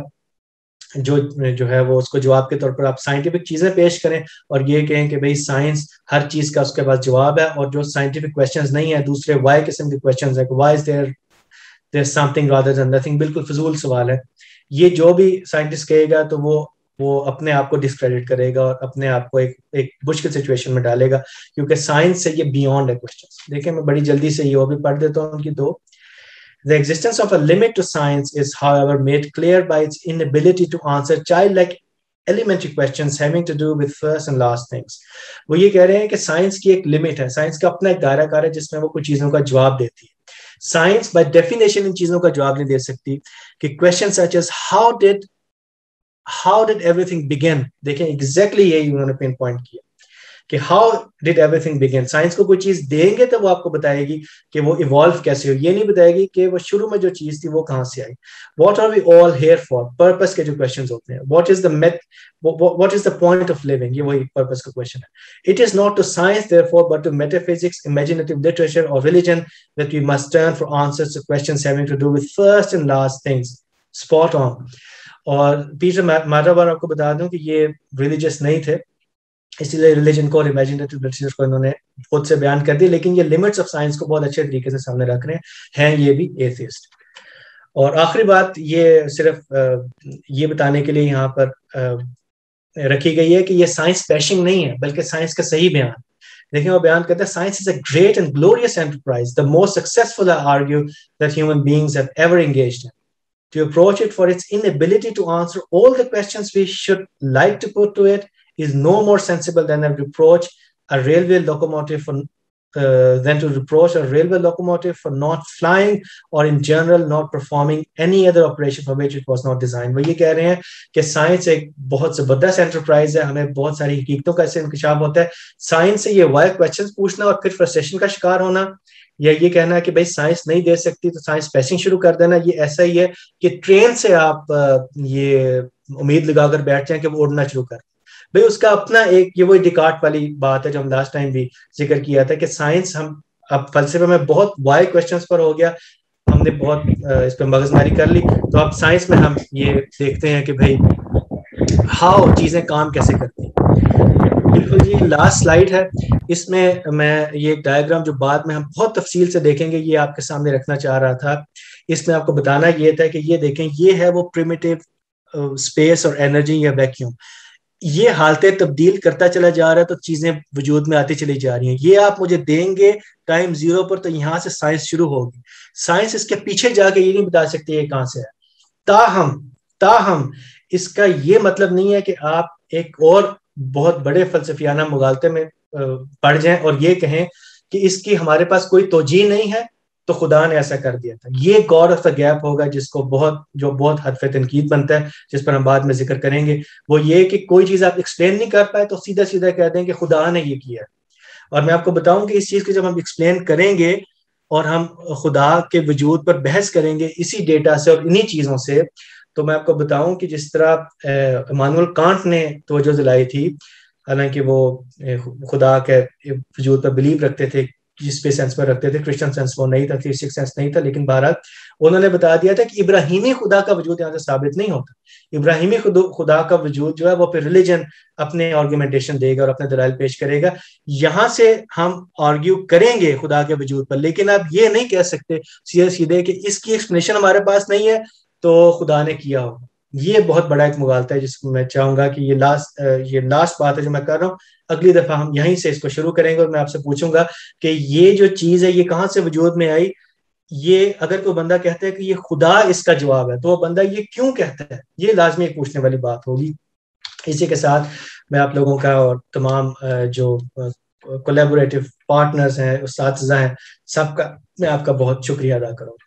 جو ہے وہ اس کو جواب کے طور پر آپ سائنٹیفک چیزیں پیش کریں اور یہ کہیں کہ بھئی سائنس ہر چیز کا اس کے پاس جواب ہے, اور جو سائنٹیفک کویسچنز نہیں ہیں, دوسرے وائی قسم کے کویسچنز ہیں, why is there something rather than nothing, بالکل فضول سوال ہے. یہ جو بھی سائنٹسٹ کہے گا تو وہ اپنے آپ کو ڈسکریڈٹ کرے گا اور اپنے آپ کو ایک مشکل سچویشن میں ڈالے گا, کیونکہ سائنس سے یہ بیونڈ ہے کویسچنز. دیکھیں میں بڑی جلدی سے یہ بھی پڑھ دیتا ہوں ان کی دو. The existence of a limit to science is, however, made clear by its inability to answer childlike elementary questions having to do with first and last things. وہ یہ کہہ رہے ہیں کہ سائنس کی ایک لمٹ ہے, سائنس کا اپنا ایک دائرہ کار ہے جس میں وہ کچھ چیزوں کا جواب دیتی ہے. سائنس بائی ڈیفینیشن ان چیزوں کا جواب نہیں دے سکتی کہ questions such as how did everything begin. دیکھیں ایگزیکٹلی یہی انہوں نے پن پوائنٹ کیا کہ how did everything begin. Science کو کوئی چیز دیں گے تو وہ آپ کو بتائے گی کہ وہ ایوالو کیسے ہو, یہ نہیں بتائے گی کہ وہ شروع میں جو چیز تھی وہ کہاں سے آئی. What are we all here for, purpose کے جو کوشچنز ہوتے ہیں, what is the math, what is the point of living, یہ وہی پرپس کا کوشچن ہے. It is not to science therefore but to metaphysics, imaginative literature اور religion that we must turn for answers to questions having to do with first and last things. Spot on. اور Peter Medawar آپ کو بتا دوں کہ یہ religious نہیں تھے, اسی لیے ریلیجن کو اور امیجنیٹو لٹریچر کو انہوں نے خود سے بیان کر دی, لیکن یہ لمٹس آف سائنس کو بہت اچھے طریقے سے سامنے رکھ رہے ہیں یہ بھی ایتھیسٹ. اور آخری بات یہ صرف یہ بتانے کے لیے یہاں پر رکھی گئی ہے کہ یہ سائنس بیشنگ نہیں ہے بلکہ سائنس کا صحیح بیان. دیکھیں وہ بیان کرتے ہیں science is a great and glorious enterprise, the most successful I argue that human beings have ever engaged in. To approach it for its inability to answer all the questions we should like to put to it is no more sensible than to reproach a railway locomotive for not flying or in general not performing any other operation for which it was not designed. وہ یہ کہہ رہے ہیں کہ science ایک بہت زبردست enterprise ہے, ہمیں بہت ساری حقیقتوں کا اسے انکشاف ہوتا ہے. سائنس سے یہ وائر کوشچنز پوچھنا اور پھر فرسٹریشن کا شکار ہونا, یا یہ کہنا کہ بھائی سائنس نہیں دے سکتی تو سائنس پیسنگ شروع کر دینا, یہ ایسا ہی ہے کہ ٹرین سے آپ یہ امید لگا کر بیٹھ جائیں کہ وہ اڑنا شروع کر. بھائی اس کا اپنا ایک یہ وہی ڈیکارٹ والی بات ہے جو ہم لاسٹ ٹائم بھی ذکر کیا تھا کہ سائنس ہم اب فلسفے میں بہت وائڈ کوشچنز پر ہو گیا, ہم نے بہت اس پہ مغز ماری کر لی, تو اب سائنس میں ہم یہ دیکھتے ہیں کہ بھائی ہاؤ چیزیں کام کیسے کرتی ہیں. بالکل جی, لاسٹ سلائیڈ ہے, اس میں یہ ایک ڈائیگرام جو بعد میں ہم بہت تفصیل سے دیکھیں گے, یہ آپ کے سامنے رکھنا چاہ رہا تھا. اس میں آپ کو بتانا یہ تھا کہ یہ دیکھیں, یہ ہے وہ پریمیٹیو اسپیس اور انرجی یا ویکیوم, یہ حالتیں تبدیل کرتا چلا جا رہا ہے تو چیزیں وجود میں آتی چلی جا رہی ہیں. یہ آپ مجھے دیں گے ٹائم زیرو پر تو یہاں سے سائنس شروع ہوگی. سائنس اس کے پیچھے جا کے یہ نہیں بتا سکتی یہ کہاں سے ہے. تاہم اس کا یہ مطلب نہیں ہے کہ آپ ایک اور بہت بڑے فلسفیانہ مغالطے میں پڑ جائیں اور یہ کہیں کہ اس کی ہمارے پاس کوئی توجیہ نہیں ہے تو خدا نے ایسا کر دیا تھا. یہ گاڈ آف دا گیپ ہوگا جس کو بہت حرف تنقید بنتا ہے, جس پر ہم بعد میں ذکر کریں گے. وہ یہ کہ کوئی چیز آپ ایکسپلین نہیں کر پائے تو سیدھا سیدھا کہہ دیں کہ خدا نے یہ کیا. اور میں آپ کو بتاؤں کہ اس چیز کو جب ہم ایکسپلین کریں گے اور ہم خدا کے وجود پر بحث کریں گے اسی ڈیٹا سے اور انہی چیزوں سے, تو میں آپ کو بتاؤں کہ جس طرح امانوئل کانٹ نے توجہ دلائی تھی, حالانکہ وہ خدا کے وجود پر بلیو رکھتے تھے, جس پہ سینس میں رکھتے تھے, کرسچن سینس وہ نہیں تھا, تھیسٹک سینس نہیں تھا, لیکن بہرحال انہوں نے بتا دیا تھا کہ ابراہیمی خدا کا وجود یہاں سے ثابت نہیں ہوتا. ابراہیمی خدا کا وجود جو ہے وہ پھر ریلیجن اپنے آرگومنٹیشن دے گا اور اپنے دلائل پیش کرے گا. یہاں سے ہم آرگیو کریں گے خدا کے وجود پر, لیکن آپ یہ نہیں کہہ سکتے سیدھے کہ اس کی ایکسپلینیشن ہمارے پاس نہیں ہے تو خدا نے کیا ہوگا. یہ بہت بڑا ایک مغالطہ ہے جس کو میں چاہوں گا کہ یہ لاسٹ بات ہے جو میں کر رہا ہوں. اگلی دفعہ ہم یہیں سے اس کو شروع کریں گے اور میں آپ سے پوچھوں گا کہ یہ جو چیز ہے یہ کہاں سے وجود میں آئی. یہ اگر کوئی بندہ کہتا ہے کہ یہ خدا اس کا جواب ہے تو وہ بندہ یہ کیوں کہتا ہے, یہ لازمی ایک پوچھنے والی بات ہوگی. اسی کے ساتھ میں آپ لوگوں کا اور تمام جو کولیبوریٹو پارٹنرز ہیں, اساتذہ ہیں, سب کا میں آپ کا بہت شکریہ ادا کروں.